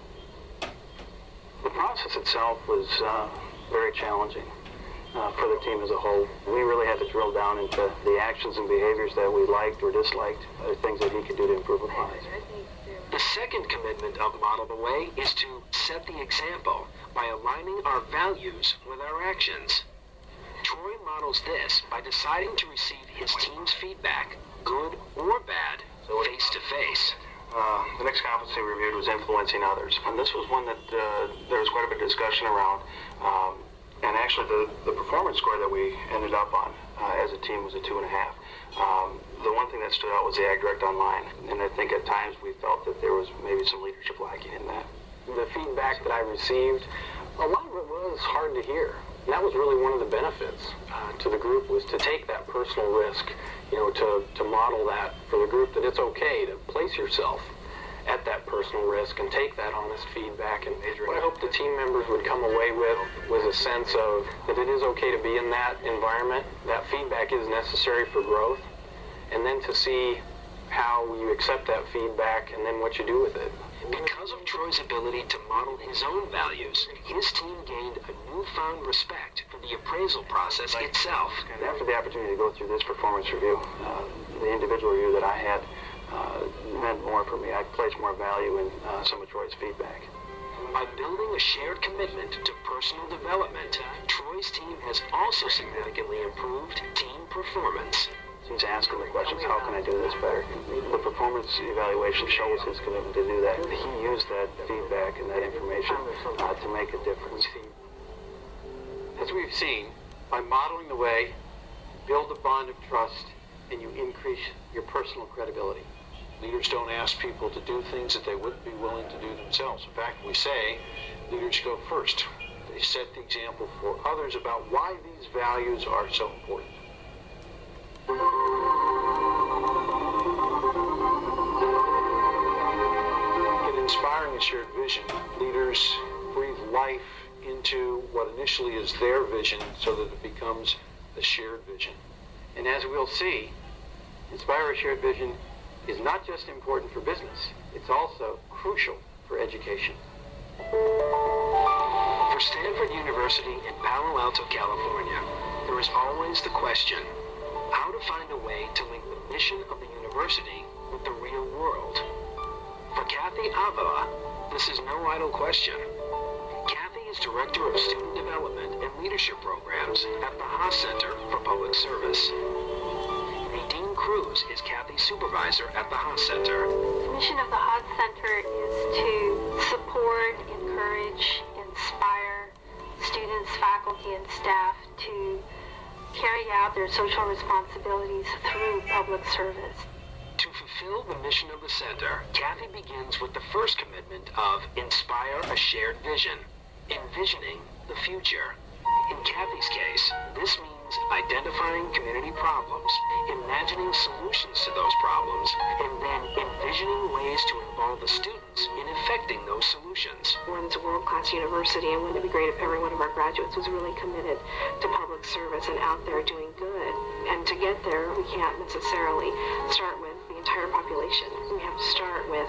S15: The process itself was uh, very challenging uh, for the team as a whole. We really had to drill down into the actions and behaviors that we liked or disliked, or things that he could do to improve upon it.
S14: The second commitment of Model the Way is to set the example by aligning our values with our actions. Troy models this by deciding to receive his team's feedback, good or bad, face to face.
S10: Uh, the next competency we reviewed was influencing others. And this was one that uh, there was quite a bit of discussion around. Um, and actually the, the performance score that we ended up on uh, as a team was a two and a half. Um, the one thing that stood out was the Ag Direct Online. And I think at times we felt that there was maybe some leadership lacking in that.
S15: The feedback that I received, a lot of it was hard to hear. And that was really one of the benefits uh, to the group, was to take that personal risk, you know, to, to model that for the group, that it's okay to place yourself at that personal risk and take that honest feedback. And what I hope the team members would come away with was a sense of that it is okay to be in that environment, that feedback is necessary for growth, and then to see how you accept that feedback and then what you do with it.
S14: Because of Troy's ability to model his own values, his team gained a newfound respect for the appraisal process itself.
S15: And after the opportunity to go through this performance review, uh, the individual review that I had uh, meant more for me. I placed more value in uh, some of Troy's feedback.
S14: By building a shared commitment to personal development, Troy's team has also significantly improved team performance.
S15: He's asking the questions, how can I do this better? The performance evaluation shows his commitment to do that. He used that feedback and that information uh, to make a difference.
S17: As we've seen, by modeling the way, build a bond of trust, and you increase your personal credibility. Leaders don't ask people to do things that they wouldn't be willing to do themselves. In fact, we say leaders go first. They set the example for others about why these values are so important. In inspiring a shared vision, leaders breathe life into what initially is their vision so that it becomes a shared vision. And as we'll see, Inspire a Shared Vision is not just important for business, it's also crucial for education.
S14: For Stanford University in Palo Alto, California, there is always the question, how to find a way to link the mission of the university with the real world. For Kathy Avila, this is no idle question. Kathy is Director of Student Development and Leadership Programs at the Haas Center for Public Service. Nadine Cruz is Kathy's supervisor at the Haas Center.
S16: The mission of the Haas Center is to support, encourage, inspire students, faculty, and staff to carry out their social responsibilities through public service.
S14: To fulfill the mission of the center, Kathy begins with the first commitment of Inspire a Shared Vision, envisioning the future. In Kathy's case, this means identifying community problems, imagining solutions to those problems, and then envisioning ways to involve the students in effecting those solutions.
S16: It's a world-class university, and wouldn't it be great if every one of our graduates was really committed to public service and out there doing good? And to get there, we can't necessarily start with the entire population. We have to start with the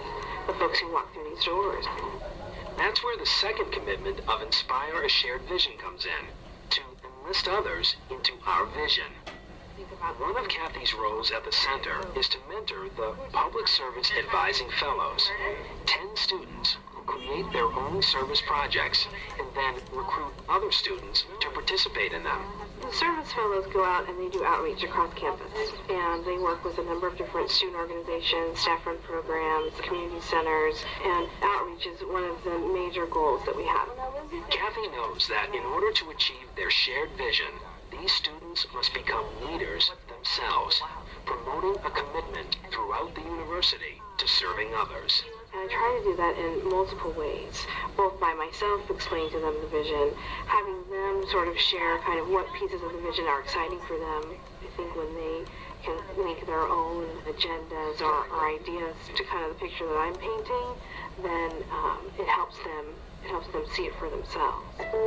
S18: the folks who walk through these doors.
S14: That's where the second commitment of Inspire a Shared Vision comes in, to enlist others into our vision. One of Kathy's roles at the center is to mentor the Public Service Advising Fellows, ten students who create their own service projects and then recruit other students to participate in them.
S18: The Service Fellows go out and they do outreach across campus, and they work with a number of different student organizations, staff-run programs, community centers, and outreach is one of the major goals that we have.
S14: Kathy knows that in order to achieve their shared vision, these students must become leaders themselves, promoting a commitment throughout the university to serving others.
S18: And I try to do that in multiple ways, both by myself explaining to them the vision, having them sort of share kind of what pieces of the vision are exciting for them. I think when they can link their own agendas or, or ideas to kind of the picture that I'm painting, then um, it helps them it helps them see it for themselves.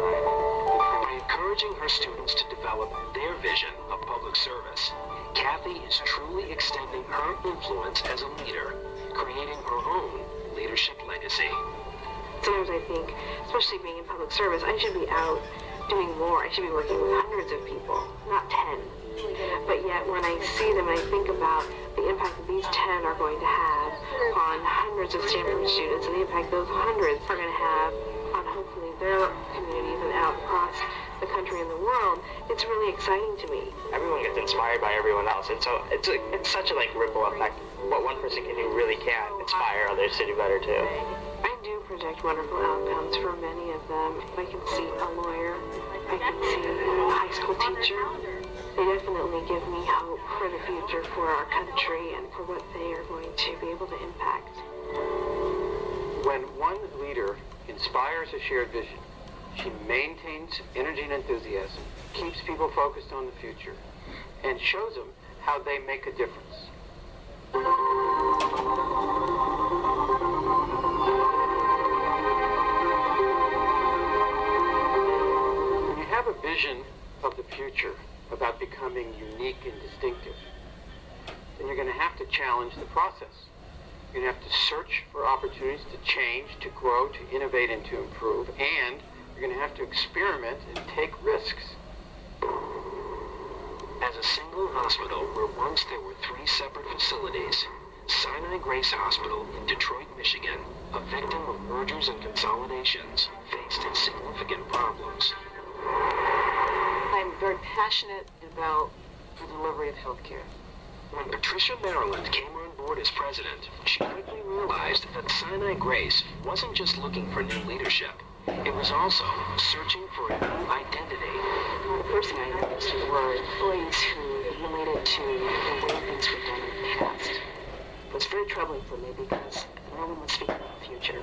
S14: By encouraging her students to develop their vision of public service, Kathy is truly extending her influence as a leader, creating her own leadership legacy.
S18: Sometimes I think, especially being in public service, I should be out doing more. I should be working with hundreds of people, not ten. But yet when I see them and I think about the impact that these ten are going to have on hundreds of Stanford students and the impact those hundreds are going to have on hopefully their communities and out across the country and the world, it's really exciting to me.
S19: Everyone gets inspired by everyone else, and so it's a, it's such a like ripple effect. What one person can do really can inspire others to do better too.
S18: I do project wonderful outcomes for many of them. I can see a lawyer, I can see a high school teacher. They definitely give me hope for the future, for our country, and for what they are going to be able to impact.
S17: When one leader inspires a shared vision, she maintains energy and enthusiasm, keeps people focused on the future, and shows them how they make a difference. When you have a vision of the future about becoming unique and distinctive, then you're going to have to challenge the process. You're going to have to search for opportunities to change, to grow, to innovate, and to improve, and you're going to have to experiment and take risks.
S14: As a single hospital where once there were three separate facilities, Sinai Grace Hospital in Detroit, Michigan, a victim of mergers and consolidations, faced significant problems.
S20: I'm very passionate about the delivery of health care.
S14: When Patricia Maryland came on board as president, she quickly realized that Sinai Grace wasn't just looking for new leadership. It was also searching for a new identity.
S20: The first thing I noticed were employees who related to the way things were done in the past. It was very troubling for me because no one was speaking of the future.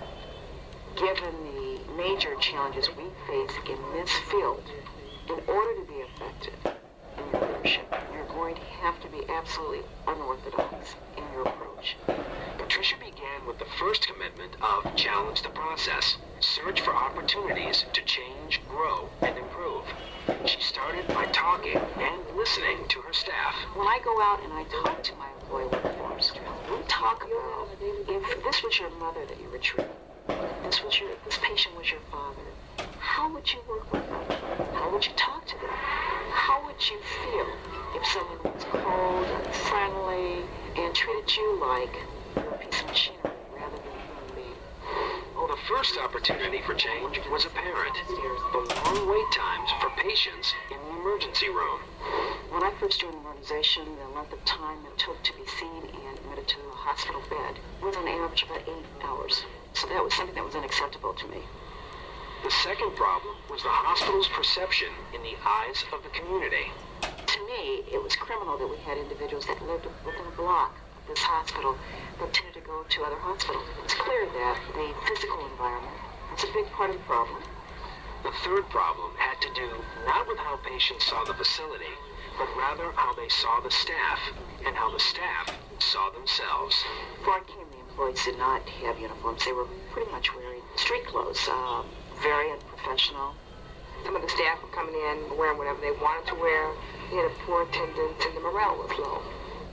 S20: Given the major challenges we face in this field, in order to be effective in your leadership, you're going to have to be absolutely unorthodox in your approach.
S14: Patricia began with the first commitment of challenge the process, search for opportunities to change, grow, and improve. She started by talking and listening to her staff.
S20: When I go out and I talk to my employee workforce, we talk about if this was your mother that you were treating, this was your this patient was your father, how would you work with them? How would you talk to them? How would you feel if someone was cold, unfriendly, and treated you like a piece of machinery rather than a human being?
S14: Well, the first opportunity for change was apparent. The long wait times for patients in the emergency room.
S20: When I first joined the organization, the length of time it took to be seen and admitted to a hospital bed was on average about eight hours. So that was something that was unacceptable to me.
S14: The second problem was the hospital's perception in the eyes of the community.
S20: To me, it was criminal that we had individuals that lived within a block of this hospital that tended to go to other hospitals. It's clear that the physical environment is a big part of the problem.
S14: The third problem had to do not with how patients saw the facility, but rather how they saw the staff and how the staff saw themselves.
S20: Before I came, the employees did not have uniforms. They were pretty much wearing street clothes. Um, very unprofessional. Some of the staff were coming in wearing whatever they wanted to wear. They had a poor attendance and the morale was low.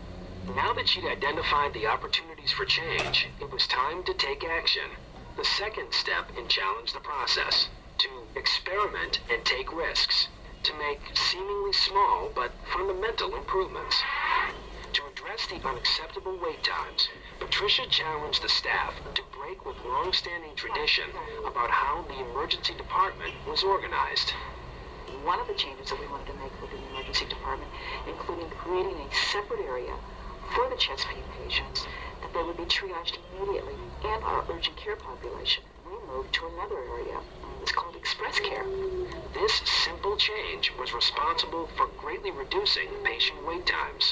S21: Now that she'd identified the opportunities for change, it was time to take action. The second step in Challenge the Process, to experiment and take risks, to make seemingly small but fundamental improvements. To address the unacceptable wait times, Patricia challenged the staff to break with long-standing tradition about how the emergency department was organized.
S20: One of the changes that we wanted to make within the emergency department, including creating a separate area for the chest pain patients, that they would be triaged immediately, and our urgent care population. We moved to another area. It's called Express Care.
S21: This simple change was responsible for greatly reducing patient wait times.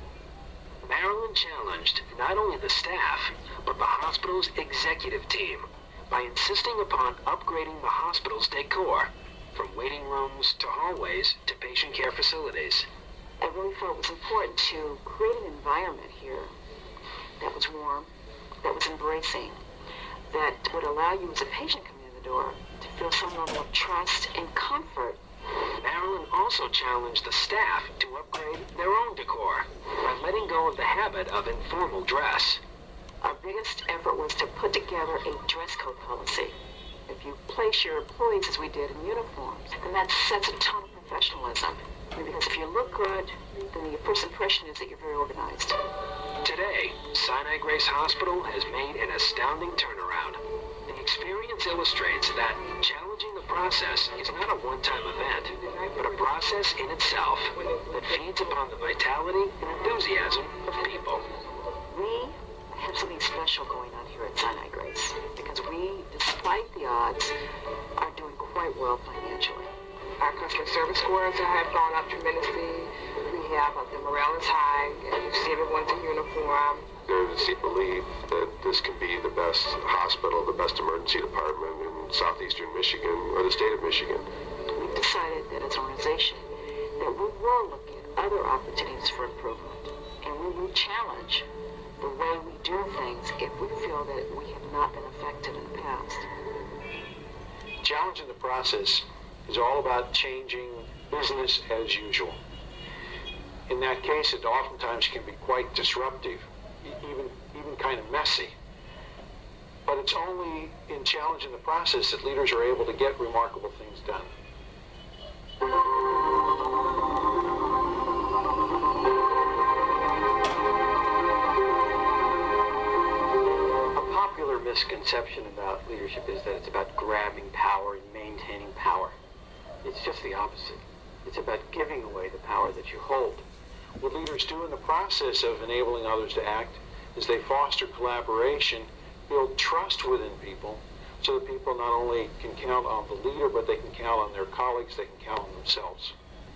S21: Marilyn challenged not only the staff, but the hospital's executive team by insisting upon upgrading the hospital's decor, from waiting rooms to hallways to patient care facilities.
S20: I really felt it was important to create an environment here that was warm, that was embracing, that would allow you as a patient coming in the door to feel some level of trust and comfort.
S21: Marilyn also challenged the staff to upgrade their own decor by letting go of the habit of informal dress.
S20: Our biggest effort was to put together a dress code policy. If you place your employees as we did in uniforms, then that sets a tone of professionalism. Because if you look good, then your first impression is that you're very organized.
S21: Today, Sinai Grace Hospital has made an astounding turnaround. The experience illustrates that challenging the process is not a one-time event, but a process in itself that feeds upon the vitality and enthusiasm of people.
S20: We have something special going on here at Sinai Grace, because we, despite the odds, are doing quite well financially.
S22: Our customer service scores have gone up tremendously. We have uh, the morale is high, and you see everyone's in uniform.
S5: There's a belief that this can be the best hospital, the best emergency department in southeastern Michigan or the state of Michigan.
S20: We've decided that as an organization that we will look at other opportunities for improvement, and we will challenge the way we do things if we feel that we have not been effective in the past.
S17: Challenging the process is all about changing business as usual. In that case, it oftentimes can be quite disruptive, even, even kind of messy. But it's only in challenging the process that leaders are able to get remarkable things done.
S14: A popular misconception about leadership is that it's about grabbing power and maintaining power. It's just the opposite. It's about giving away the power that you hold.
S17: What leaders do in the process of enabling others to act is they foster collaboration, build trust within people, so that people not only can count on the leader, but they can count on their colleagues, they can count on themselves.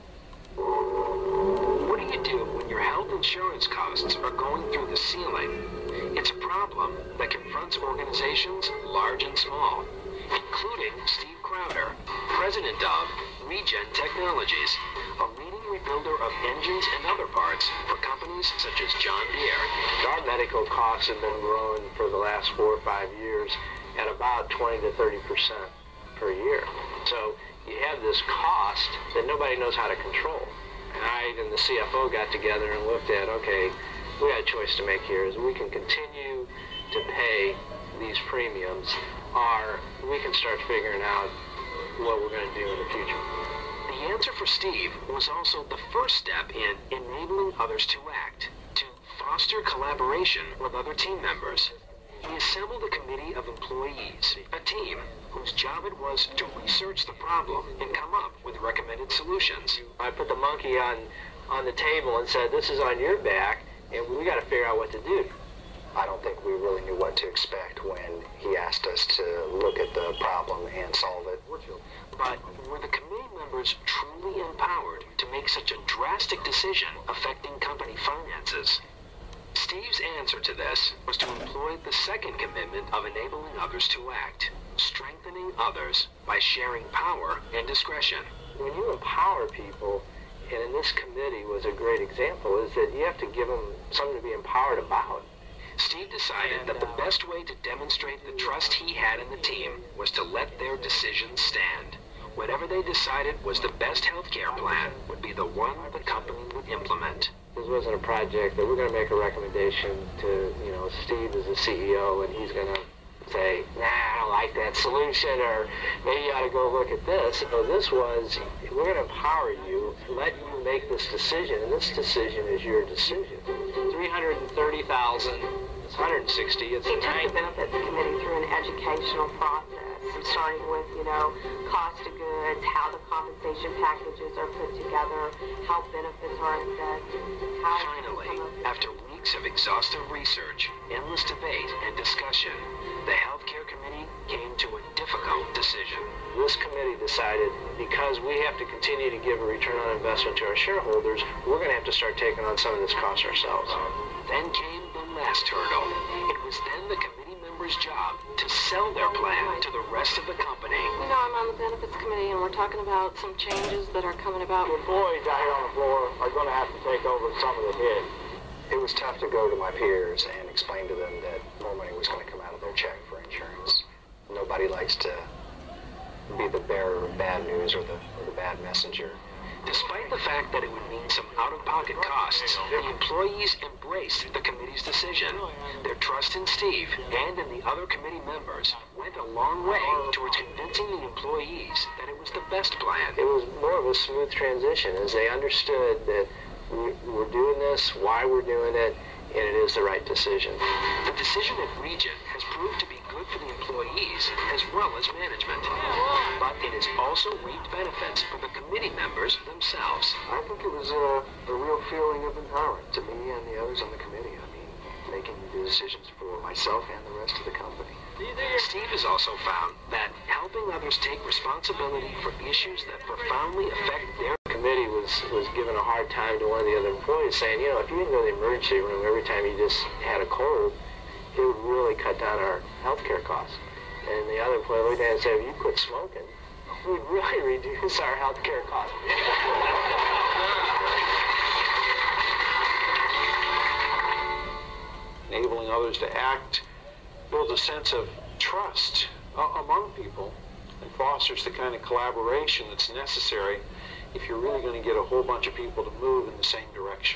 S21: What do you do when your health insurance costs are going through the ceiling? It's a problem that confronts organizations large and small, including Steve Crowder, president of Regen Technologies, a leading rebuilder of engines and other parts for companies such as John Deere.
S14: Our medical costs have been growing for the last four or five years at about twenty to thirty percent per year. So you have this cost that nobody knows how to control. And I and the C F O got together and looked at, okay, we got a choice to make here. Is we can continue to pay these premiums, or we can start figuring out what we're going to do in the future.
S21: The answer for Steve was also the first step in enabling others to act, to foster collaboration with other team members. He assembled a committee of employees, a team whose job it was to research the problem and come up with recommended solutions.
S14: I put the monkey on, on the table and said, this is on your back, and we got to figure out what to do.
S23: I don't think we really knew what to expect when he asked us to look at the problem and solve it.
S21: But were the committee members truly empowered to make such a drastic decision affecting company finances? Steve's answer to this was to employ the second commitment of enabling others to act, strengthening others by sharing power and discretion.
S14: When you empower people, and in this committee was a great example, is that you have to give them something to be empowered about.
S21: Steve decided that the best way to demonstrate the trust he had in the team was to let their decisions stand. Whatever they decided was the best healthcare plan would be the one the company would implement.
S14: The This wasn't a project that we're going to make a recommendation to, you know, Steve as the C E O, and he's going to say, nah, I don't like that solution, or maybe you ought to go look at this. So this was, we're going to empower you, let you make this decision, and this decision is your decision. three hundred thirty thousand dollars, it's one hundred sixty, it's
S16: He
S14: a
S16: took
S14: nine.
S16: the benefits committee through an educational process, starting with, you know, cost of goods, how the compensation packages are put together, how benefits are assessed, how...
S21: Finally, after weeks of exhaustive research, endless debate, and discussion, the Healthcare Committee came to a difficult decision.
S14: This committee decided, because we have to continue to give a return on investment to our shareholders, we're going to have to start taking on some of this cost ourselves.
S21: Then came the last hurdle. It was then the committee members' job to sell their plan to the rest of the company.
S16: You know, I'm on the benefits committee, and we're talking about some changes that are coming about.
S15: The employees out here on the floor are going to have to take over some of the hit.
S23: It was tough to go to my peers and explain to them that more money was going to come out of their check for insurance. Nobody likes to be the bearer of bad news or the, or the bad messenger.
S21: Despite the fact that it would mean some out-of-pocket costs, the employees embraced the committee's decision. Their trust in Steve and in the other committee members went a long way towards convincing the employees that it was the best plan.
S14: It was more of a smooth transition as they understood that we, we're doing this, why we're doing it, and it is the right decision.
S21: The decision at Regent has proved to be good for the employees as well as management, but it has also reaped benefits for the committee members themselves.
S15: I think it was a, a real feeling of empowerment to me and the others on the committee. I mean, making the decisions for myself and the rest of the company.
S21: Steve has also found that helping others take responsibility for issues that profoundly affect their
S14: committee was, was giving a hard time to one of the other employees, saying, you know, if you didn't go to the emergency room every time you just had a cold, it would really cut down our health care costs. And the other employee looked at it and said, if you quit smoking, we'd really reduce our health care costs.
S17: Enabling others to act builds a sense of trust uh, among people and fosters the kind of collaboration that's necessary if you're really going to get a whole bunch of people to move in the same direction.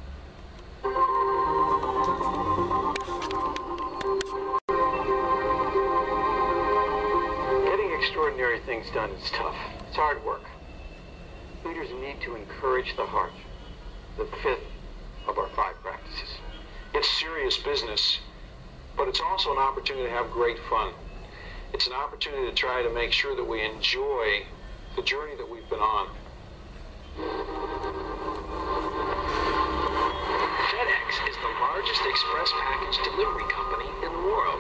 S15: Getting extraordinary things done is tough. It's hard work. Leaders need to encourage the heart, the fifth of our five practices.
S17: It's serious business, but it's also an opportunity to have great fun. It's an opportunity to try to make sure that we enjoy the journey that we've been on.
S21: FedEx is the largest express package delivery company in the world.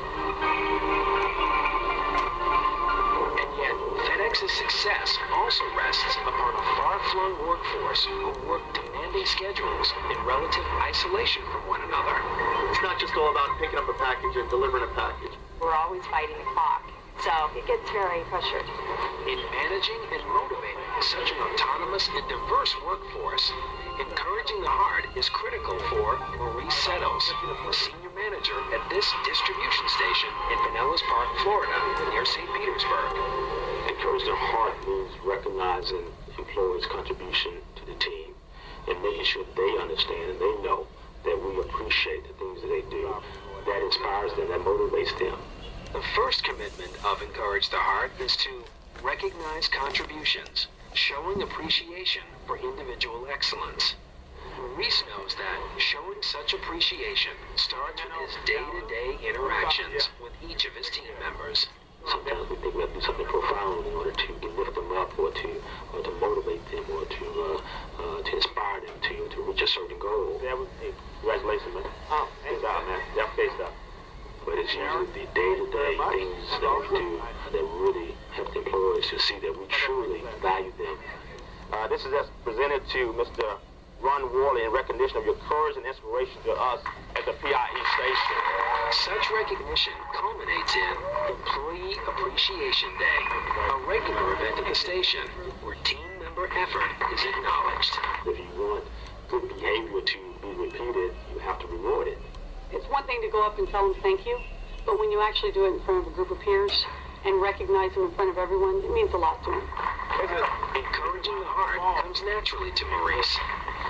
S21: And yet, FedEx's success also rests upon a far-flung workforce who work demanding schedules in relative isolation from one another.
S15: It's not just all about picking up a package and delivering a package.
S16: We're always fighting the clock, so it gets very pressured.
S21: In managing and motivating such an autonomous and diverse workforce, encouraging the heart is critical for Maurice Settles, a senior manager at this distribution station in Pinellas Park, Florida, near Saint Petersburg.
S15: Encourage their heart means recognizing employees' contribution to the team and making sure they understand and they know that we appreciate the things that they do. That inspires them, that motivates them.
S21: The first commitment of Encourage the Heart is to recognize contributions, showing appreciation for individual excellence. Maurice knows that showing such appreciation starts with his day-to-day interactions with each of his team members.
S15: Sometimes we think we have to do something profound in order to lift them up or to or to motivate them or to uh, uh, to inspire them to to reach a certain goal.
S14: That was, hey, congratulations, man.
S15: Oh,
S14: good job, man. That faced up.
S15: But it's usually the day-to-day things that we do that really help the employees to see that we truly value them.
S2: Uh, this is as presented to Mister Ron Worley in recognition of your courage and inspiration to us at the P I E station.
S21: Such recognition culminates in Employee Appreciation Day, a regular event at the station where team member effort is acknowledged.
S15: If you want good behavior to be repeated, you have to reward it.
S3: It's one thing to go up and tell them thank you, but when you actually do it in front of a group of peers and recognize them in front of everyone, it means a lot to them.
S21: Encouraging the heart comes naturally to Maurice.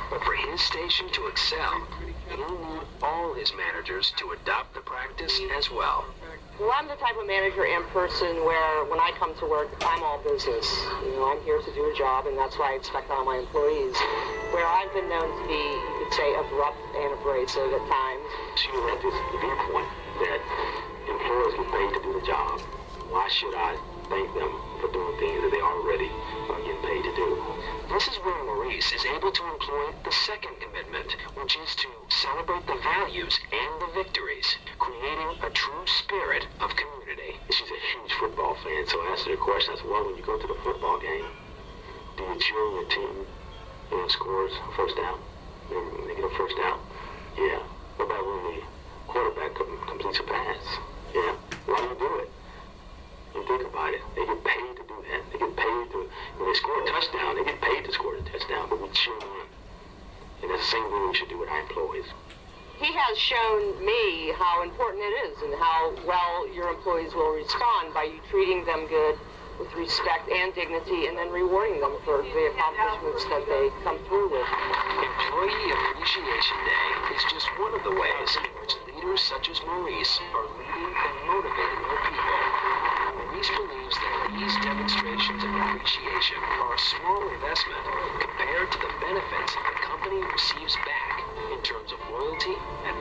S21: But for his station to excel, he'll need all his managers to adopt the practice as well.
S22: Well, I'm the type of manager and person where when I come to work, I'm all business. You know, I'm here to do a job, and that's what I expect all my employees. Where I've been known to be, you could say, abrupt and abrasive at times.
S14: So you have this viewpoint that employers get paid to do the job. Why should I thank them for doing things that they already are getting paid to do?
S21: This is where Maurice is able to employ the second commitment, which is to celebrate the values and the victories, creating a true spirit of community.
S14: She's a huge football fan, so I asked her the question, I said, well, when you go to the football game, do you cheer on your team when it scores a first down? When they get a first down? Yeah. What about when the quarterback completes a pass? Yeah. Why do you do it? You think about it. They get paid to do that. They get paid to, when they score a touchdown, they get paid to score a touchdown, but we cheer on. And that's the same thing we should do with our employees.
S22: He has shown me how important it is and how well your employees will respond by you treating them good with respect and dignity and then rewarding them for the accomplishments that they come through with.
S21: Employee Appreciation Day is just one of the ways in which leaders such as Maurice are leading and motivating their people. Maurice believes that these demonstrations of appreciation are a small investment compared to the benefits the company receives back in terms of loyalty and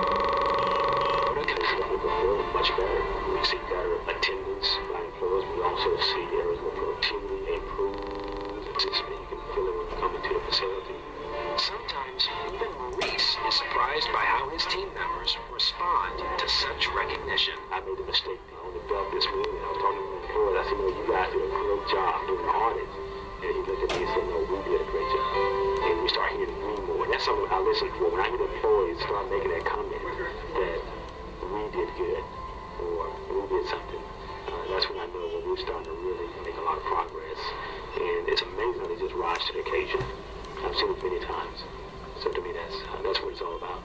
S21: productivity.
S14: Much better. We see better attendance by employees. We also see areas where productivity improves. You can feel it when you come into the facility.
S21: Sometimes even Maurice is surprised by how his team members respond to such recognition.
S14: I made a mistake on the belt this morning. I was talking to the employee. I said, no, you guys did a great job doing the audit. And he looked at me and said, no, we did a great job. And we start hearing me more. That's something I listen for. When I hear the employees start making that comment that we did good or we did something, uh, that's when I know that we're starting to really make a lot of progress. And it's amazing how they just rise to the occasion. I've seen it many times. So to me, that's, uh, that's what it's all about.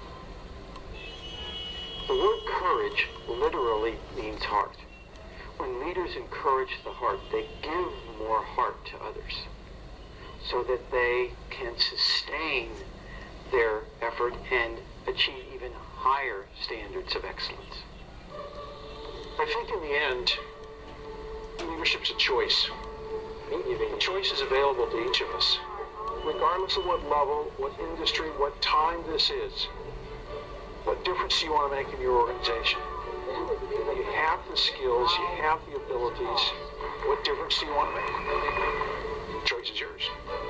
S17: The word courage literally means heart. When leaders encourage the heart, they give more heart to others so that they can sustain their effort and achieve even higher standards of excellence.
S15: I think in the end, leadership's a choice. The choice is available to each of us, regardless of what level, what industry, what time this is. What difference do you want to make in your organization? You have the skills, you have the abilities. What difference do you want to make? The choice is yours.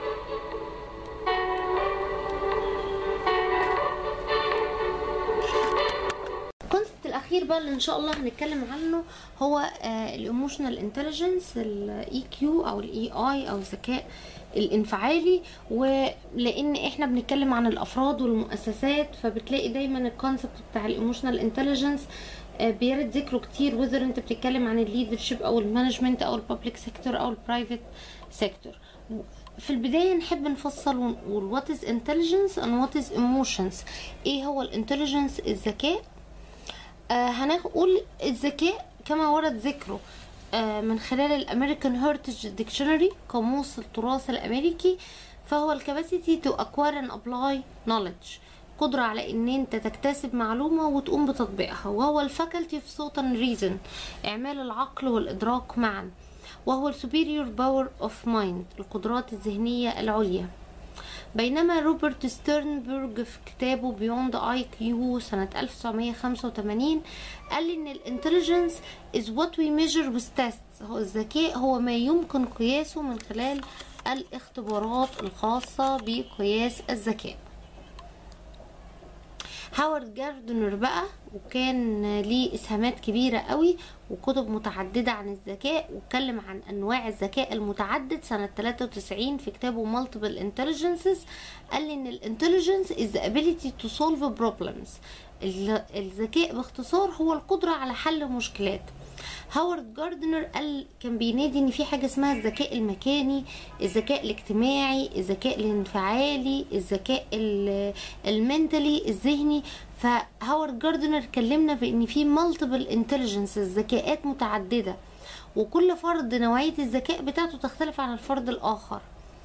S1: الكونسبت الاخير بقى اللي ان شاء الله هنتكلم عنه هو الايموشنال انتليجنس، الاي كيو او الاي اي او الذكاء الانفعالي. ولان احنا بنتكلم عن الافراد والمؤسسات، فبتلاقي دايما الكونسبت بتاع الايموشنال انتليجنس بيرد ذكره كتير، وذر انت بتتكلم عن الليدرشيب او المانجمنت او البابليك سيكتور او البرايفت سيكتور. في البدايه نحب نفصل ونقول وات از انتليجنس اند وات از ايموشنز. ايه هو الانتليجنس؟ الذكاء. آه هنقول الذكاء كما ورد ذكره آه من خلال الامريكان هيرتج ديكشنري، قاموس التراث الامريكي، فهو الكاباسيتي تو اكوار اند ابلاي نوليدج، قدرة على ان انت تكتسب معلومة وتقوم بتطبيقها، وهو الفاكولتي اوف ثوت اند ريزن، اعمال العقل والادراك معا، وهو السوبيريور باور اوف مايند، القدرات الذهنية العليا. بينما روبرت ستيرنبرج في كتابه بيوند اي كيو سنة ألف وتسعمية خمسة وتمانين قال ان الانتليجنس is what we measure with tests. هو الذكاء هو ما يمكن قياسه من خلال الاختبارات الخاصة بقياس الذكاء. هاورد جاردنر بقى، وكان ليه اسهامات كبيرة قوي وكتب متعددة عن الذكاء، واتكلم عن انواع الذكاء المتعدد سنة تلاتة وتسعين في كتابه Multiple Intelligences. قال ان الانتليجنس is the ability to solve problems. الذكاء باختصار هو القدرة على حل مشكلات. هاورد جاردنر قال كان بينادي ان في حاجه اسمها الذكاء المكاني، الذكاء الاجتماعي، الذكاء الانفعالي، الذكاء المنتلي الذهني. فهاورد جاردنر كلمنا بان في مالتيبل انتليجنس، ذكاءات متعدده، وكل فرد نوعيه الذكاء بتاعته تختلف عن الفرد الاخر.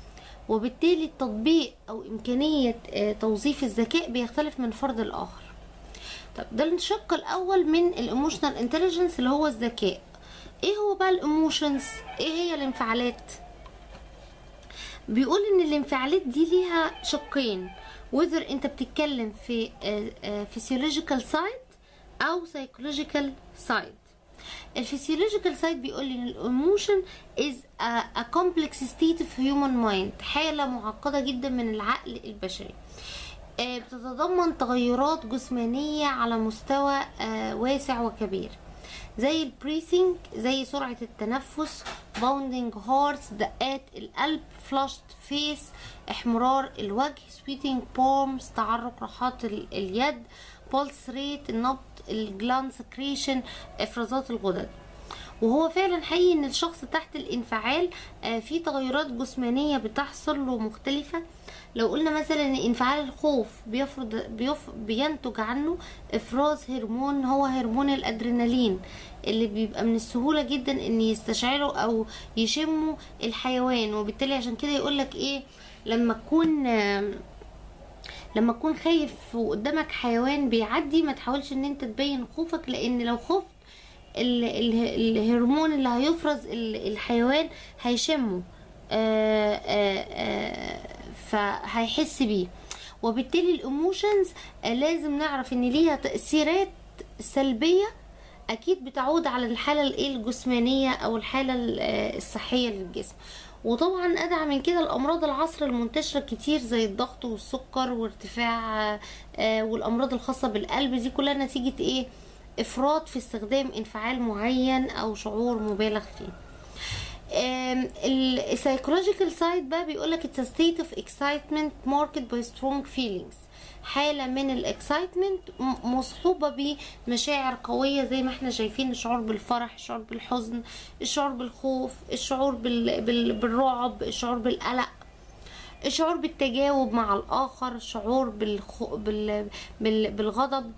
S1: وبالتالي التطبيق او امكانية توظيف الذكاء بيختلف من فرد لاخر. طب ده الشق الاول من الايموشنال انتليجنس اللي هو الذكاء. ايه هو بقى الايموشنز؟ ايه هي الانفعالات؟ بيقول ان الانفعالات دي ليها شقين، وذر انت بتتكلم في فيسيولوجيكال سايد او سايكولوجيكال سايد. الفسيولوجيكال سايد بيقول لي ان الايموشن از ا كومبلكس ستيت اوف هيومن مايند، حاله معقده جدا من العقل البشري، بتتضمن تغيرات جسمانيه على مستوى واسع وكبير، زي البريثنج، زي سرعه التنفس، باوندنج هارتس، دقات القلب، فلاشت فيس، احمرار الوجه، سويتنج بومز، تعرق راحات اليد، بولس ريت النبض، الجلاند سكريشن، افرازات الغدد. وهو فعلا حقيقي ان الشخص تحت الانفعال في تغيرات جسمانيه بتحصل له مختلفه. لو قلنا مثلا ان انفعال الخوف بيفرض بيف بينتج عنه افراز هرمون هو هرمون الادرينالين، اللي بيبقى من السهوله جدا ان يستشعره او يشمه الحيوان. وبالتالي عشان كده يقولك ايه، لما تكون لما تكون خايف وقدامك حيوان بيعدي ما تحاولش ان انت تبين خوفك، لان لو خفت ال ال الهرمون اللي هيفرز الحيوان هيشمه آآ آآ فهيحس بيه. وبالتالي الايموشنز لازم نعرف ان ليها تأثيرات سلبية اكيد بتعود على الحالة الايه الجسمانية او الحالة الصحية للجسم. وطبعا ادعى من كده الامراض العصر المنتشره كتير زي الضغط والسكر وارتفاع آه والامراض الخاصه بالقلب، دي كلها نتيجه ايه؟ افراط في استخدام انفعال معين او شعور مبالغ فيه. السايكولوجيكال سايد بقى بيقولك it's a state of excitement marked by strong feelings، حالة من الاكسايتمنت مصحوبة بمشاعر قوية زي ما احنا شايفين، الشعور بالفرح، الشعور بالحزن، الشعور بالخوف، الشعور بال... بال... بالرعب، الشعور بالقلق، الشعور بالتجاوب مع الآخر، الشعور بالخ... بال... بال... بالغضب.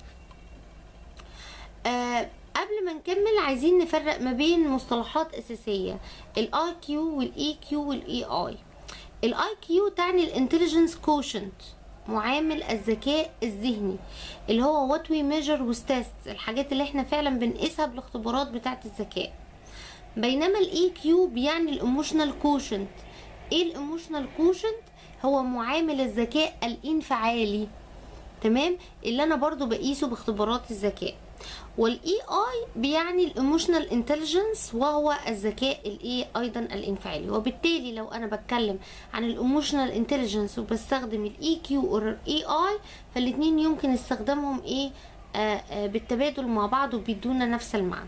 S1: آه قبل ما نكمل عايزين نفرق ما بين مصطلحات أساسية، الاي كيو والاي كيو والاي اي. الاي كيو تعني الانتليجنس كوشنت، معامل الذكاء الذهني، اللي هو what we measure with tests، الحاجات اللي احنا فعلا بنقيسها بالاختبارات بتاعة الذكاء. بينما الاي كيو بيعني الايموشنال كوشنت. ايه الايموشنال كوشنت؟ هو معامل الذكاء الانفعالي، تمام، اللي انا برضو بقيسه باختبارات الذكاء. والاي اي بيعني الايموشنال انتليجنس، وهو الذكاء الايه ايضا الانفعالي. وبالتالي لو انا بتكلم عن الايموشنال انتليجنس وبستخدم الاي كيو او الاي اي، فالاثنين يمكن استخدامهم ايه آآ آآ بالتبادل مع بعض وبيدونا نفس المعنى.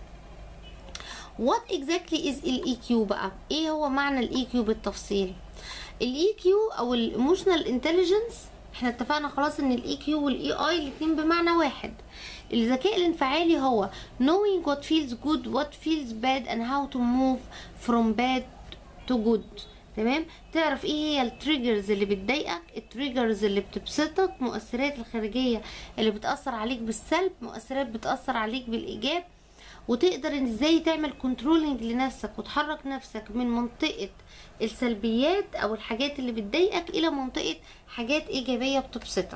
S1: what exactly is الاي كيو بقى؟ ايه هو معنى الاي كيو بالتفصيل؟ الاي كيو او الايموشنال انتليجنس، احنا اتفقنا خلاص ان الاي كيو والاي اي الاثنين بمعنى واحد. الذكاء الانفعالي هو knowing what feels good, what feels bad and how to move from bad to good. تمام، تعرف ايه هي التريجرز اللي بتضايقك، التريجرز اللي بتبسطك، مؤثرات الخارجيه اللي بتاثر عليك بالسلب، مؤثرات بتاثر عليك بالايجاب، وتقدر ان ازاي تعمل كنترولنج لنفسك وتحرك نفسك من منطقه السلبيات او الحاجات اللي بتضايقك الى منطقه حاجات ايجابيه بتبسطك.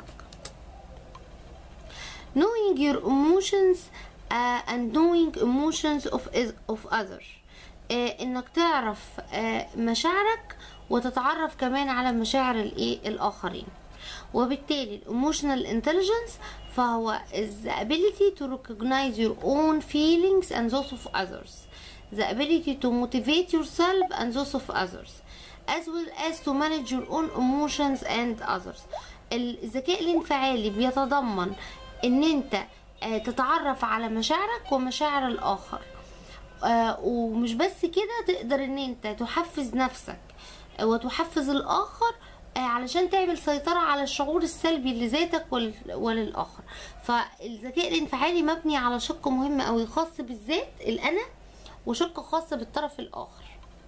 S1: knowing your emotions uh, and knowing emotions of of others، uh, انك تعرف uh, مشاعرك وتتعرف كمان على مشاعر الايه الاخرين. وبالتالي emotional intelligence فهو the ability to recognize your own feelings and those of others, the ability to motivate yourself and those of others, as well as to manage your own emotions and others. الذكاء الانفعالي بيتضمن ان انت تتعرف على مشاعرك ومشاعر الاخر، ومش بس كده، تقدر ان انت تحفز نفسك وتحفز الاخر علشان تعمل سيطرة على الشعور السلبي لذاتك وللآخر. فالذكاء الانفعالي مبني على شق مهم أوي خاص بالذات الأنا، وشق خاص بالطرف الآخر.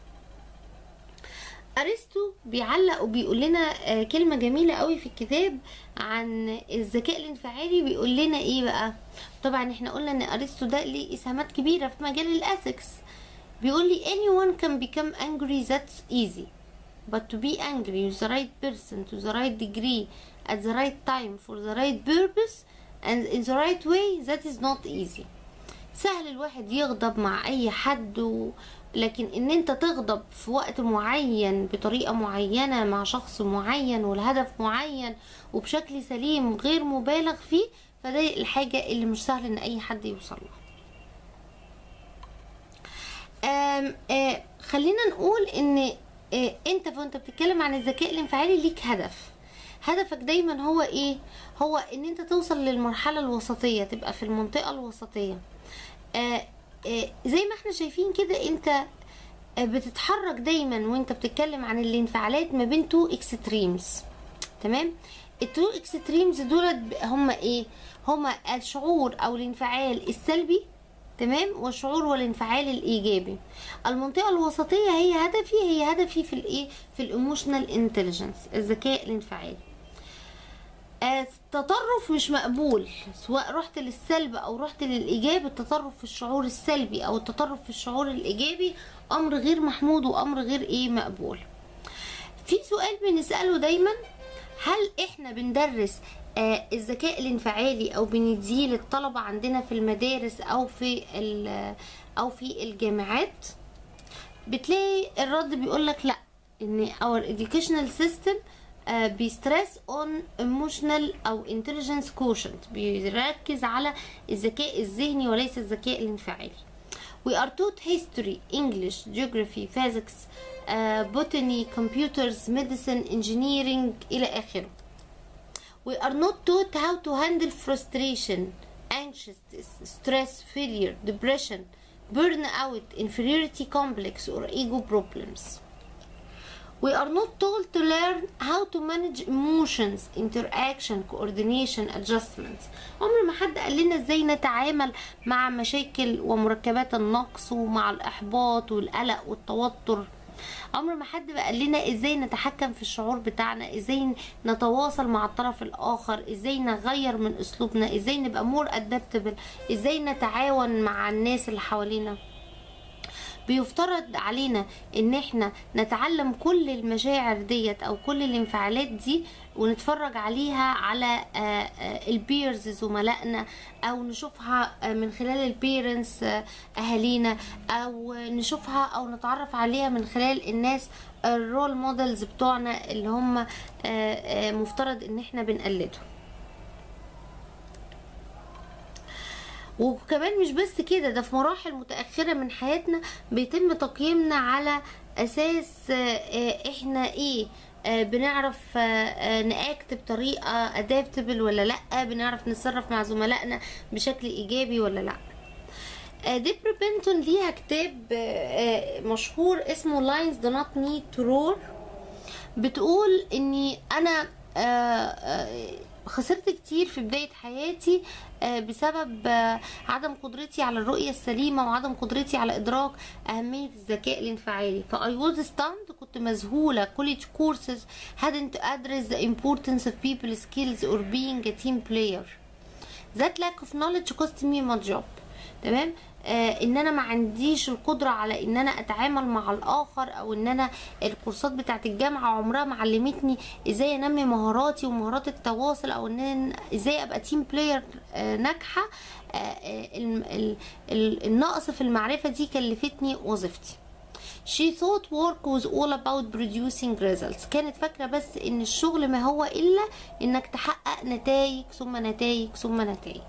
S1: أرسطو بيعلق وبيقول لنا كلمة جميلة أوي في الكتاب عن الذكاء الانفعالي. بيقول لنا إيه بقى؟ طبعا احنا قلنا إن أرسطو ده ليه إسهامات كبيرة في مجال الأثكس. بيقول لي anyone can become angry, that's easy but to be angry with the right person to the right degree at the right time for the right purpose and in the right way, that is not easy. سهل الواحد يغضب مع اي حد و... لكن ان انت تغضب في وقت معين بطريقة معينة مع شخص معين والهدف معين وبشكل سليم غير مبالغ فيه، فده الحاجة اللي مش سهل ان اي حد يوصل لها. آم آم خلينا نقول ان آه انت وانت بتتكلم عن الذكاء الانفعالي ليك هدف. هدفك دايما هو ايه؟ هو ان انت توصل للمرحلة الوسطية، تبقى في المنطقة الوسطية. آه آه زي ما احنا شايفين كده، انت آه بتتحرك دايما وانت بتتكلم عن الانفعالات ما بين تو اكستريمز. تمام؟ التو اكستريمز دول هما ايه؟ هما الشعور او الانفعال السلبي، تمام، والشعور والانفعال الايجابي. المنطقه الوسطيه هي هدفي هي هدفي في الايه؟ في الايموشنال انتليجنس، الذكاء الانفعالي. التطرف مش مقبول، سواء رحت للسلب او رحت للايجاب. التطرف في الشعور السلبي او التطرف في الشعور الايجابي امر غير محمود وامر غير ايه مقبول. في سؤال بنساله دايما، هل احنا بندرس آه الذكاء الانفعالي او بنديه للطلبه عندنا في المدارس او في او في الجامعات؟ بتلاقي الرد بيقولك لا، ان our educational system آه بيسترس on emotional او intelligence quotient، بيركز على الذكاء الذهني وليس الذكاء الانفعالي. We are taught history, English, geography, physics, uh, botany, computers, medicine, engineering إلى آخره. We are not taught how to handle frustration, anxiousness, stress, failure, depression, burnout, inferiority complex or ego problems. We are not told to learn how to manage emotions, interaction, coordination, adjustments. عمر ما حد قال لنا ازاي نتعامل مع مشاكل ومركبات النقص ومع الإحباط والقلق والتوتر. عمر ما حد قال لنا ازاي نتحكم في الشعور بتاعنا، ازاي نتواصل مع الطرف الآخر، ازاي نغير من أسلوبنا، ازاي نبقى مور أدابتبل، ازاي نتعاون مع الناس اللي حوالينا. بيفترض علينا ان احنا نتعلم كل المشاعر ديت او كل الانفعالات دي ونتفرج عليها على البيرز زملائنا، او نشوفها من خلال البيرنس اهالينا، او نشوفها او نتعرف عليها من خلال الناس الرول مودلز بتوعنا اللي هم مفترض ان احنا بنقلدهم. وكمان مش بس كده، ده في مراحل متأخرة من حياتنا بيتم تقييمنا على أساس احنا ايه، بنعرف نأكت بطريقة ادابتبل ولا لأ، بنعرف نتصرف مع زملائنا بشكل ايجابي ولا لأ. ديبرا بنتون ليها كتاب مشهور اسمه Lions Do Not Need to Roar. بتقول اني انا خسرت كتير في بداية حياتي بسبب عدم قدرتي على الرؤية السليمة وعدم قدرتي على إدراك أهمية الذكاء الانفعالي. ف I was stunned، كنت مذهولة. college courses hadn't addressed the importance of people skills or being a team player. That lack of knowledge cost me my job. تمام؟ آه ان انا ما عنديش القدرة على ان انا اتعامل مع الاخر، او ان انا الكورسات بتاعت الجامعة عمرها ما علمتني ازاي انمي مهاراتي ومهارات التواصل، او ان أنا ازاي ابقى تيم بلاير آه ناجحة. آه ال ال النقص في المعرفة دي كلفتني وظيفتي. She thought work was all about producing results. كانت فاكرة بس ان الشغل ما هو الا انك تحقق نتائج ثم نتائج ثم نتائج.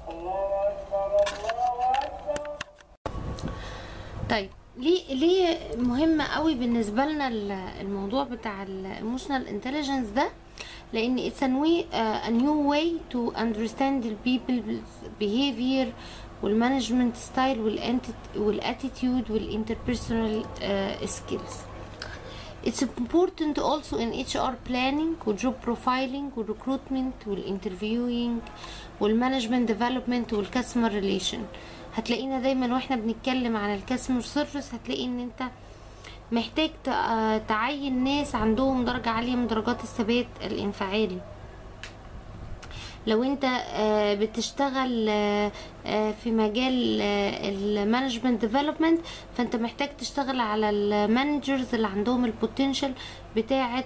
S1: طيب ليه ليه مهم قوي بالنسبه لنا الموضوع بتاع الايموشنال انتليجنس ده؟ لان it's a new, uh, a new way to understand the people's behavior والمانجمنت ستايل والاتيتيود والinterpersonal uh, skills. It's important also in H R planning وjob profiling والrecruitment والinterviewing والmanagement development والcustomer relation. هتلاقينا دايما واحنا بنتكلم عن الكاستمر سيرفيس هتلاقي ان انت محتاج تعين ناس عندهم درجة عالية من درجات الثبات الانفعالي. لو انت آه بتشتغل آه آه في مجال المانجمنت ديفلوبمنت، فانت محتاج تشتغل على المانجرز اللي عندهم البوتنشال بتاعه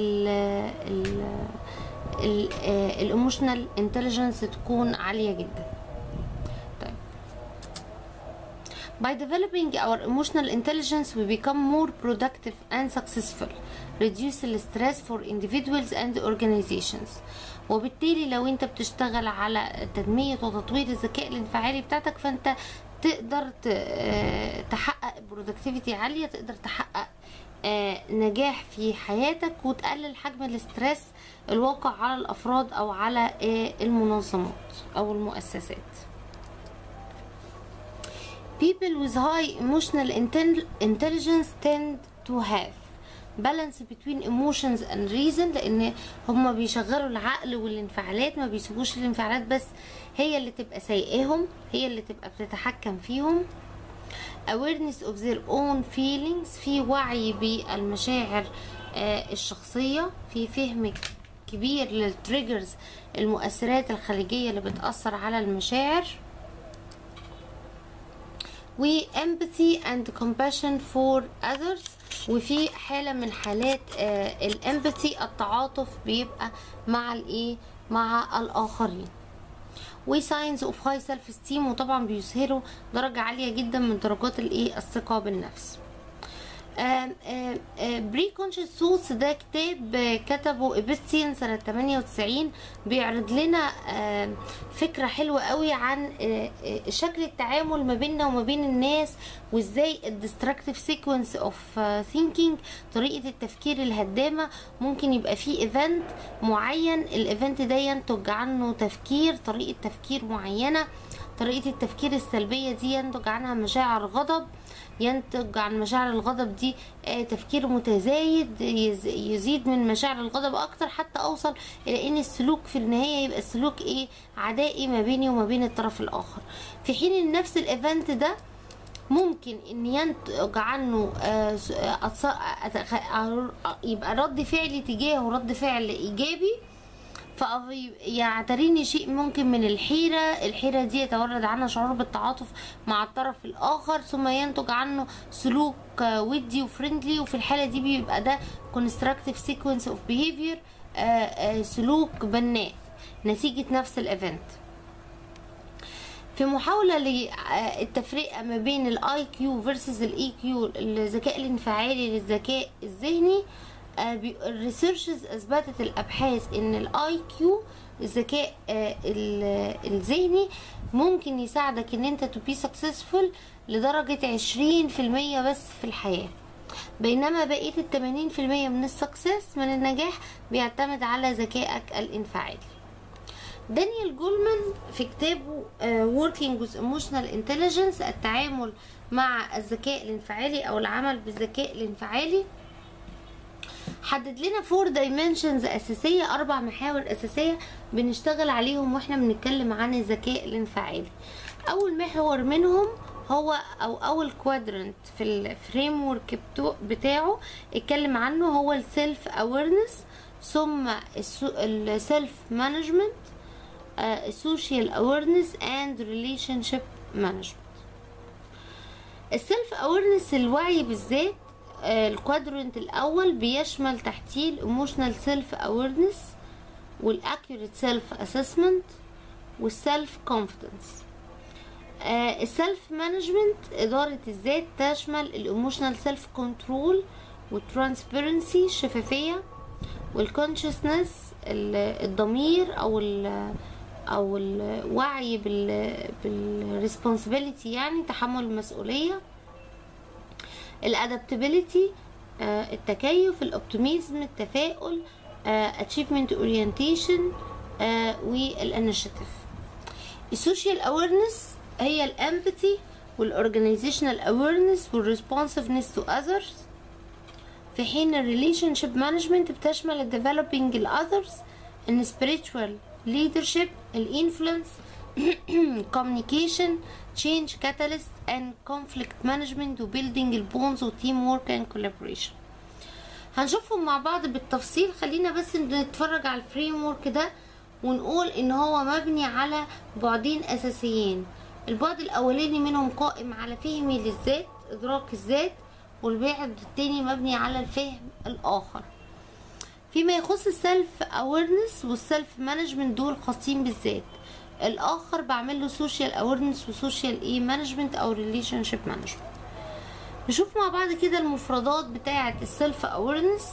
S1: الايموشنال انتليجنس تكون عاليه جدا. By developing our emotional intelligence, we become more productive and successful, reduce the stress for individuals and organizations. وبالتالي لو انت بتشتغل على تنمية وتطوير الذكاء الانفعالي بتاعتك، فانت تقدر تحقق productivity عالية، تقدر تحقق نجاح في حياتك، وتقلل حجم الاسترس الواقع على الافراد او على المنظمات او المؤسسات. People with high emotional intelligence tend to have balance between emotions and reason، لان هم بيشغلوا العقل والانفعالات، ما بيسيبوش الانفعالات بس هي اللي تبقى سايقاهم، هي اللي تبقى بتتحكم فيهم. awareness of their own feelings، في وعي بالمشاعر الشخصية، في فهم كبير للتريجرز المؤثرات الخارجية اللي بتأثر على المشاعر. و empathy and compassion for others، وفي حالة من حالات الامباثي التعاطف بيبقى مع الايه مع الاخرين. و signs of high self esteem، وطبعا بيظهروا درجة عالية جدا من درجات الايه الثقة بالنفس. بري كونشس ثوتس ده كتاب كتبه إيبستين سنة تمانية وتسعين، بيعرض لنا فكرة حلوة قوي عن شكل التعامل ما بيننا وما بين الناس، وازاي الديستراكتيف سيكونس اوف ثينكينج، طريقة التفكير الهدامة. ممكن يبقى فيه ايفنت معين، الايفنت ده ينتج عنه تفكير، طريقة تفكير معينة، طريقة التفكير السلبية دي ينتج عنها مشاعر غضب، ينتج عن مشاعر الغضب دي تفكير متزايد يزيد من مشاعر الغضب اكتر، حتى اوصل الى ان السلوك في النهاية يبقى السلوك ايه عدائي ما بيني وما بين الطرف الاخر. في حين ان نفس الايفنت ده ممكن ان ينتج عنه يبقى رد فعلي تجاهه رد فعل ايجابي، فيعتريني شيء ممكن من الحيرة، الحيرة دي يتولد عنها شعور بالتعاطف مع الطرف الآخر، ثم ينتج عنه سلوك ودي وفريندلي، وفي الحالة دي بيبقى ده constructive sequence of behavior، سلوك بناء نتيجة نفس الايفنت. في محاولة للتفرقة ما بين الاي كيو versus الاي كيو، الذكاء الانفعالي للذكاء الذهني، الريسيرشز اثبتت الابحاث ان الاي كيو الذكاء الذهني ممكن يساعدك ان انت تو بي سكسسفول لدرجة عشرين في المية بس في الحياة، بينما بقية التمانين في المية من السكسس من النجاح بيعتمد على ذكائك الانفعالي. دانيال جولمان في كتابه Working with Emotional Intelligence، التعامل مع الذكاء الانفعالي او العمل بالذكاء الانفعالي، حدد لنا فور دايمنشنز اساسيه، اربع محاور اساسيه بنشتغل عليهم واحنا بنتكلم عن الذكاء الانفعالي. اول محور منهم هو او اول كوادرنت في الفريم ورك بتاعه اتكلم عنه هو السيلف اويرنس، ثم السيلف مانجمنت، السوشيال اويرنس اند ريليشن شيب مانجمنت. السيلف اويرنس الوعي بالذات، الكوادرنت الاول بيشمل تحتيه الايموشنال سيلف اويرنس والاكيوريت سيلف اسسمنت والسيلف كونفيدنس. السيلف مانجمنت اداره الذات تشمل الايموشنال سيلف كنترول والترانسبيرنسي الشفافيه والكونشسنس الضمير او ال او الوعي بالريسبونسبيلتي يعني تحمل المسؤوليه. الادابتابيليتي التكيف، الاوبتيميزم التفاؤل، اتشيفمنت اورينتيشن والانيشيتيف. السوشيال اويرنس هي الامباثي والاورجانيزيشنال اويرنس والريسبونسفنس تو اذرز، في حين الريليشن شيب مانجمنت بتشمل الديفلوبينج الاذرز، السبيريتشوال ليدرشيب، الانفلونس، communication, change catalyst and conflict management وbuilding البونز وتيم work and collaboration. هنشوفهم مع بعض بالتفصيل، خلينا بس نتفرج على الفريم ورك ده ونقول ان هو مبني على بعدين اساسيين. البعد الاولاني منهم قائم على فهمي للذات، ادراك الذات، والبعد التاني مبني على الفهم الاخر. فيما يخص السلف اويرنس والسلف مانجمنت دول خاصين بالذات، الاخر بعمل له سوشيال اويرنس وسوشيال ايه مانجمنت او ريليشن شيب مانجمنت. نشوف مع بعض كده المفردات بتاعه السلف اويرنس.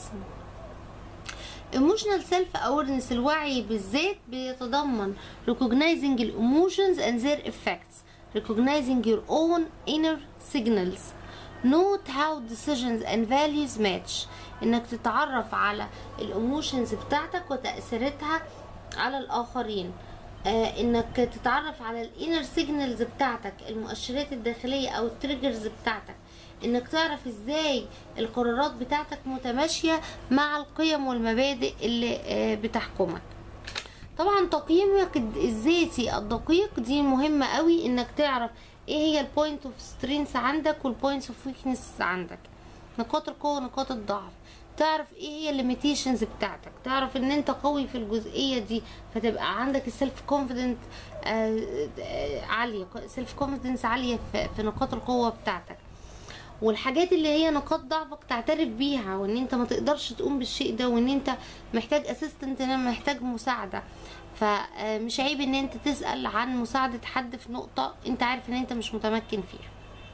S1: emotional self awareness الوعي بالذات بيتضمن recognizing the emotions and their effects, recognizing your own inner signals, note how decisions and values match. انك تتعرف على الايموشنز بتاعتك وتأثيراتها على الاخرين، آه انك تتعرف على الانر سيجنالز بتاعتك، المؤشرات الداخلية او التريجرز بتاعتك، انك تعرف ازاي القرارات بتاعتك متماشية مع القيم والمبادئ اللي آه بتحكمك. طبعا تقييمك الذاتي الدقيق دي مهمة قوي، انك تعرف ايه هي البوينت اوف سترينث عندك والبوينتس اوف ويكنس عندك، نقاط القوة ونقاط الضعف، تعرف ايه هي الليميتيشنز بتاعتك، تعرف ان انت قوي في الجزئية دي فتبقى عندك السيلف كونفيدنت عالية، سيلف كونفيدنس عالية في, في نقاط القوة بتاعتك. والحاجات اللي هي نقاط ضعفك تعترف بيها، وان انت ما تقدرش تقوم بالشيء ده، وان انت محتاج اسيستنت، محتاج مساعدة. فمش عيب ان انت تسأل عن مساعدة حد في نقطة انت عارف ان انت مش متمكن فيها.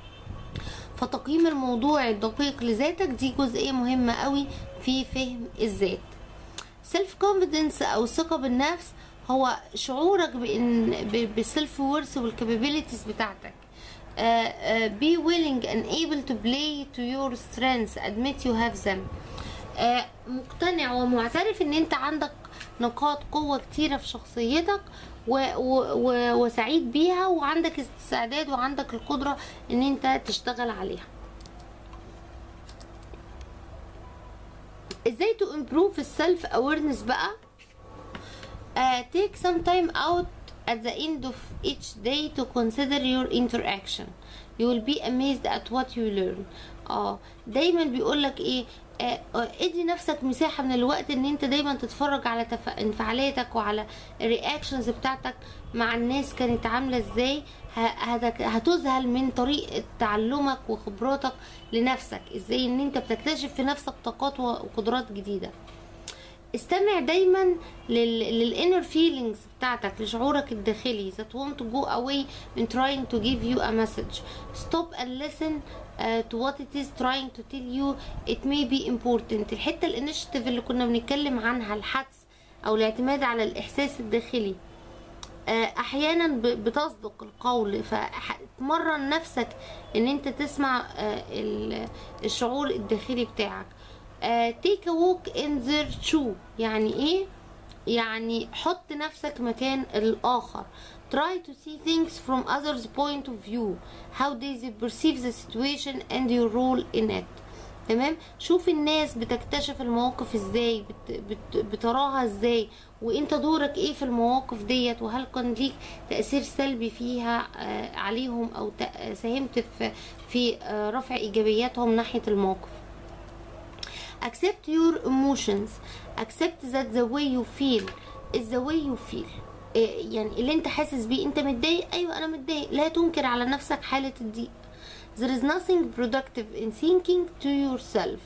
S1: فتقييم الموضوع الدقيق لذاتك دي جزئية مهمة قوي في فهم الذات. سيلف كونفيدنس او الثقة بالنفس هو شعورك بان بالسيلف وورث والكابابيلتيز بتاعتك. uh, uh, be willing and able to play to your strengths, admit you have them. uh, مقتنع ومعترف ان انت عندك نقاط قوة كتيرة في شخصيتك و و و وسعيد بيها، وعندك استعداد وعندك القدرة ان انت تشتغل عليها. ازاي to improve السلف awareness بقى؟ uh, take some time out at the end of each day to consider your interaction. You will be amazed at what you learn. اه دايما بيقولك ايه، اه ادي نفسك مساحة من الوقت ان انت دايما تتفرج على تف... انفعالاتك وعلى الرياكشنز بتاعتك مع الناس كانت عاملة ازاي. ه... هتذهل من طريقة تعلمك وخبراتك لنفسك، ازاي ان انت بتكتشف في نفسك طاقات وقدرات جديدة. استمع دايما للانر فيلينجز بتاعتك، لشعورك الداخلي that want to go away in trying to give you a message. Stop and listen uh, to what it is trying to tell you. It may be important. الحتة الانيشيتيف اللي كنا بنتكلم عنها، الحدس او الاعتماد على الاحساس الداخلي، uh, احيانا بتصدق القول، فتمرن نفسك ان انت تسمع uh, الشعور الداخلي بتاعك. Uh, take a walk in their shoe. يعني ايه؟ يعني حط نفسك مكان الاخر. try to see things from others point of view, how they perceive the situation and your role in it. تمام؟ شوف الناس بتكتشف المواقف ازاي، بت بت بتراها ازاي، وانت دورك ايه في المواقف ديت، وهل كان ليك تأثير سلبي فيها آه عليهم او ساهمت في, في آه رفع ايجابياتهم ناحية الموقف. accept your emotions. accept that the way you feel is the way you feel. إيه يعني اللي انت حاسس بيه، انت متضايق، ايوه انا متضايق، لا تنكر على نفسك حالة الضيق. there is nothing productive in thinking to yourself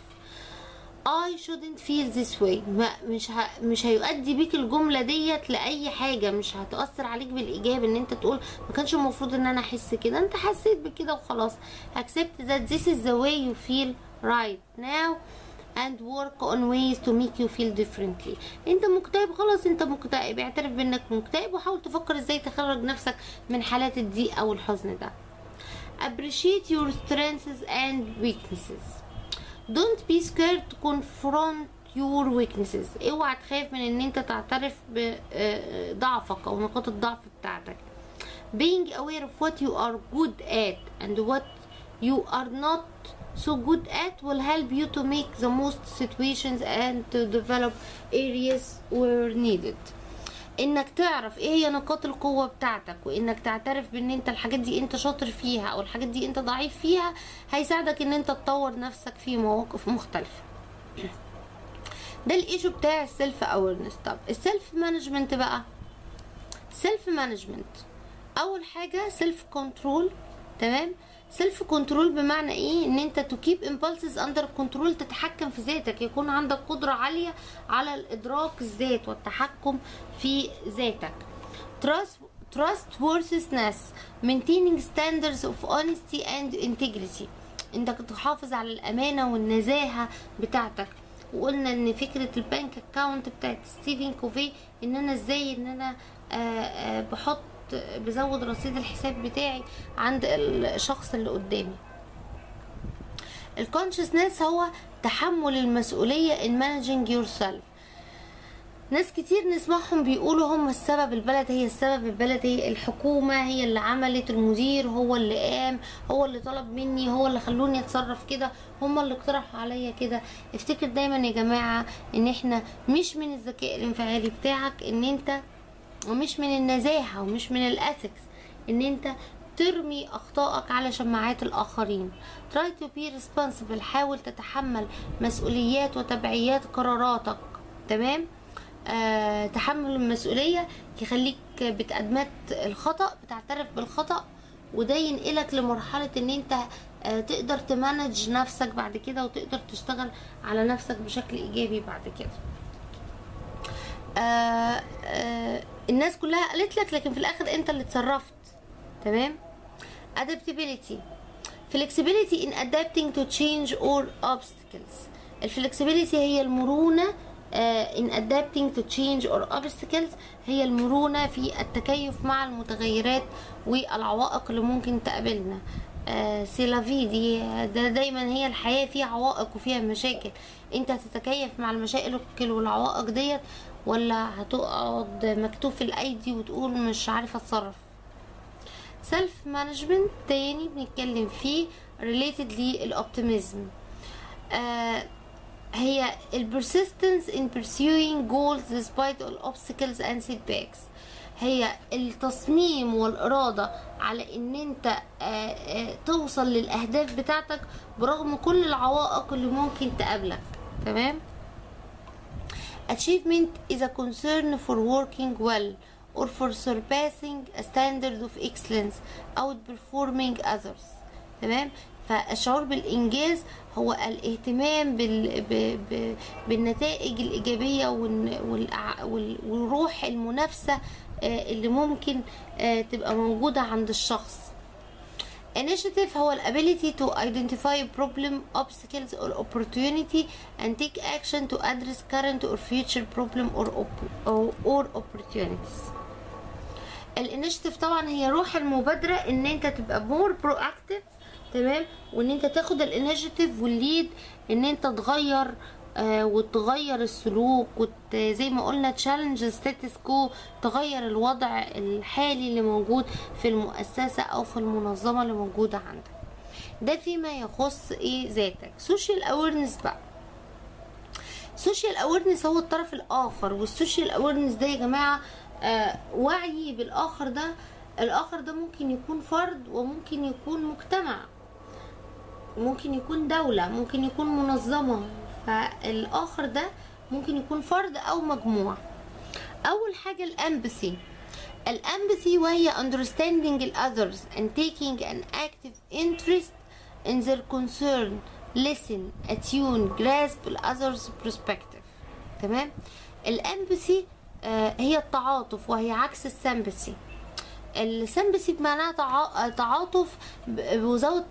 S1: I shouldn't feel this way. ما مش ه... مش هيؤدي بيك الجملة ديت لأي حاجة، مش هتأثر عليك بالإيجاب ان انت تقول ما كانش المفروض ان انا احس كده، انت حسيت بكده وخلاص. accept that this is the way you feel right now and work on ways to make you feel differently. انت مكتئب، خلاص انت مكتئب، اعترف بانك مكتئب وحاول تفكر ازاي تخرج نفسك من حالات الضيق او الحزن ده. appreciate your strengths and weaknesses. don't be scared to confront your weaknesses. اوعى تخاف من ان انت تعترف بضعفك او نقاط الضعف بتاعتك. being aware of what you are good at and what you are not so good at will help you to make the most situations and to develop areas where needed. انك تعرف ايه هي نقاط القوة بتاعتك، وانك تعترف بان انت الحاجات دي انت شاطر فيها او الحاجات دي انت ضعيف فيها، هيساعدك ان انت تطور نفسك في مواقف مختلفة. ده الايشو بتاع السيلف اويرنس. طب السيلف مانجمنت بقى سيلف مانجمنت، اول حاجه سيلف كنترول. تمام، سيلف كنترول بمعنى ايه؟ ان انت تو كيب امبالسز اندر كنترول، تتحكم في ذاتك، يكون عندك قدره عاليه على الادراك الذات والتحكم في ذاتك. trust trustworthiness maintaining standards of honesty and integrity، انك تحافظ على الامانه والنزاهه بتاعتك. وقلنا ان فكره البنك اكاونت بتاعت ستيفن كوفي، ان انا ازاي ان انا آآ آآ بحط بزود رصيد الحساب بتاعي عند الشخص اللي قدامي. الكونشسنس هو تحمل المسؤوليه in managing yourself. ناس كتير نسمعهم بيقولوا هم السبب، البلد هي السبب، البلد هي الحكومة هي اللي عملت، المدير هو اللي قام، هو اللي طلب مني، هو اللي خلوني اتصرف كده، هم اللي اقترحوا عليا كده. افتكر دايما يا جماعة ان احنا مش من الذكاء الانفعالي بتاعك ان انت، ومش من النزاهة ومش من الاثكس ان انت ترمي اخطائك على شماعات الاخرين. try to be responsible، حاول تتحمل مسؤوليات وتبعيات قراراتك. تمام، آه، تحمل المسؤولية يخليك بتأدمت الخطأ، بتعترف بالخطأ، وده ينقلك لمرحلة ان انت آه تقدر تمانج نفسك بعد كده، وتقدر تشتغل على نفسك بشكل ايجابي بعد كده. آه آه الناس كلها قالت لك، لكن في الاخر انت اللي اتصرفت. تمام. adaptability flexibility in adapting to change or obstacles. الفلكسبيليتي هي المرونة Uh, in adapting to change or obstacles، هي المرونة في التكيف مع المتغيرات والعوائق اللي ممكن تقابلنا. سيلافي uh, دي ده دايما هي الحياة فيها عوائق وفيها مشاكل، انت هتتكيف مع المشاكل والعوائق ديت، ولا هتقعد مكتوف الايدي وتقول مش عارفة اتصرف. سيلف مانجمنت تاني بنتكلم فيه related للأوبتيميزم. uh, هي ال persistence in pursuing goals despite all obstacles and setbacks. هي التصميم والإرادة على ان انت آآ آآ توصل للأهداف بتاعتك برغم كل العوائق اللي ممكن تقابلك. تمام. achievement is a concern for working well or for surpassing a standard of excellence outperforming others. تمام. فالشعور بالإنجاز هو الاهتمام بال... ب... ب... بالنتائج الإيجابية وال... وال... والروح المنافسة اللي ممكن تبقى موجودة عند الشخص. initiative هو ability to identify problem, obstacles or opportunity and take action to address current or future problem or, op... or opportunities. الانيشيتيف طبعا هي روح المبادرة، ان انت تبقى more proactive. تمام، وان انت تاخد الانيشيتيف والليد ان انت تغير آه وتغير السلوك، وزي ما قلنا تشالنج ستاتس كو، تغير الوضع الحالي اللي موجود في المؤسسة او في المنظمة اللي موجودة عندك. ده فيما يخص ايه ذاتك. سوشيال اويرنس بقى، سوشيال اويرنس هو الطرف الاخر، والسوشيال اويرنس ده يا جماعة آه وعي بالاخر. ده الاخر ده ممكن يكون فرد وممكن يكون مجتمع، ممكن يكون دولة، ممكن يكون منظمة. فالاخر ده ممكن يكون فرد او مجموعة. اول حاجة الامباثي. الامباثي وهي understanding the others and taking an active interest in their concern, listen, attune, grasp the other's perspective. تمام. الامباثي آه هي التعاطف، وهي عكس السمباثي. السمباثي بمعناها تعاطف without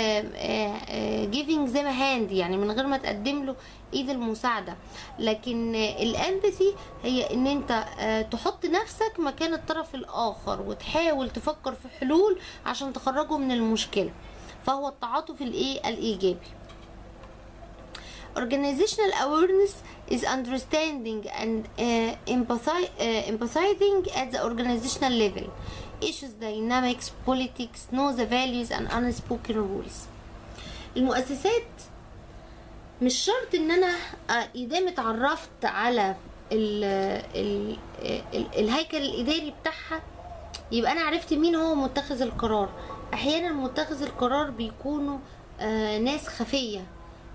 S1: giving them a hand، يعني من غير ما تقدم له ايد المساعدة. لكن الامباثي هي ان انت تحط نفسك مكان الطرف الاخر وتحاول تفكر في حلول عشان تخرجه من المشكلة، فهو التعاطف الايه الايجابي. Organizational awareness is understanding and uh, empathy, uh, empathizing at the organizational level. Issues, dynamics, politics, know the values and unspoken rules. المؤسسات مش شرط ان انا اذا اتعرفت على ال ال ال الهيكل الاداري بتاعها يبقى انا عرفت مين هو متخذ القرار. احيانا متخذ القرار بيكونوا آه ناس خفية،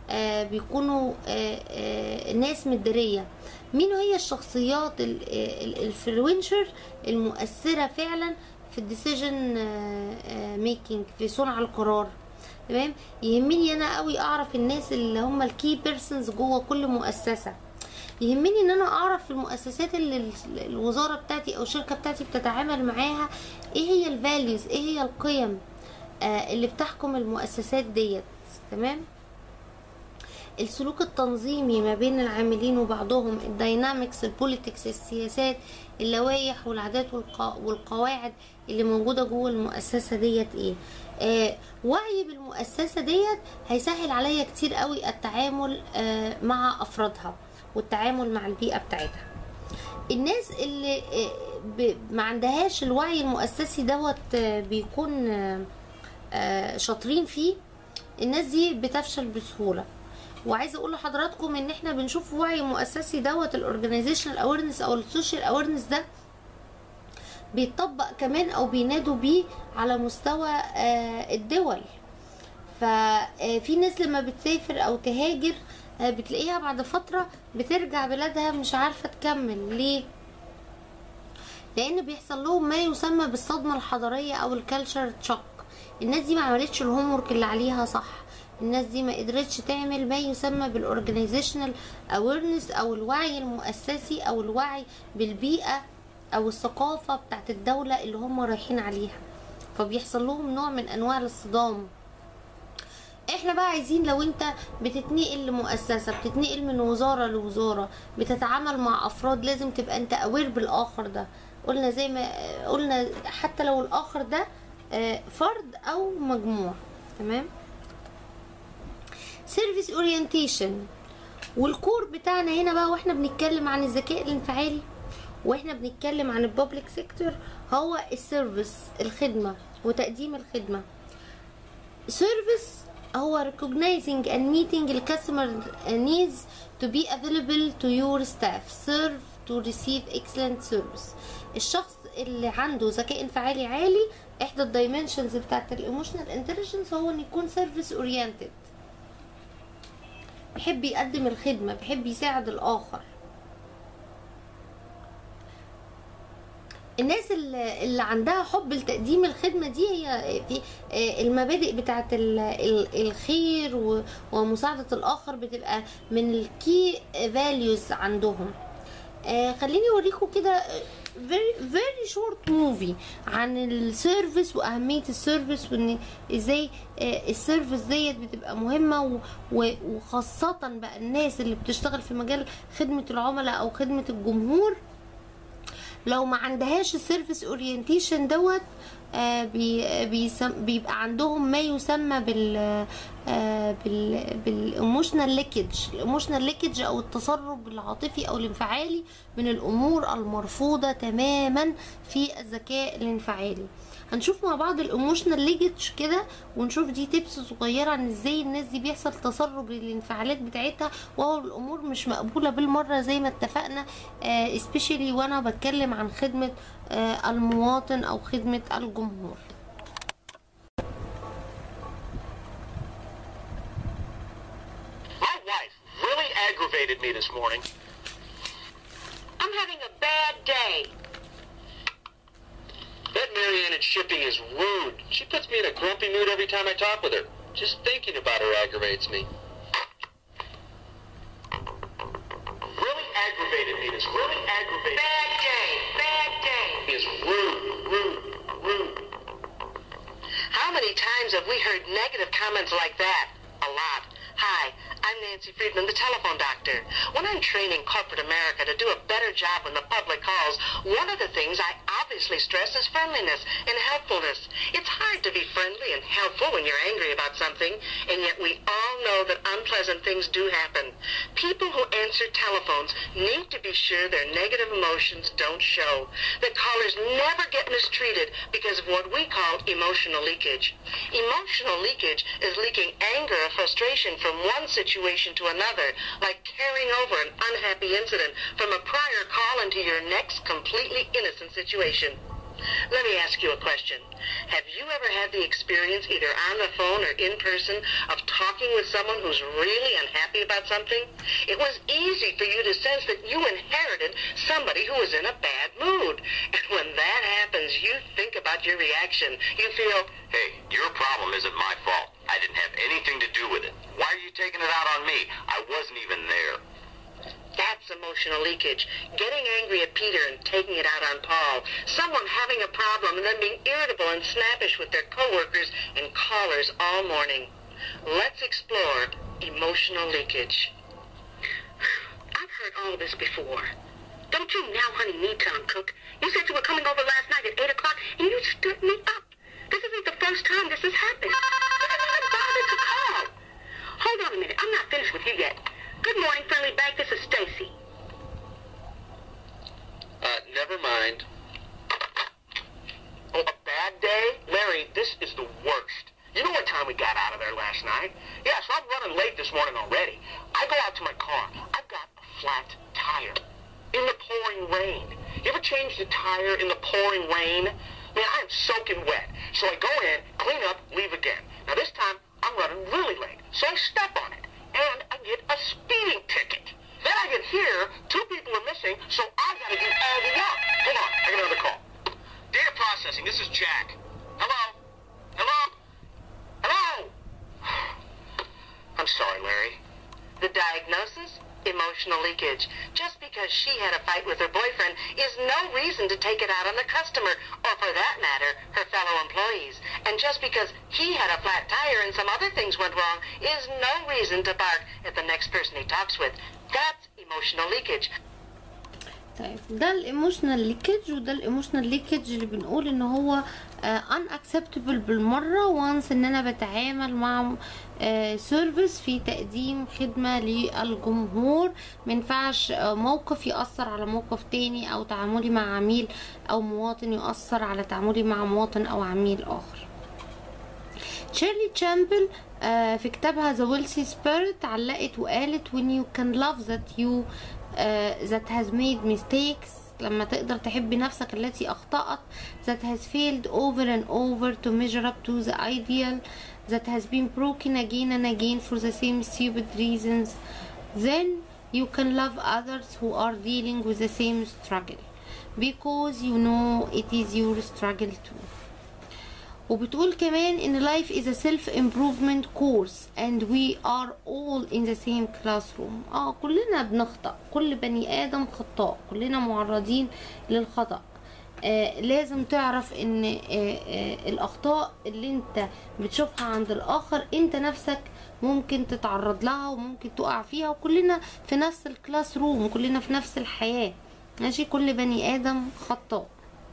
S1: آه بيكونوا آه آه ناس مدارية. مين هي الشخصيات الانفلونشر المؤثرة فعلا في الديسيجن ميكينج، في صنع القرار؟ تمام. يهمني انا قوي اعرف الناس اللي هم الكي بيرسونز جوه كل مؤسسة. يهمني ان انا اعرف المؤسسات اللي الوزارة بتاعتي او الشركة بتاعتي بتتعامل معاها ايه هي الفاليوز، ايه هي القيم آه اللي بتحكم المؤسسات ديت. تمام. السلوك التنظيمي ما بين العاملين وبعضهم، الداينامكس، البوليتكس، السياسات، اللوائح والعادات والقواعد اللي موجودة جوه المؤسسة ديت ايه. آه وعي بالمؤسسة ديت هيسهل عليا كتير قوي التعامل آه مع افرادها والتعامل مع البيئة بتاعتها. الناس اللي آه ما عندهاش الوعي المؤسسي دوت آه بيكون آه آه شاطرين فيه، الناس دي بتفشل بسهولة. وعايزه اقول لحضراتكم ان احنا بنشوف وعي مؤسسي دوت الاورجانيزيشنال اويرنس او السوشيال اويرنس ده بيتطبق كمان او بينادوا بيه على مستوى الدول. ففي ناس لما بتسافر او تهاجر بتلاقيها بعد فتره بترجع بلادها مش عارفه تكمل. ليه؟ لان بيحصل لهم ما يسمى بالصدمه الحضاريه او الكالتشر تشوك. الناس دي ما عملتش الهوم ورك اللي عليها صح، الناس دي ما قدرتش تعمل ما يسمى بالاورجانيزيشنال اويرنس او الوعي المؤسسي او الوعي بالبيئه او الثقافه بتاعت الدوله اللي هم رايحين عليها، فبيحصل لهم نوع من انواع الصدام. احنا بقى عايزين لو انت بتتنقل لمؤسسه، بتتنقل من وزاره لوزاره، بتتعامل مع افراد، لازم تبقى انت اوير بالاخر ده. قلنا زي ما قلنا حتى لو الاخر ده فرد او مجموع. تمام. سيرفيس اورينتيشن، والكور بتاعنا هنا بقى واحنا بنتكلم عن الذكاء الانفعالي واحنا بنتكلم عن البابليك سيكتور هو السيرفيس، الخدمه وتقديم الخدمه. سيرفيس هو recognizing and meeting the customer needs to be available to your staff. serve to receive excellent service. الشخص اللي عنده ذكاء انفعالي عالي، احدى الدايمنشنز بتاعت الايموشنال انتليجنس هو ان يكون سيرفيس اورينتد، بيحب يقدم الخدمه، بيحب يساعد الاخر. الناس اللي عندها حب لتقديم الخدمه دي هي في المبادئ بتاعت الخير ومساعده الاخر بتبقى من الكي فاليوز عندهم. خليني اوريكم كده very very short movie عن السيرفيس واهميه السيرفيس وان ازاي السيرفيس ديت بتبقى مهمه، وخاصه بقى الناس اللي بتشتغل في مجال خدمه العملاء او خدمه الجمهور لو ما عندهاش السيرفيس اورينتيشن دوت آه بي بيبقى عندهم ما يسمى بال آه بال بالايموشنال ليكج. الايموشنال ليكج او التسرب العاطفي او الانفعالي من الامور المرفوضه تماما في الذكاء الانفعالي. هنشوف مع بعض الايموشنال ليكج كده ونشوف دي تيبس صغيره عن ازاي الناس دي بيحصل تسرب للانفعالات بتاعتها وهو الامور مش مقبوله بالمره زي ما اتفقنا، سبيشالي آه وانا بتكلم عن خدمه آه المواطن او خدمه الجمهور.
S10: My wife really aggravated me this morning.
S11: I'm having a bad day.
S10: That Marianne in shipping is rude. She puts me in a grumpy mood every time I talk with her. Just thinking about her aggravates me. Really aggravated me this really aggravated.
S11: Bad day, bad day.
S10: Is rude, rude, rude.
S11: How many times have we heard negative comments like that? A lot. Hi, I'm Nancy Friedman, the telephone doctor. When I'm training corporate America to do a better job when the public calls, one of the things I obviously stress is friendliness and helpfulness. It's hard to be friendly and helpful when you're angry about something, and yet we all know that unpleasant things do happen. People who answer telephones need to be sure their negative emotions don't show. That callers never get mistreated because of what we call emotional leakage. Emotional leakage is leaking anger or frustration from one situation to another, like carrying over an unhappy incident from a prior call into your next completely innocent situation.
S6: Let me ask you a question. Have you ever had the experience, either on the phone or in person, of talking with someone who's really unhappy about something? It was easy for you to sense that you inherited somebody who was in a bad mood. And when that happens, you think about your reaction. You feel,
S4: Hey, your problem isn't my fault. I didn't have anything to do with it. Why are you taking it out on me? I wasn't even there.
S6: that's emotional leakage. Getting angry at Peter and taking it out on Paul. Someone having a problem and then being irritable and snappish with their coworkers and callers all morning. Let's explore emotional leakage. I've heard all of this before. Don't you now, honey, need to uncook? You said you were coming over last night at eight o'clock and you stood me up. This isn't the first time this has happened. You didn't even bother to call. Hold on a minute. I'm not finished with you yet. Good morning, Friendly Bank. This is Stacy.
S4: Uh, never mind.
S2: Oh, a bad day? Larry, this is the worst. You know what time we got out of there last night? Yeah, so I'm running late this morning already. I go out to my car. I've got a flat tire. In the pouring rain. You ever changed a tire in the pouring rain? Man, I am soaking wet. So I go in, clean up, leave again. Now this time, I'm running really late. So I step on it. And I get a speeding ticket. Then I get here, two people are missing, so I gotta do all the work. Hold on, I got another call. Data processing, this is Jack. Hello? Hello? Hello? I'm sorry, Larry.
S6: The diagnosis? Emotional leakage. Just because she had a fight with her boyfriend is no reason to take it out on the customer, or for that matter, her fellow employees. And just because he had a flat tire and some other things went wrong is no reason to bark at the next person he talks with. That's emotional leakage.
S1: طيب ده الايموشنال ليكج، وده الايموشنال ليكج اللي بنقول ان هو ان اكسبتبل بالمره وانس ان انا بتعامل مع سيرفيس في تقديم خدمه للجمهور. مينفعش موقف يأثر على موقف تاني، او تعاملي مع عميل او مواطن يأثر على تعاملي مع مواطن او عميل اخر. شيرلي تشامبل في كتابها The Wealthy Spirit علقت وقالت when you can love that you uh, that has made mistakes، لما تقدر تحب نفسك التي أخطأت، that has failed over and over to measure up to the ideal that has been broken again and again for the same stupid reasons, then you can love others who are dealing with the same struggle because you know it is your struggle too. وبتقول كمان ان life is a self improvement course and we are all in the same classroom. اه كلنا بنخطأ، كل بني ادم خطاء، كلنا معرضين للخطأ. آه لازم تعرف ان آه آه الاخطاء اللي انت بتشوفها عند الاخر انت نفسك ممكن تتعرض لها وممكن تقع فيها، وكلنا في نفس الكلاس روم، كلنا في نفس الحياة. ماشي، كل بني ادم خطاء.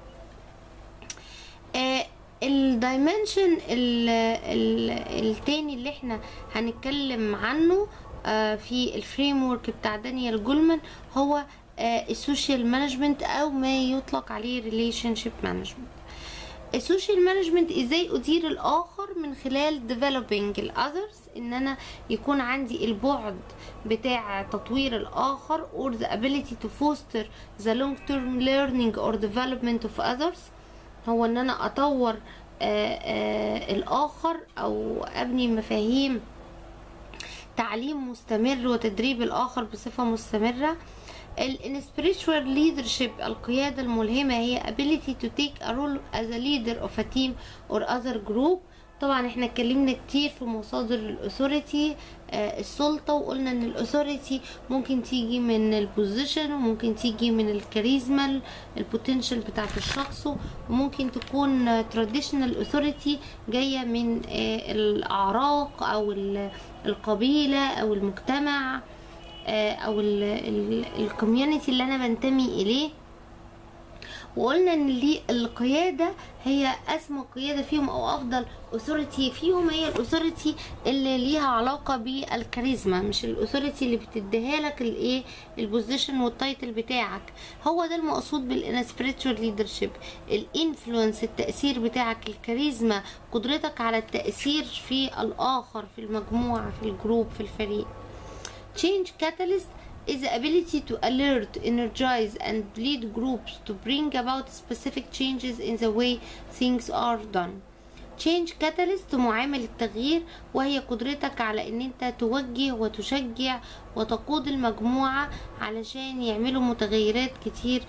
S1: آه الدايمنشن التاني اللي احنا هنتكلم عنه في الفريم ورك بتاع دانيال جولمان هو السوشيال مانجمنت، او ما يطلق عليه ريليشن شيب مانجمنت. السوشيال مانجمنت ازاي ادير الاخر من خلال developing الاذرز، ان انا يكون عندي البعد بتاع تطوير الاخر or the ability to foster the long term learning or development of others، هو ان انا اطور آآ آآ الاخر او ابني مفاهيم تعليم مستمر وتدريب الاخر بصفة مستمرة. ال spiritual leadership القيادة الملهمة هي ability to take a role as a leader of a team or other group. طبعا احنا اتكلمنا كتير في مصادر الاثوريتي، آه السلطة، وقلنا ان الاثوريتي ممكن تيجي من البوزيشن، وممكن تيجي من الكاريزما البوتنشال بتاعت الشخص، وممكن تكون تراديشنال اثوريتي جاية من آه الاعراق او القبيلة او المجتمع آه او الكوميونيتي اللي انا بنتمي اليه. وقلنا ان ليه القيادة هي اسمى قيادة فيهم او افضل اثوريتي فيهم هي الاثوريتي اللي ليها علاقة بالكاريزما، مش الاثوريتي اللي بتديها لك الايه البوزيشن والتايتل بتاعك. هو ده المقصود بالانسبيريتشوال ليدرشيب، الانفلونس، التأثير بتاعك، الكاريزما، قدرتك على التأثير في الاخر، في المجموعة، في الجروب، في الفريق. change catalyst is the ability to alert, energize and lead groups to bring about specific changes in the way things are done. change catalyst معامل التغيير، وهي قدرتك على ان انت توجه وتشجع وتقود المجموعة علشان يعملوا متغيرات كتير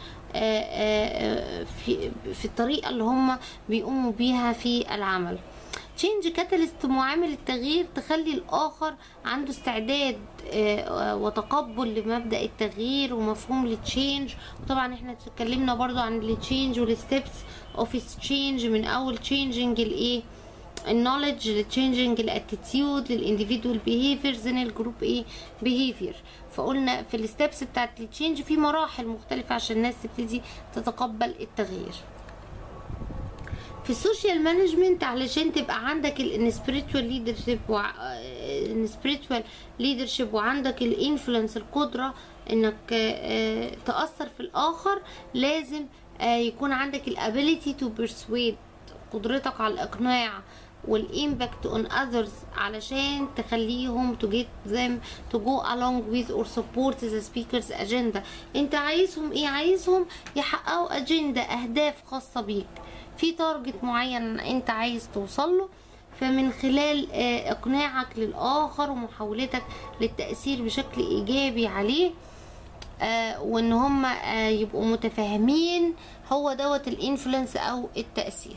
S1: في في الطريقة اللي هم بيقوموا بيها في العمل. change catalyst معامل التغيير تخلي الآخر عنده استعداد وتقبل لمبدأ التغيير ومفهوم التشينج. وطبعا احنا اتكلمنا برضو عن التشينج والستبس اوف تشينج، من اول changing الايه النولج للتشينجينج الاتيتيود للانديفيدوال بيهيفيرز ان الجروب ايه بيهيفير. فقلنا في الستبس بتاعت التشينج في مراحل مختلفة عشان الناس تبتدي تتقبل التغيير. في السوشيال مانجمنت علشان تبقى عندك الانسبريتوال ليدرشيب الانسبريتوال ليدرشيب وعندك الانفلونس القدره انك تاثر في الاخر، لازم يكون عندك الابيليتي تو بيرسويد، قدرتك على الاقناع والimpact on others علشان تخليهم to get them to go along with or support the speaker's agenda. انت عايزهم ايه؟ عايزهم يحققوا اجندة، اهداف خاصة بيك، في تارجت معين انت عايز توصله، فمن خلال اقناعك للاخر ومحاولتك للتأثير بشكل ايجابي عليه وان هم يبقوا متفاهمين، هو دوت الانفلونس او التأثير.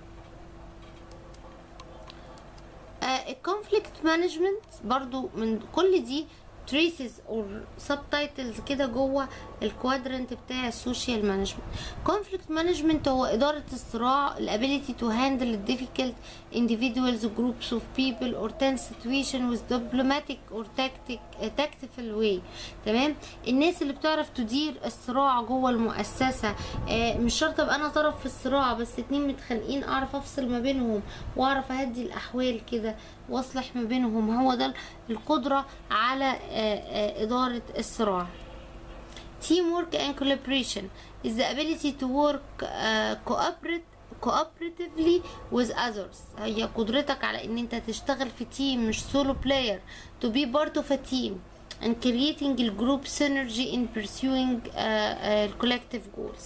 S1: الكونفليكت مانجمنت برضو من كل دي traces or subtitles كده جوه الكوادرنت بتاع السوشيال مانجمنت. conflict management هو إدارة الصراع، الability to handle difficult individuals, groups of people or tense situation with diplomatic or tactic, tactful way. تمام؟ الناس اللي بتعرف تدير الصراع جوه المؤسسة، آه مش شرط ابقى انا طرف في الصراع، بس اتنين متخانقين اعرف افصل ما بينهم واعرف اهدي الاحوال كده واصلح ما بينهم. هو ده القدرة على إدارة الصراع. Teamwork and collaboration is the ability to work uh, cooperate, cooperatively with others. هي قدرتك على ان انت تشتغل في تيم مش solo player, to be part of a team and creating a group synergy in pursuing uh, uh, collective goals.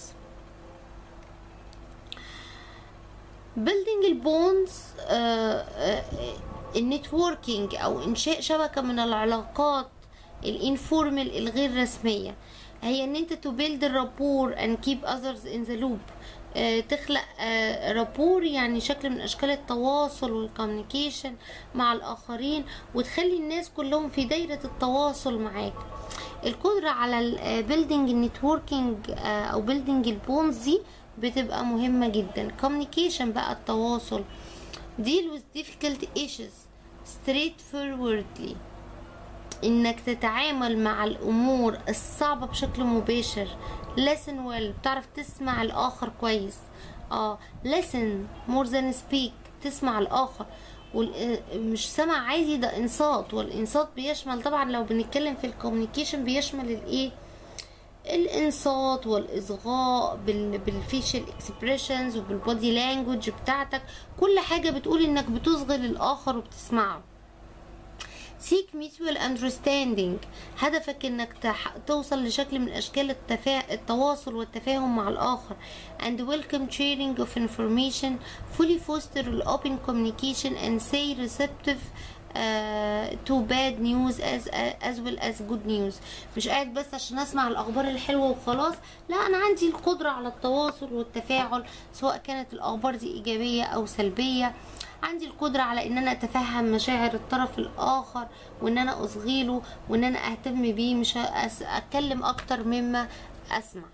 S1: building bonds uh, uh, النتوركينج او انشاء شبكة من العلاقات الانفورمال الغير رسمية، هي ان انت تبيلد الرابور and keep others in the loop. اه تخلق اه رابور يعني شكل من اشكال التواصل والكوميونيكيشن مع الاخرين، وتخلي الناس كلهم في دايرة التواصل معاك. القدرة على building النتوركينج اه او building البونز دي بتبقى مهمة جدا. communication بقى التواصل، deal with difficult issues straightforwardly، انك تتعامل مع الامور الصعبة بشكل مباشر. listen well، بتعرف تسمع الاخر كويس. اه listen more than speak، تسمع الاخر، مش سمع عادي، ده انصات. والانصات بيشمل طبعا لو بنتكلم في الكوميونيكيشن بيشمل الايه الانصات والاصغاء بالفيشل اكسبريشنز وبالبودي لانجوج بتاعتك، كل حاجه بتقول انك بتصغي للاخر وبتسمعه. seek mutual understanding، هدفك انك توصل لشكل من اشكال التفا... التواصل والتفاهم مع الاخر. and welcome sharing of information، fully foster open communication and stay receptive Uh, to bad news as uh, as well as good news. مش قاعد بس عشان اسمع الاخبار الحلوه وخلاص، لا، انا عندي القدره على التواصل والتفاعل سواء كانت الاخبار دي ايجابيه او سلبيه. عندي القدره على ان انا اتفهم مشاعر الطرف الاخر وان انا اصغيله وان انا اهتم بيه، مش اتكلم اكتر مما اسمع.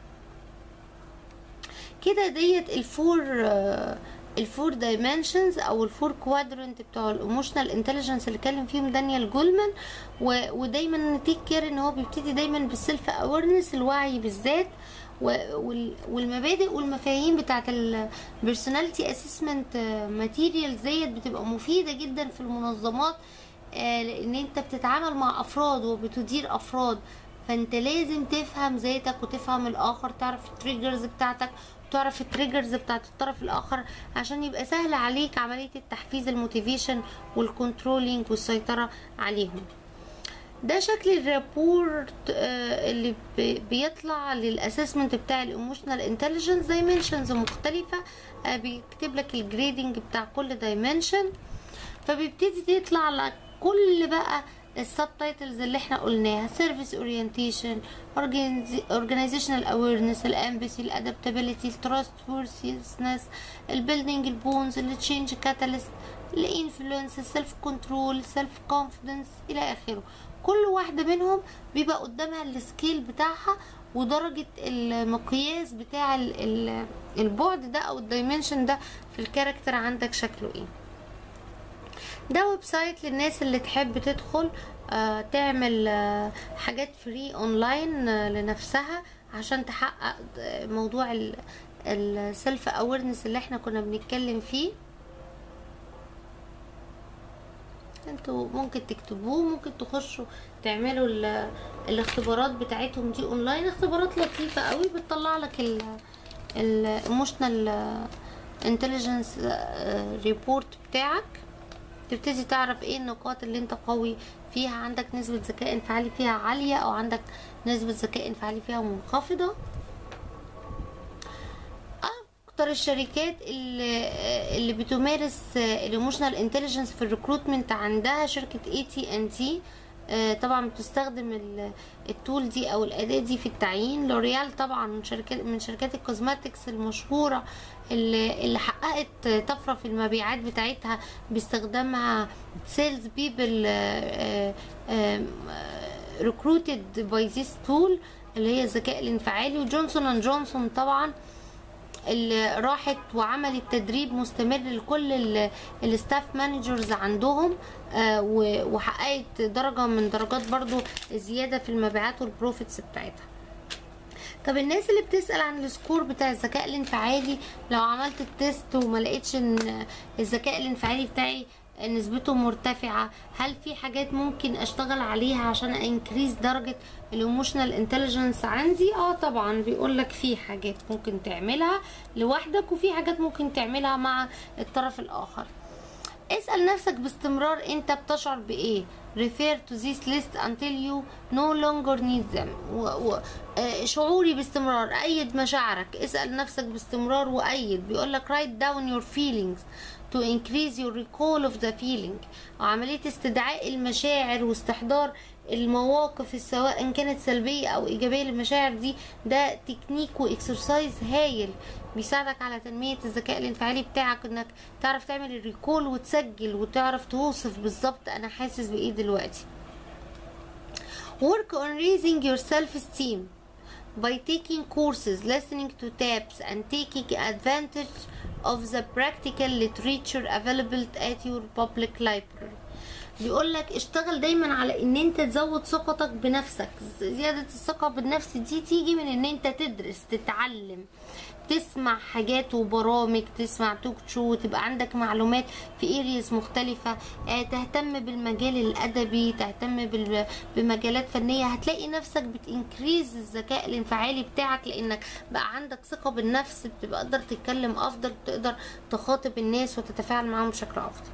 S1: كده ديت الفور uh, الفور دايمنشنز او الفور كوادرنت بتوع الايموشنال انتليجنس اللي اتكلم فيهم دانيال جولمان. ودايما نتيك كير ان هو بيبتدي دايما بالسيلف اويرنس، الوعي بالذات، والمبادئ والمفاهيم بتاعت البيرسوناليتي اسسمنت ماتيريالز ديت بتبقى مفيده جدا في المنظمات، لان انت بتتعامل مع افراد وبتدير افراد، فانت لازم تفهم ذاتك وتفهم الاخر، تعرف التريجرز بتاعتك، تعرف التريجرز بتاعت الطرف الاخر، عشان يبقى سهل عليك عملية التحفيز، الموتيفيشن والكنترولينج والسيطرة عليهم. ده شكل الريبورت اللي بيطلع للاسسمنت بتاع الايموشنال انتليجنس. دايمنشنز مختلفه، بيكتب لك الجريدنج بتاع كل دايمنشن، فبيبتدي يطلع لك كل بقى السب تايتلز اللي احنا قلناها: سيرفيس اورينتيشن، اورجانيزيشنال اويرنس، الامباثي، الادابتابيلتي، التراست وورثينس، البيلدينج البونز، التشينج كاتاليست، الانفلونس، السيلف كنترول، سيلف كونفيدنس الى اخره. كل واحده منهم بيبقى قدامها السكيل بتاعها ودرجه المقياس بتاع البعد ده او الدايمنشن ده في الكاركتر عندك شكله ايه. ده ويب سايت للناس اللي تحب تدخل آه تعمل آه حاجات فري اونلاين آه لنفسها عشان تحقق موضوع السيلف اويرنس اللي احنا كنا بنتكلم فيه. انتوا ممكن تكتبوه، ممكن تخشوا تعملوا الاختبارات بتاعتهم دي اونلاين. اختبارات لطيفه قوي بتطلع لك الايموشنال انتليجنس ريبورت بتاعك، تبتدي تعرف ايه النقاط اللي انت قوي فيها، عندك نسبة ذكاء انفعالي فيها عالية او عندك نسبة ذكاء انفعالي فيها منخفضة. اكتر الشركات اللي, اللي بتمارس الايموشنال انتليجنس في الريكروتمنت عندها شركة اي تي ان تي، طبعا بتستخدم التول دي او الاداة دي في التعيين. لوريال طبعا من شركات من شركات الكوزماتكس المشهورة اللي, اللي حققت طفرة في المبيعات بتاعتها باستخدامها سيلز بيبل ريكروتد باي ذيس تول اللي هي الذكاء الانفعالي. وجونسون اند جونسون طبعا اللي راحت وعملت تدريب مستمر لكل الستاف مانجرز عندهم وحققت درجة من درجات برضو زيادة في المبيعات والبروفيتس بتاعتها. طب الناس اللي بتسأل عن السكور بتاع الذكاء الانفعالي، لو عملت التست وما لقيتش ان الذكاء الانفعالي بتاعي نسبته مرتفعة، هل في حاجات ممكن اشتغل عليها عشان انكريز درجة الايموشنال انتليجنس عندي؟ اه طبعا بيقولك في حاجات ممكن تعملها لوحدك وفي حاجات ممكن تعملها مع الطرف الاخر. اسأل نفسك باستمرار انت بتشعر بايه. refer to this list until you no longer need them. و... و... آه شعوري باستمرار، أيد مشاعرك، اسأل نفسك باستمرار وأيد. بيقولك write down your feelings to increase your recall of the feeling. وعملية استدعاء المشاعر واستحضار المواقف سواء كانت سلبية أو إيجابية للمشاعر دي، ده تكنيك واكسرسايز هايل بيساعدك على تنمية الذكاء الانفعالي بتاعك، انك تعرف تعمل الريكول وتسجل وتعرف توصف بالظبط انا حاسس بايه دلوقتي. work on raising your self-esteem by taking courses, listening to tapes and taking advantage of the practical literature available at your public library. بيقولك اشتغل دايما على ان انت تزود ثقتك بنفسك. زيادة الثقة بالنفس دي تيجي من ان انت تدرس، تتعلم، تسمع حاجات وبرامج، تسمع توك شو، تبقى عندك معلومات في ارياز مختلفة، اه تهتم بالمجال الادبي، تهتم بمجالات فنية. هتلاقي نفسك بتنكريز الذكاء الانفعالي بتاعك لانك بقى عندك ثقة بالنفس، بتبقى قادر تتكلم افضل، بتقدر تخاطب الناس وتتفاعل معاهم بشكل افضل.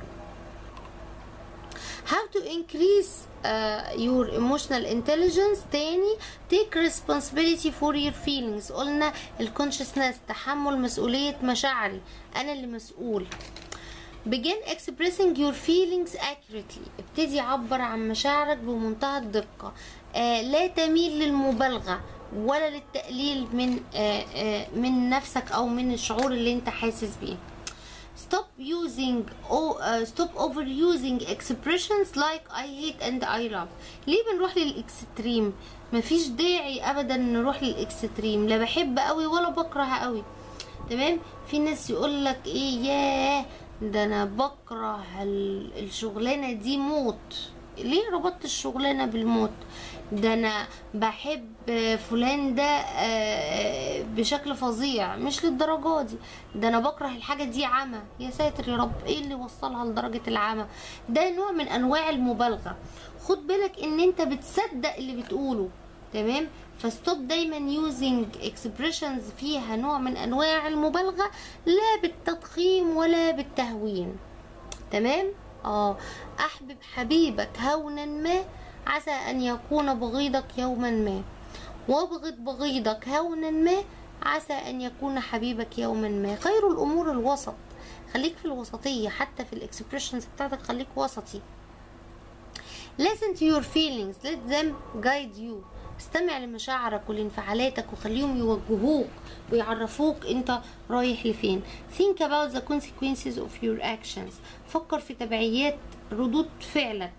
S1: How to increase uh, your emotional intelligence. تاني take responsibility for your feelings. قلنا الconsciousness، تحمل مسؤولية مشاعري، أنا اللي مسؤول. begin expressing your feelings accurately. ابتدي عبر عن مشاعرك بمنتهى الدقة. آه لا تميل للمبالغة ولا للتقليل من آه آه من نفسك أو من الشعور اللي انت حاسس بيه. stop using oh, uh, stop overusing expressions like I hate and I love. ليه بنروح للاكستريم؟ مفيش داعي ابدا نروح للاكستريم، لا بحب قوي ولا بكره قوي. تمام؟ في ناس يقولك ايه، ياه ده انا بكره الشغلانه دي موت. ليه ربطت الشغلانه بالموت؟ ده انا بحب فلان ده بشكل فظيع، مش للدرجه دي. ده انا بكره الحاجه دي عمى. يا ساتر يا رب، ايه اللي وصلها لدرجه العمى؟ ده نوع من انواع المبالغه. خد بالك ان انت بتصدق اللي بتقوله. تمام؟ فستوب دايما يوزنج اكسبريشنز فيها نوع من انواع المبالغه، لا بالتضخيم ولا بالتهوين. تمام؟ اه احبب حبيبك هونا ما عسى أن يكون بغيضك يوما ما، وابغض بغيضك هونا ما، عسى أن يكون حبيبك يوما ما. خير الأمور الوسط، خليك في الوسطية حتى في الإكسبريشنز بتاعتك، خليك وسطي. listen to your feelings let them guide you، استمع لمشاعرك ولانفعالاتك وخليهم يوجهوك ويعرفوك انت رايح لفين. think about the consequences of your actions، فكر في تبعيات ردود فعلك،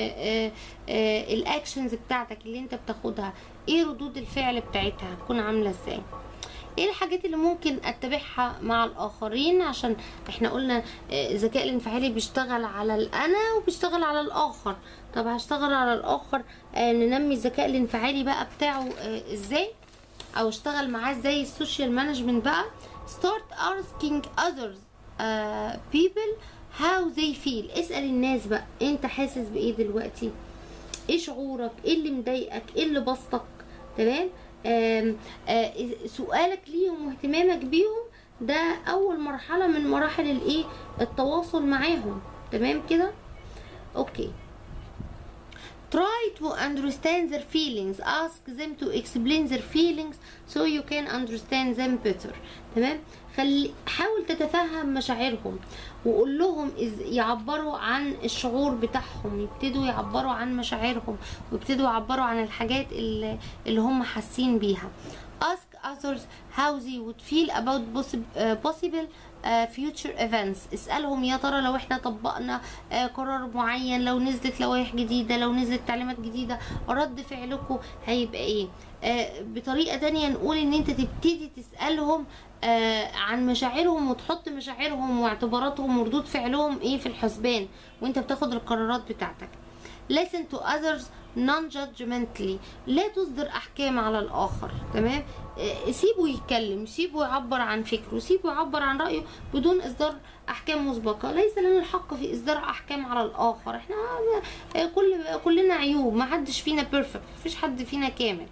S1: الاكشنز بتاعتك اللي انت بتاخدها، ايه ردود الفعل بتاعتها هتكون عامله ازاي، ايه الحاجات اللي ممكن اتبعها مع الاخرين، عشان احنا قلنا الذكاء الانفعالي بيشتغل على الانا وبيشتغل على الاخر. طب هشتغل على الاخر، آه ننمي الذكاء الانفعالي بقى بتاعه آه ازاي، او اشتغل معاه ازاي السوشيال مانجمنت بقى. start asking others uh, people how they feel، اسأل الناس بقى انت حاسس بايه دلوقتي، ايه شعورك، ايه اللي مضايقك، ايه اللي بسطك، تمام. آم آم سؤالك ليهم واهتمامك بيهم ده اول مرحله من مراحل الايه التواصل معاهم، تمام كده. اوكي try to understand their feelings ask them to explain their feelings so you can understand them better، تمام. خلي حاول تتفهم مشاعرهم وقول لهم يعبروا عن الشعور بتاعهم، يبتدوا يعبروا عن مشاعرهم ويبتدوا يعبروا عن الحاجات اللي, اللي هم حاسين بيها. ask others how they would feel about possible future events، اسألهم يا ترى لو احنا طبقنا قرار معين، لو نزلت لوائح جديدة، لو نزلت تعليمات جديدة، رد فعلكم هيبقى ايه. بطريقة تانية نقول ان انت تبتدي تسألهم عن مشاعرهم وتحط مشاعرهم واعتباراتهم وردود فعلهم ايه في الحسبان وانت بتاخد القرارات بتاعتك. listen to others non-judgmentally، لا تصدر احكام على الاخر، تمام. سيبه يتكلم، سيبه يعبر عن فكره، سيبه يعبر عن رايه بدون اصدار احكام مسبقه. ليس لنا الحق في اصدار احكام على الاخر، احنا كل كلنا عيوب، ما حدش فينا بيرفكت، مفيش حد فينا كامل.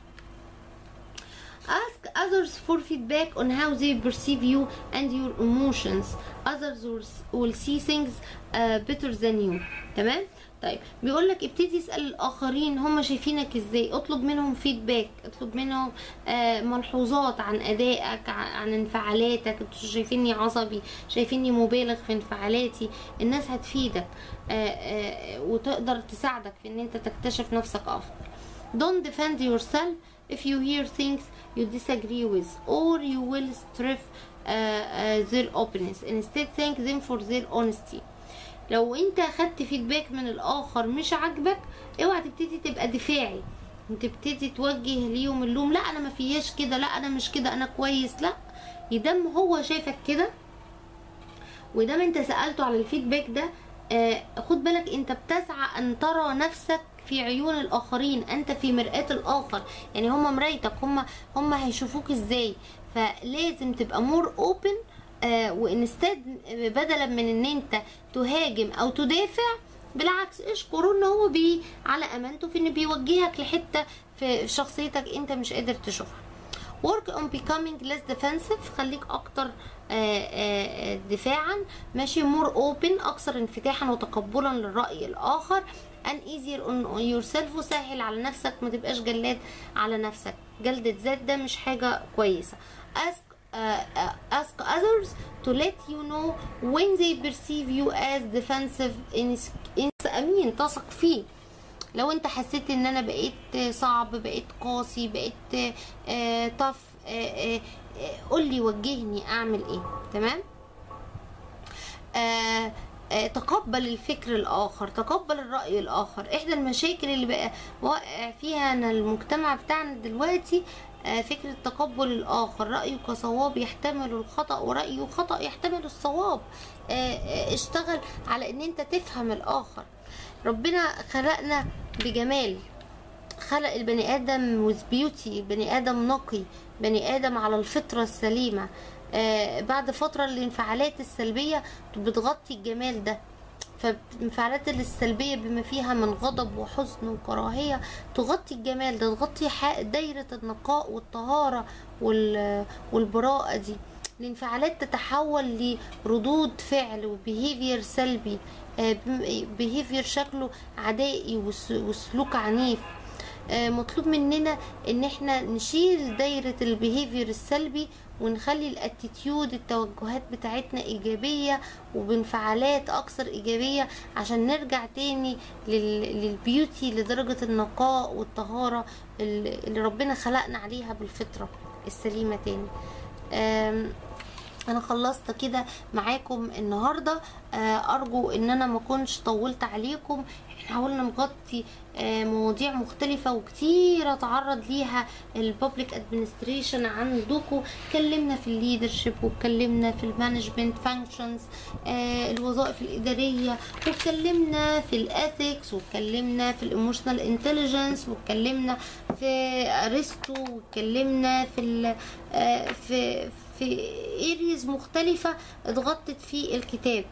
S1: ask others for feedback on how they perceive you and your emotions. others will see things uh, better than you، تمام. طيب بيقول لك ابتدي اسال الاخرين هم شايفينك ازاي، اطلب منهم فيدباك، اطلب منهم آه ملحوظات عن ادائك، عن انفعالاتك، انتوا شايفيني عصبي، شايفيني مبالغ في انفعالاتي. الناس هتفيدك آه آه وتقدر تساعدك في ان انت تكتشف نفسك افضل. don't defend yourself if you hear things you disagree with or you will strive uh, uh, their openness. instead thank them for their honesty. لو انت خدت فيدباك من الاخر مش عاجبك، اوعى تبتدي تبقى دفاعي، تبتدي توجه ليهم اللوم، لا انا ما فياش كده، لا انا مش كده، انا كويس. لا، يدام هو شايفك كده ودام انت سألته على الفيدباك ده، آه خد بالك انت بتسعى ان ترى نفسك في عيون الاخرين، انت في مرآة الاخر، يعني هم مرايتك، هم هم هيشوفوك ازاي. فلازم تبقى مور اوبن، آه وانستاد بدلا من ان انت تهاجم او تدافع، بالعكس اشكره ان هو بي على امانته في ان بيوجهك لحته في شخصيتك انت مش قادر تشوفها. work on becoming less defensive، خليك اكتر آآ آآ دفاعا، ماشي. more open، اكثر انفتاحا وتقبلا للرأي الاخر. and easier on yourself، وسهل على نفسك، ما تبقاش جلاد على نفسك، جلدة ذات ده مش حاجة كويسة. ask Uh, uh, ask others to let you know when they perceive you as defensive. in امين تثق فيه. لو انت حسيت ان انا بقيت صعب، بقيت قاسي، بقيت uh, طف، uh, uh, uh, قولي وجهني اعمل ايه، تمام. uh, uh, تقبل الفكر الاخر، تقبل الرأي الاخر. احدى المشاكل اللي بقى واقع فيها أنا المجتمع بتاعنا دلوقتي فكرة تقبل الآخر، رأيك صواب يحتمل الخطأ ورأيه خطأ يحتمل الصواب. اشتغل على ان انت تفهم الآخر. ربنا خلقنا بجمال، خلق البني آدم with beauty، بني آدم نقي، بني آدم على الفطرة السليمة. بعد فترة الانفعالات السلبية بتغطي الجمال ده، فالانفعالات السلبية بما فيها من غضب وحزن وكراهية تغطي الجمال ده، تغطي دايرة النقاء والطهارة والبراءة دي. الانفعالات تتحول لردود فعل وبيهيفير سلبي، بيهيفير شكله عدائي وسلوك عنيف. مطلوب مننا ان احنا نشيل دايرة البيهيفير السلبي ونخلي الاتيتيود التوجهات بتاعتنا ايجابية وبانفعالات اكثر ايجابية عشان نرجع تاني للبيوتي، لدرجة النقاء والطهارة اللي ربنا خلقنا عليها بالفطرة السليمة تاني. انا خلصت كده معاكم النهاردة. ارجو ان انا ما كنتش طولت عليكم. احنا حاولنا نغطي مواضيع مختلفة وكتير اتعرض ليها البابليك ادمنستريشن عندكم. اتكلمنا في الليدرشيب واتكلمنا في المانجمنت فانكشنز، الوظائف الادارية، واتكلمنا في الاثكس، واتكلمنا في الايموشنال انتليجنس، واتكلمنا في ارسطو، واتكلمنا في ال في في اريز مختلفة اتغطت في الكتاب.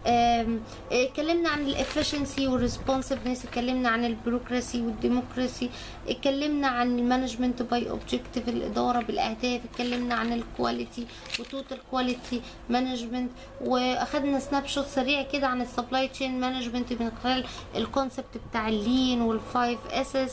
S1: اتكلمنا عن الافشنسي والريسبونسفنس، اتكلمنا عن البيروقراسي والديمقراسي، اتكلمنا عن المانجمنت باي اوبجكتيف، الاداره بالاهداف، اتكلمنا عن الكواليتي وتوتال كواليتي مانجمنت، واخدنا سناب شوت سريع كده عن السبلاي تشين مانجمنت من خلال الكونسبت بتاع اللين والفايف اسس.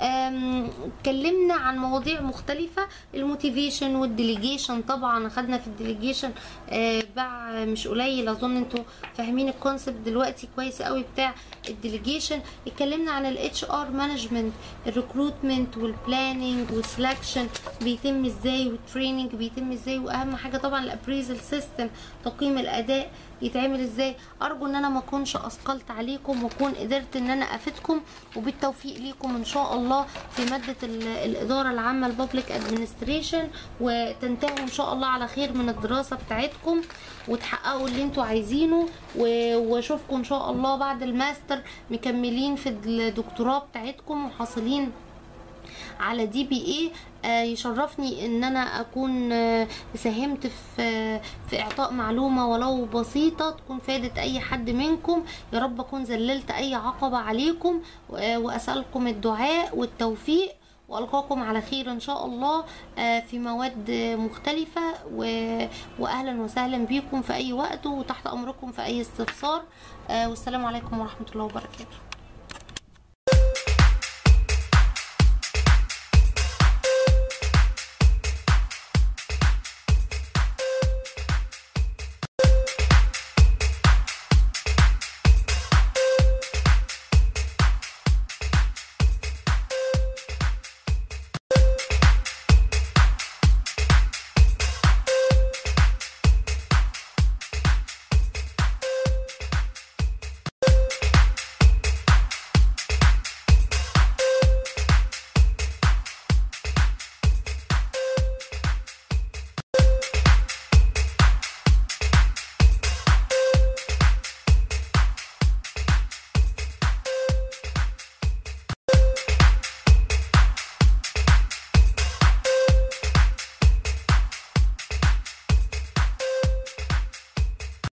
S1: اتكلمنا عن مواضيع مختلفه، الموتيفيشن والديليجيشن. طبعا اخدنا في الديليجيشن باع مش قليل، اظن انتوا فاهمين الكونسبت دلوقتي كويس قوي بتاع الديليجيشن. اتكلمنا عن الاتش ار مانجمنت، الريكروتمنت والبلاننج والسلكشن بيتم ازاي، والتريننج بيتم ازاي، واهم حاجه طبعا الابريزل سيستم، تقييم الاداء يتعمل ازاي. ارجو ان انا ما اكونش اثقلت عليكم واكون قدرت ان انا افيدكم، وبالتوفيق ليكم ان شاء الله في ماده الاداره العامه البابليك ادمنستريشن، وتنتهوا ان شاء الله على خير من الدراسه بتاعتكم وتحققوا اللي انتوا عايزينه، واشوفكم ان شاء الله بعد الماستر مكملين في الدكتوراه بتاعتكم وحاصلين على دي بي اي. آه يشرفني ان انا اكون آه ساهمت في في اعطاء معلومه ولو بسيطه تكون فادت اي حد منكم. يا رب اكون ذللت اي عقبه عليكم، آه واسالكم الدعاء والتوفيق، والقاكم على خير ان شاء الله آه في مواد مختلفه، واهلا وسهلا بيكم في اي وقت، وتحت امركم في اي استفسار. آه والسلام عليكم ورحمه الله وبركاته.